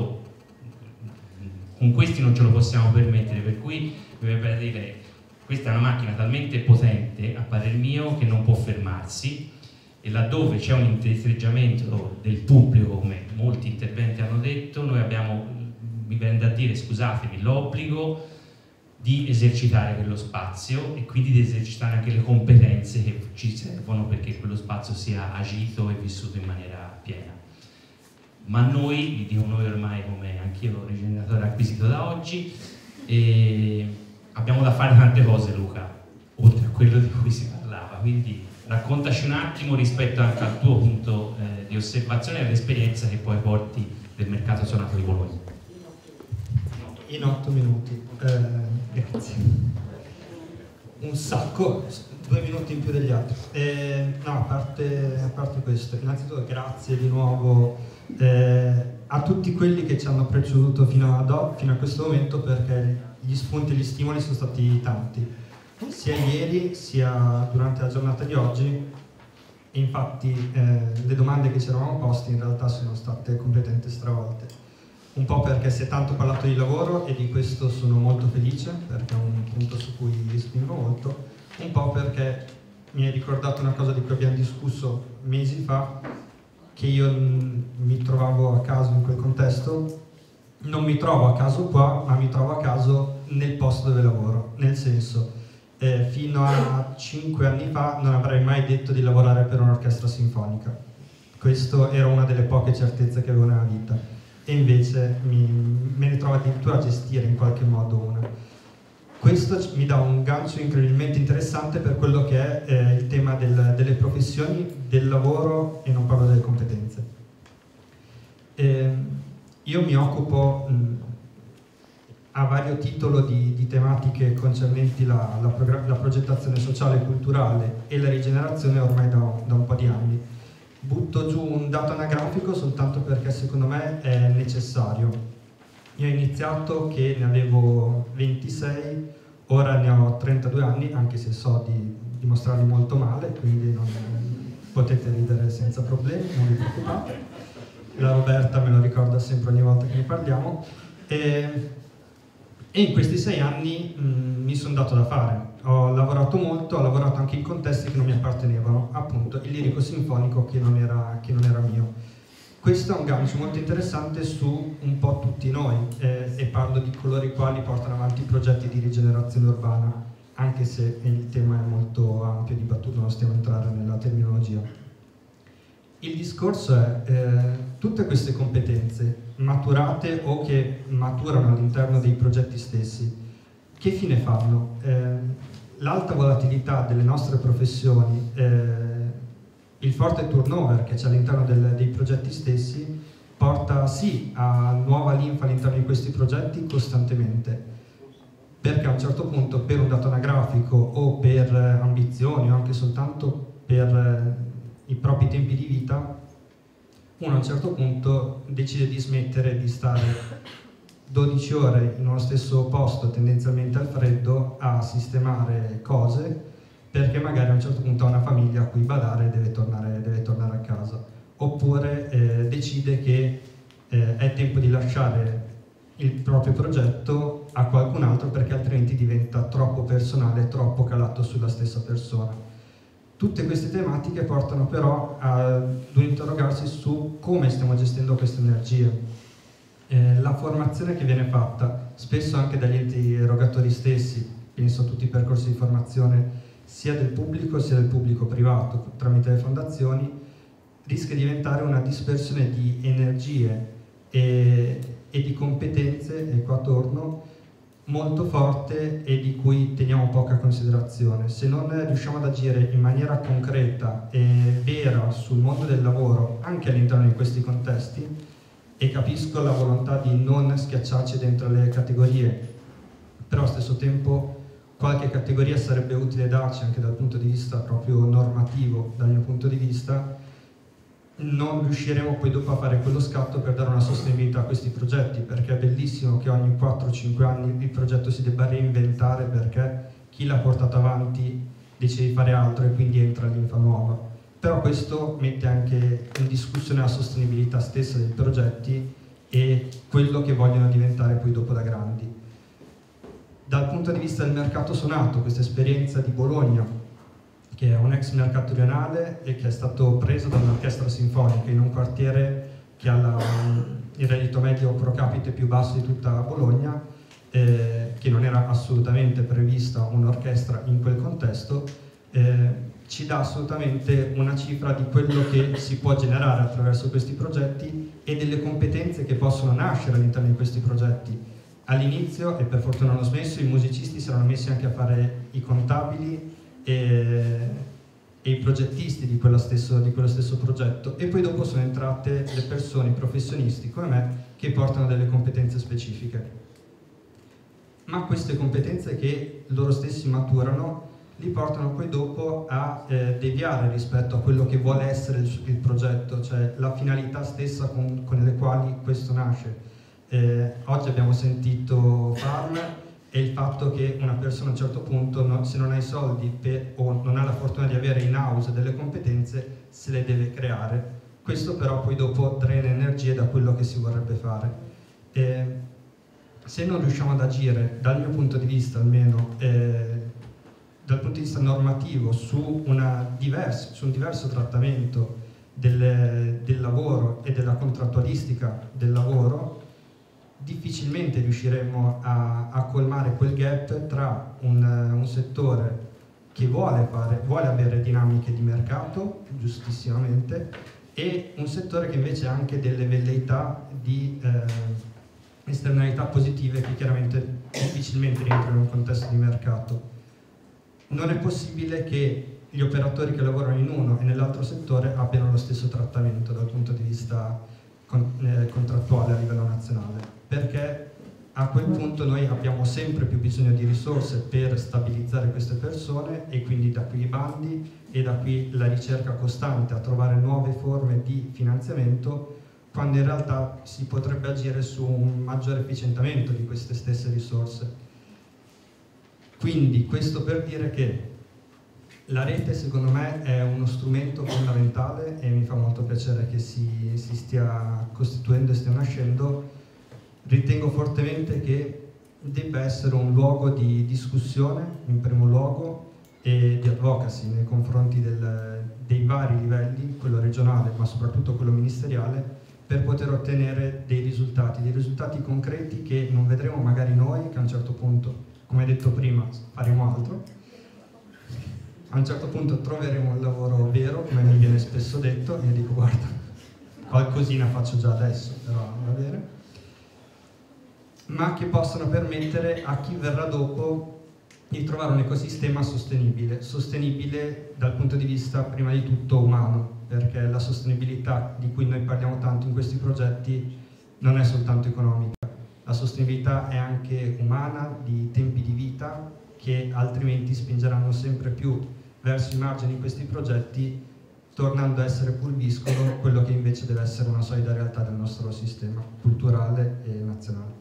con questi non ce lo possiamo permettere, per cui mi verrebbe da dire questa è una macchina talmente potente a parer mio che non può fermarsi, e laddove c'è un indietreggiamento del pubblico, come molti interventi hanno detto, noi abbiamo, mi viene da dire, scusatemi, l'obbligo di esercitare quello spazio e quindi di esercitare anche le competenze che ci servono perché quello spazio sia agito e vissuto in maniera piena. Ma noi, vi dico noi ormai come anch'io rigeneratore acquisito da oggi, abbiamo da fare tante cose, Luca, oltre a quello di cui si parlava, quindi raccontaci un attimo rispetto anche al tuo punto di osservazione e all'esperienza che poi porti del mercato suonato di Bologna. In 8 minuti, grazie. Un sacco, 2 minuti in più degli altri. No, a parte questo, innanzitutto grazie di nuovo a tutti quelli che ci hanno preceduto fino a questo momento, perché gli spunti e gli stimoli sono stati tanti, sia ieri sia durante la giornata di oggi, e infatti le domande che ci eravamo poste in realtà sono state completamente stravolte. Un po' perché si è tanto parlato di lavoro e di questo sono molto felice perché è un punto su cui spingo molto, un po' perché mi hai ricordato una cosa di cui abbiamo discusso mesi fa, che io mi trovavo a caso in quel contesto. Non mi trovo a caso qua, ma mi trovo a caso nel posto dove lavoro, nel senso fino a 5 anni fa non avrei mai detto di lavorare per un'orchestra sinfonica. Questa era una delle poche certezze che avevo nella vita, e invece me ne trovo addirittura a gestire in qualche modo una. Questo mi dà un gancio incredibilmente interessante per quello che è il tema delle professioni, del lavoro, e non parlo delle competenze. Io mi occupo a vario titolo di tematiche concernenti la progettazione sociale e culturale e la rigenerazione ormai da un po' di anni. Butto giù un dato anagrafico soltanto perché secondo me è necessario. Io ho iniziato che ne avevo 26, ora ne ho 32 anni, anche se so di dimostrarli molto male, quindi non potete ridere senza problemi, non vi preoccupate. La Roberta me lo ricorda sempre ogni volta che ne parliamo. E in questi 6 anni mi sono dato da fare. Ho lavorato molto, ho lavorato anche in contesti che non mi appartenevano, appunto il lirico sinfonico che non era mio. Questo è un gancio molto interessante su un po' tutti noi, e parlo di coloro i quali portano avanti progetti di rigenerazione urbana, anche se il tema è molto ampio e dibattuto, non stiamo a entrare nella terminologia. Il discorso è tutte queste competenze maturate o che maturano all'interno dei progetti stessi, che fine fanno? L'alta volatilità delle nostre professioni, il forte turnover che c'è all'interno dei progetti stessi porta sì a nuova linfa all'interno di questi progetti costantemente, perché a un certo punto per un dato anagrafico o per ambizioni o anche soltanto per i propri tempi di vita, uno a un certo punto decide di smettere di stare 12 ore in uno stesso posto, tendenzialmente al freddo, a sistemare cose, perché magari a un certo punto ha una famiglia a cui badare e deve tornare a casa. Oppure decide che è tempo di lasciare il proprio progetto a qualcun altro perché altrimenti diventa troppo personale, troppo calato sulla stessa persona. Tutte queste tematiche portano però ad interrogarsi su come stiamo gestendo queste energie. La formazione che viene fatta, spesso anche dagli enti erogatori stessi, penso a tutti i percorsi di formazione sia del pubblico privato, tramite le fondazioni, rischia di diventare una dispersione di energie e di competenze, qua torno, molto forte e di cui teniamo poca considerazione. Se non riusciamo ad agire in maniera concreta e vera sul mondo del lavoro, anche all'interno di questi contesti, e capisco la volontà di non schiacciarci dentro le categorie, però allo stesso tempo qualche categoria sarebbe utile darci anche dal punto di vista proprio normativo, dal mio punto di vista, non riusciremo poi dopo a fare quello scatto per dare una sostenibilità a questi progetti, perché è bellissimo che ogni 4-5 anni il progetto si debba reinventare perché chi l'ha portato avanti decide di fare altro e quindi entra linfa nuova. Però questo mette anche in discussione la sostenibilità stessa dei progetti e quello che vogliono diventare poi dopo da grandi. Dal punto di vista del mercato suonato, questa esperienza di Bologna, che è un ex mercato rionale e che è stato preso da un'orchestra sinfonica in un quartiere che ha il reddito medio pro capite più basso di tutta Bologna, che non era assolutamente prevista un'orchestra in quel contesto, ci dà assolutamente una cifra di quello che si può generare attraverso questi progetti e delle competenze che possono nascere all'interno di questi progetti. All'inizio, e per fortuna hanno smesso, i musicisti si erano messi anche a fare i contabili e i progettisti di quello stesso progetto, e poi dopo sono entrate le persone, i professionisti come me, che portano delle competenze specifiche. Ma queste competenze che loro stessi maturano li portano poi dopo a deviare rispetto a quello che vuole essere il progetto, cioè la finalità stessa con le quali questo nasce. Oggi abbiamo sentito Farm e il fatto che una persona a un certo punto, se non ha i soldi o non ha la fortuna di avere in house delle competenze, se le deve creare. Questo però poi dopo drena energie da quello che si vorrebbe fare. Se non riusciamo ad agire, dal mio punto di vista almeno, dal punto di vista normativo, su un diverso trattamento del lavoro e della contrattualistica del lavoro, difficilmente riusciremo a colmare quel gap tra un settore che vuole avere dinamiche di mercato, giustissimamente, e un settore che invece ha anche delle velleità di esternalità positive che chiaramente difficilmente rientrano in un contesto di mercato. Non è possibile che gli operatori che lavorano in uno e nell'altro settore abbiano lo stesso trattamento dal punto di vista contrattuale a livello nazionale, perché a quel punto noi abbiamo sempre più bisogno di risorse per stabilizzare queste persone, e quindi da qui i bandi e da qui la ricerca costante a trovare nuove forme di finanziamento, quando in realtà si potrebbe agire su un maggiore efficientamento di queste stesse risorse. Quindi questo per dire che la rete secondo me è uno strumento fondamentale e mi fa molto piacere che si stia costituendo e stia nascendo. Ritengo fortemente che debba essere un luogo di discussione in primo luogo e di advocacy nei confronti dei vari livelli, quello regionale ma soprattutto quello ministeriale, per poter ottenere dei risultati concreti che non vedremo magari noi, che a un certo punto, come detto prima, faremo altro. A un certo punto troveremo un lavoro vero, come mi viene spesso detto, e io dico guarda, qualcosina faccio già adesso, però va bene, ma che possano permettere a chi verrà dopo di trovare un ecosistema sostenibile dal punto di vista prima di tutto umano, perché la sostenibilità di cui noi parliamo tanto in questi progetti non è soltanto economica, la sostenibilità è anche umana, di tempi di vita che altrimenti spingeranno sempre più verso i margini di questi progetti, tornando a essere pulviscolo quello che invece deve essere una solida realtà del nostro sistema culturale e nazionale.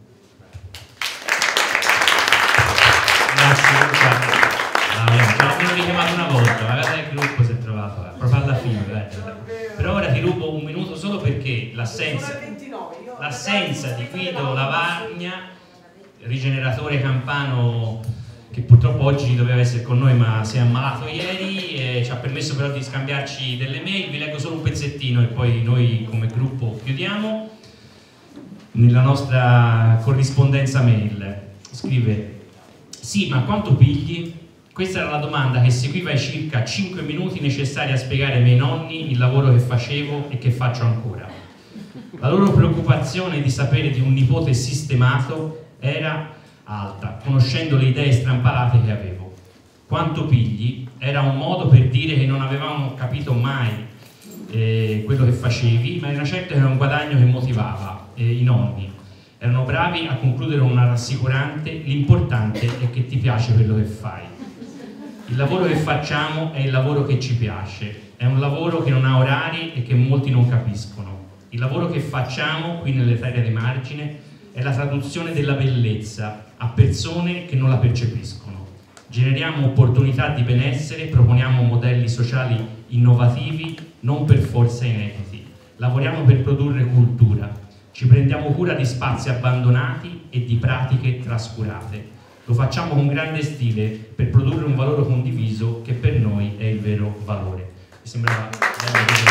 Grazie Luca. L'abbiamo richiamato una volta, magari il gruppo si è trovato proprio alla fine, però ora ti rubo un minuto solo perché l'assenza di Guido Lavagna, rigeneratore campano, che purtroppo oggi doveva essere con noi ma si è ammalato ieri, e ci ha permesso però di scambiarci delle mail. Vi leggo solo un pezzettino e poi noi come gruppo chiudiamo. Nella nostra corrispondenza mail scrive: sì, ma quanto pigli? Questa era la domanda che seguiva i circa 5 minuti necessari a spiegare ai miei nonni il lavoro che facevo e che faccio ancora. La loro preoccupazione di sapere di un nipote sistemato era alta, conoscendo le idee strampalate che avevo. Quanto pigli era un modo per dire che non avevamo capito mai quello che facevi, ma era certo che era un guadagno che motivava i nonni. Erano bravi a concludere una rassicurante: l'importante è che ti piace quello che fai. Il lavoro che facciamo è il lavoro che ci piace, è un lavoro che non ha orari e che molti non capiscono. Il lavoro che facciamo qui nelle terre di margine è la traduzione della bellezza a persone che non la percepiscono. Generiamo opportunità di benessere, proponiamo modelli sociali innovativi, non per forza inediti. Lavoriamo per produrre cultura. Ci prendiamo cura di spazi abbandonati e di pratiche trascurate. Lo facciamo con grande stile per produrre un valore condiviso che per noi è il vero valore. Mi sembrava bello.